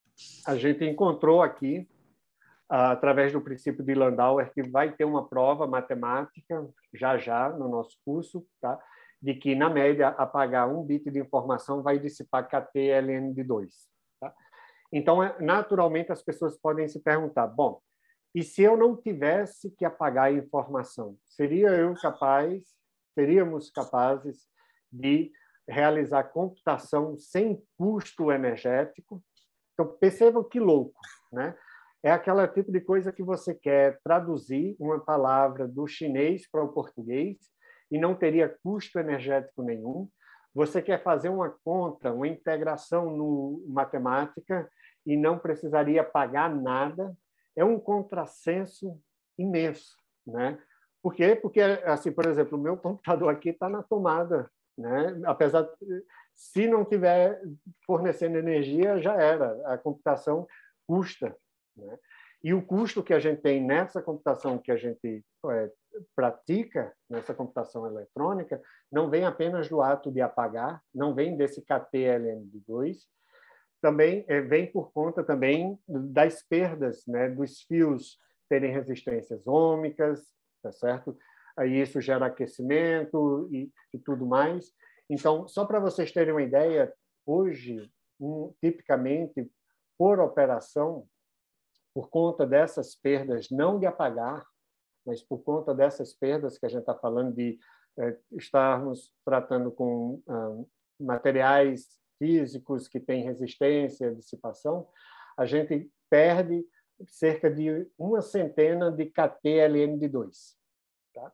A gente encontrou aqui, através do princípio de Landauer, que vai ter uma prova matemática, já já, no nosso curso, tá? De que, na média, apagar um bit de informação vai dissipar K T L N de dois. Tá? Então, naturalmente, as pessoas podem se perguntar, bom, e se eu não tivesse que apagar a informação, seria eu capaz, seríamos capazes de realizar computação sem custo energético? Então, percebam que louco, né? É aquele tipo de coisa que você quer traduzir uma palavra do chinês para o português e não teria custo energético nenhum. Você quer fazer uma conta, uma integração no matemática e não precisaria pagar nada. É um contrassenso imenso, né? Por quê? Porque, assim, por exemplo, o meu computador aqui está na tomada, né? Apesar de, se não tiver fornecendo energia, já era. A computação custa, né? E o custo que a gente tem nessa computação que a gente é, pratica, nessa computação eletrônica, não vem apenas do ato de apagar, não vem desse K T L N de dois, também é, vem por conta também das perdas, né, dos fios terem resistências ômicas, tá certo? Aí isso gera aquecimento e, e tudo mais. Então, só para vocês terem uma ideia, hoje, um, tipicamente, por operação, por conta dessas perdas, não de apagar, mas por conta dessas perdas que a gente está falando de é, estarmos tratando com ah, materiais físicos que têm resistência, dissipação, a gente perde cerca de uma centena de K T L N de dois. Tá?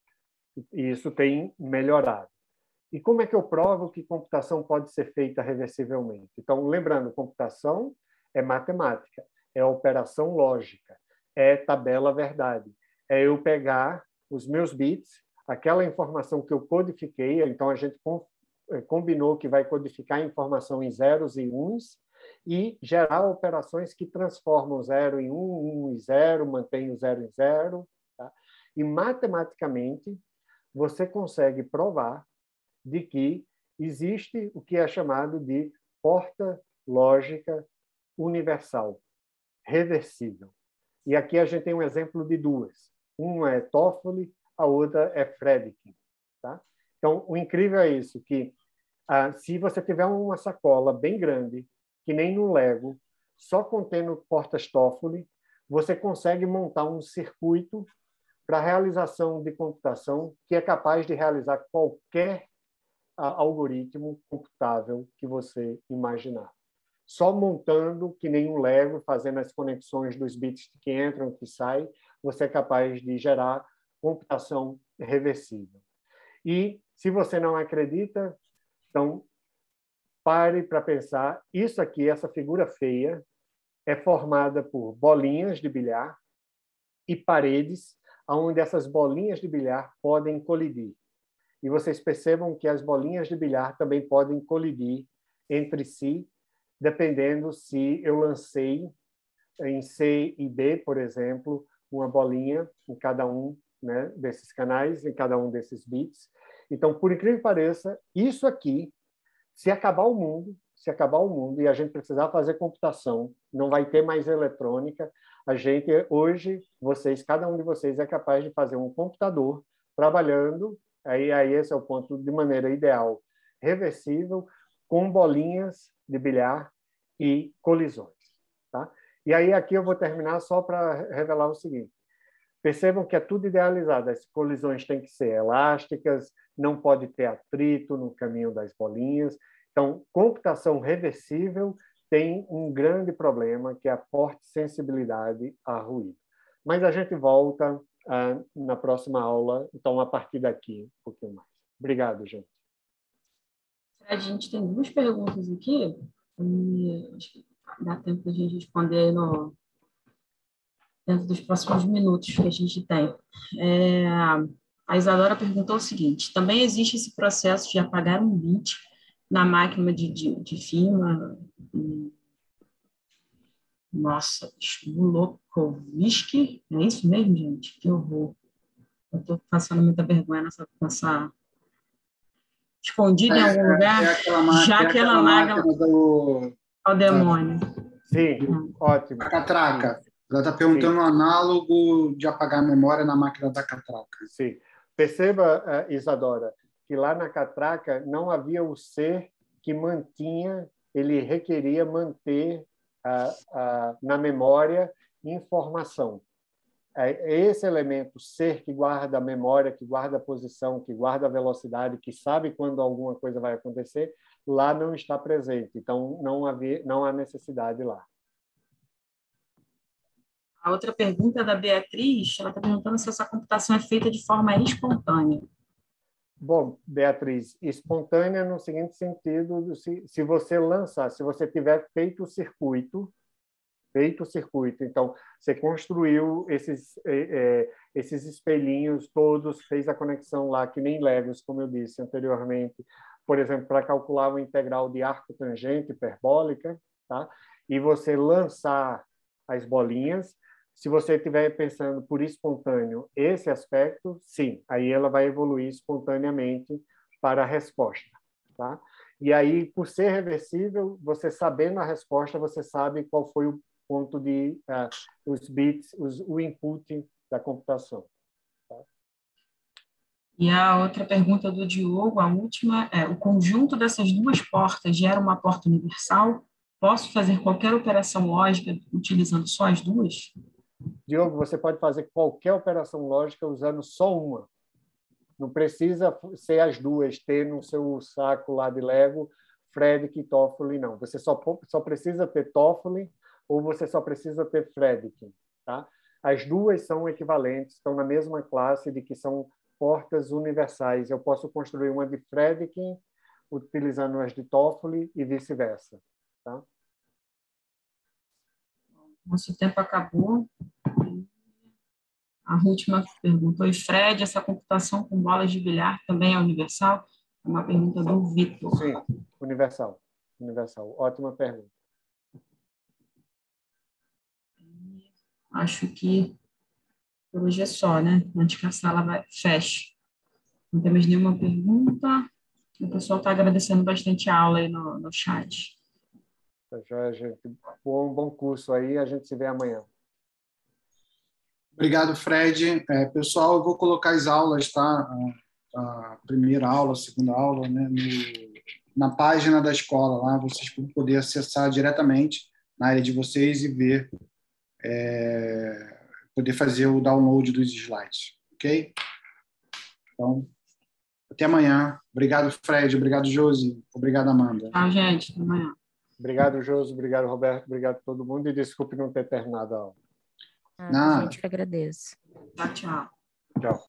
E isso tem melhorado. E como é que eu provo que computação pode ser feita reversivelmente? Então, lembrando, computação é matemática, é operação lógica, é tabela verdade. É eu pegar os meus bits, aquela informação que eu codifiquei, então a gente combinou que vai codificar a informação em zeros e uns e gerar operações que transformam zero em um, um em zero, mantém o zero em zero. Tá? E, matematicamente, você consegue provar de que existe o que é chamado de porta lógica universal. reversível. E aqui a gente tem um exemplo de duas. Uma é Toffoli, a outra é Fredkin. Tá? Então, o incrível é isso, que ah, se você tiver uma sacola bem grande, que nem no Lego, só contendo portas Toffoli, você consegue montar um circuito para a realização de computação que é capaz de realizar qualquer ah, algoritmo computável que você imaginar. Só montando, que nem um Lego, fazendo as conexões dos bits que entram e que saem, você é capaz de gerar computação reversível. E, se você não acredita, então, pare para pensar. Isso aqui, essa figura feia, é formada por bolinhas de bilhar e paredes, onde essas bolinhas de bilhar podem colidir. E vocês percebam que as bolinhas de bilhar também podem colidir entre si, dependendo se eu lancei em C e D, por exemplo, uma bolinha em cada um, né, desses canais, em cada um desses bits. Então, por incrível que pareça, isso aqui, se acabar o mundo, se acabar o mundo e a gente precisar fazer computação, não vai ter mais eletrônica, a gente, hoje, vocês, cada um de vocês é capaz de fazer um computador trabalhando, aí, aí esse é o ponto, de maneira ideal, reversível, com bolinhas de bilhar e colisões. Tá? E aí aqui eu vou terminar só para revelar o seguinte. Percebam que é tudo idealizado. As colisões têm que ser elásticas, não pode ter atrito no caminho das bolinhas. Então, computação reversível tem um grande problema, que é a forte sensibilidade a ruído. Mas a gente volta ah, na próxima aula, então, a partir daqui, um pouquinho mais. Obrigado, gente.
A gente tem duas perguntas aqui, e acho que dá tempo de a gente responder no, dentro dos próximos minutos que a gente tem. É, a Isadora perguntou o seguinte: também existe esse processo de apagar um bit na máquina de, de, de firma? Nossa, Shmulokovsky, é isso mesmo, gente? Que horror. Eu estou passando muita vergonha nessa... nessa... escondida em algum
é,
lugar,
é aquela máquina,
já
é
que
aquela
ela maga
máquina do,
ao demônio.
Sim,
Hum.
ótimo.
a catraca. Ela está perguntando o análogo de apagar a memória na máquina da catraca.
Sim. Perceba, Isadora, que lá na catraca não havia o ser que mantinha, ele requeria manter a, a, na memória informação. Esse elemento, ser que guarda a memória, que guarda a posição, que guarda a velocidade, que sabe quando alguma coisa vai acontecer, lá não está presente. Então, não, havia, não há necessidade lá.
A outra pergunta é da Beatriz, ela está perguntando se essa computação é feita de forma espontânea.
Bom, Beatriz, espontânea no seguinte sentido, se, se você lançar, se você tiver feito o circuito, feito o circuito, então você construiu esses, é, esses espelhinhos todos, fez a conexão lá, que nem Legos, como eu disse anteriormente, por exemplo, para calcular o integral de arco tangente hiperbólica, tá? E você lançar as bolinhas. Se você estiver pensando por espontâneo esse aspecto, sim, aí ela vai evoluir espontaneamente para a resposta. Tá? E aí, por ser reversível, você sabendo a resposta, você sabe qual foi o ponto de uh, os bits, os, o input da computação. Tá?
E a outra pergunta do Diogo, a última, é: o conjunto dessas duas portas gera uma porta universal? Posso fazer qualquer operação lógica utilizando só as duas?
Diogo, você pode fazer qualquer operação lógica usando só uma. Não precisa ser as duas, ter no seu saco lá de Lego Fredkin e Toffoli, não. Você só, só precisa ter Toffoli ou você só precisa ter Fredkin. Tá? As duas são equivalentes, estão na mesma classe de que são portas universais. Eu posso construir uma de Fredkin utilizando as de Toffoli e vice-versa. Tá?
Nosso tempo acabou. A última pergunta. Oi, Fred, essa computação com bolas de bilhar também é universal? É uma pergunta do Vitor.
Sim, universal. Universal. Ótima pergunta.
Acho que por hoje é só, né? Antes que a sala vai... feche. Não temos nenhuma pergunta. O pessoal está agradecendo bastante a aula aí no, no chat.
Tá joia, gente. Bom, bom curso aí. A gente se vê amanhã.
Obrigado, Fred. É, pessoal, eu vou colocar as aulas, tá? A, a primeira aula, a segunda aula, né? No, na página da escola lá, vocês vão poder acessar diretamente na área de vocês e ver, é, poder fazer o download dos slides, ok? Então, até amanhã. Obrigado, Fred. Obrigado, Josi. Obrigado, Amanda.
Tchau, gente. Até amanhã.
Obrigado, Josi. Obrigado, Roberto. Obrigado a todo mundo. E desculpe não ter terminado a aula.
Ah,
Nada.
a gente que agradece.
Tchau, tchau.
Tchau.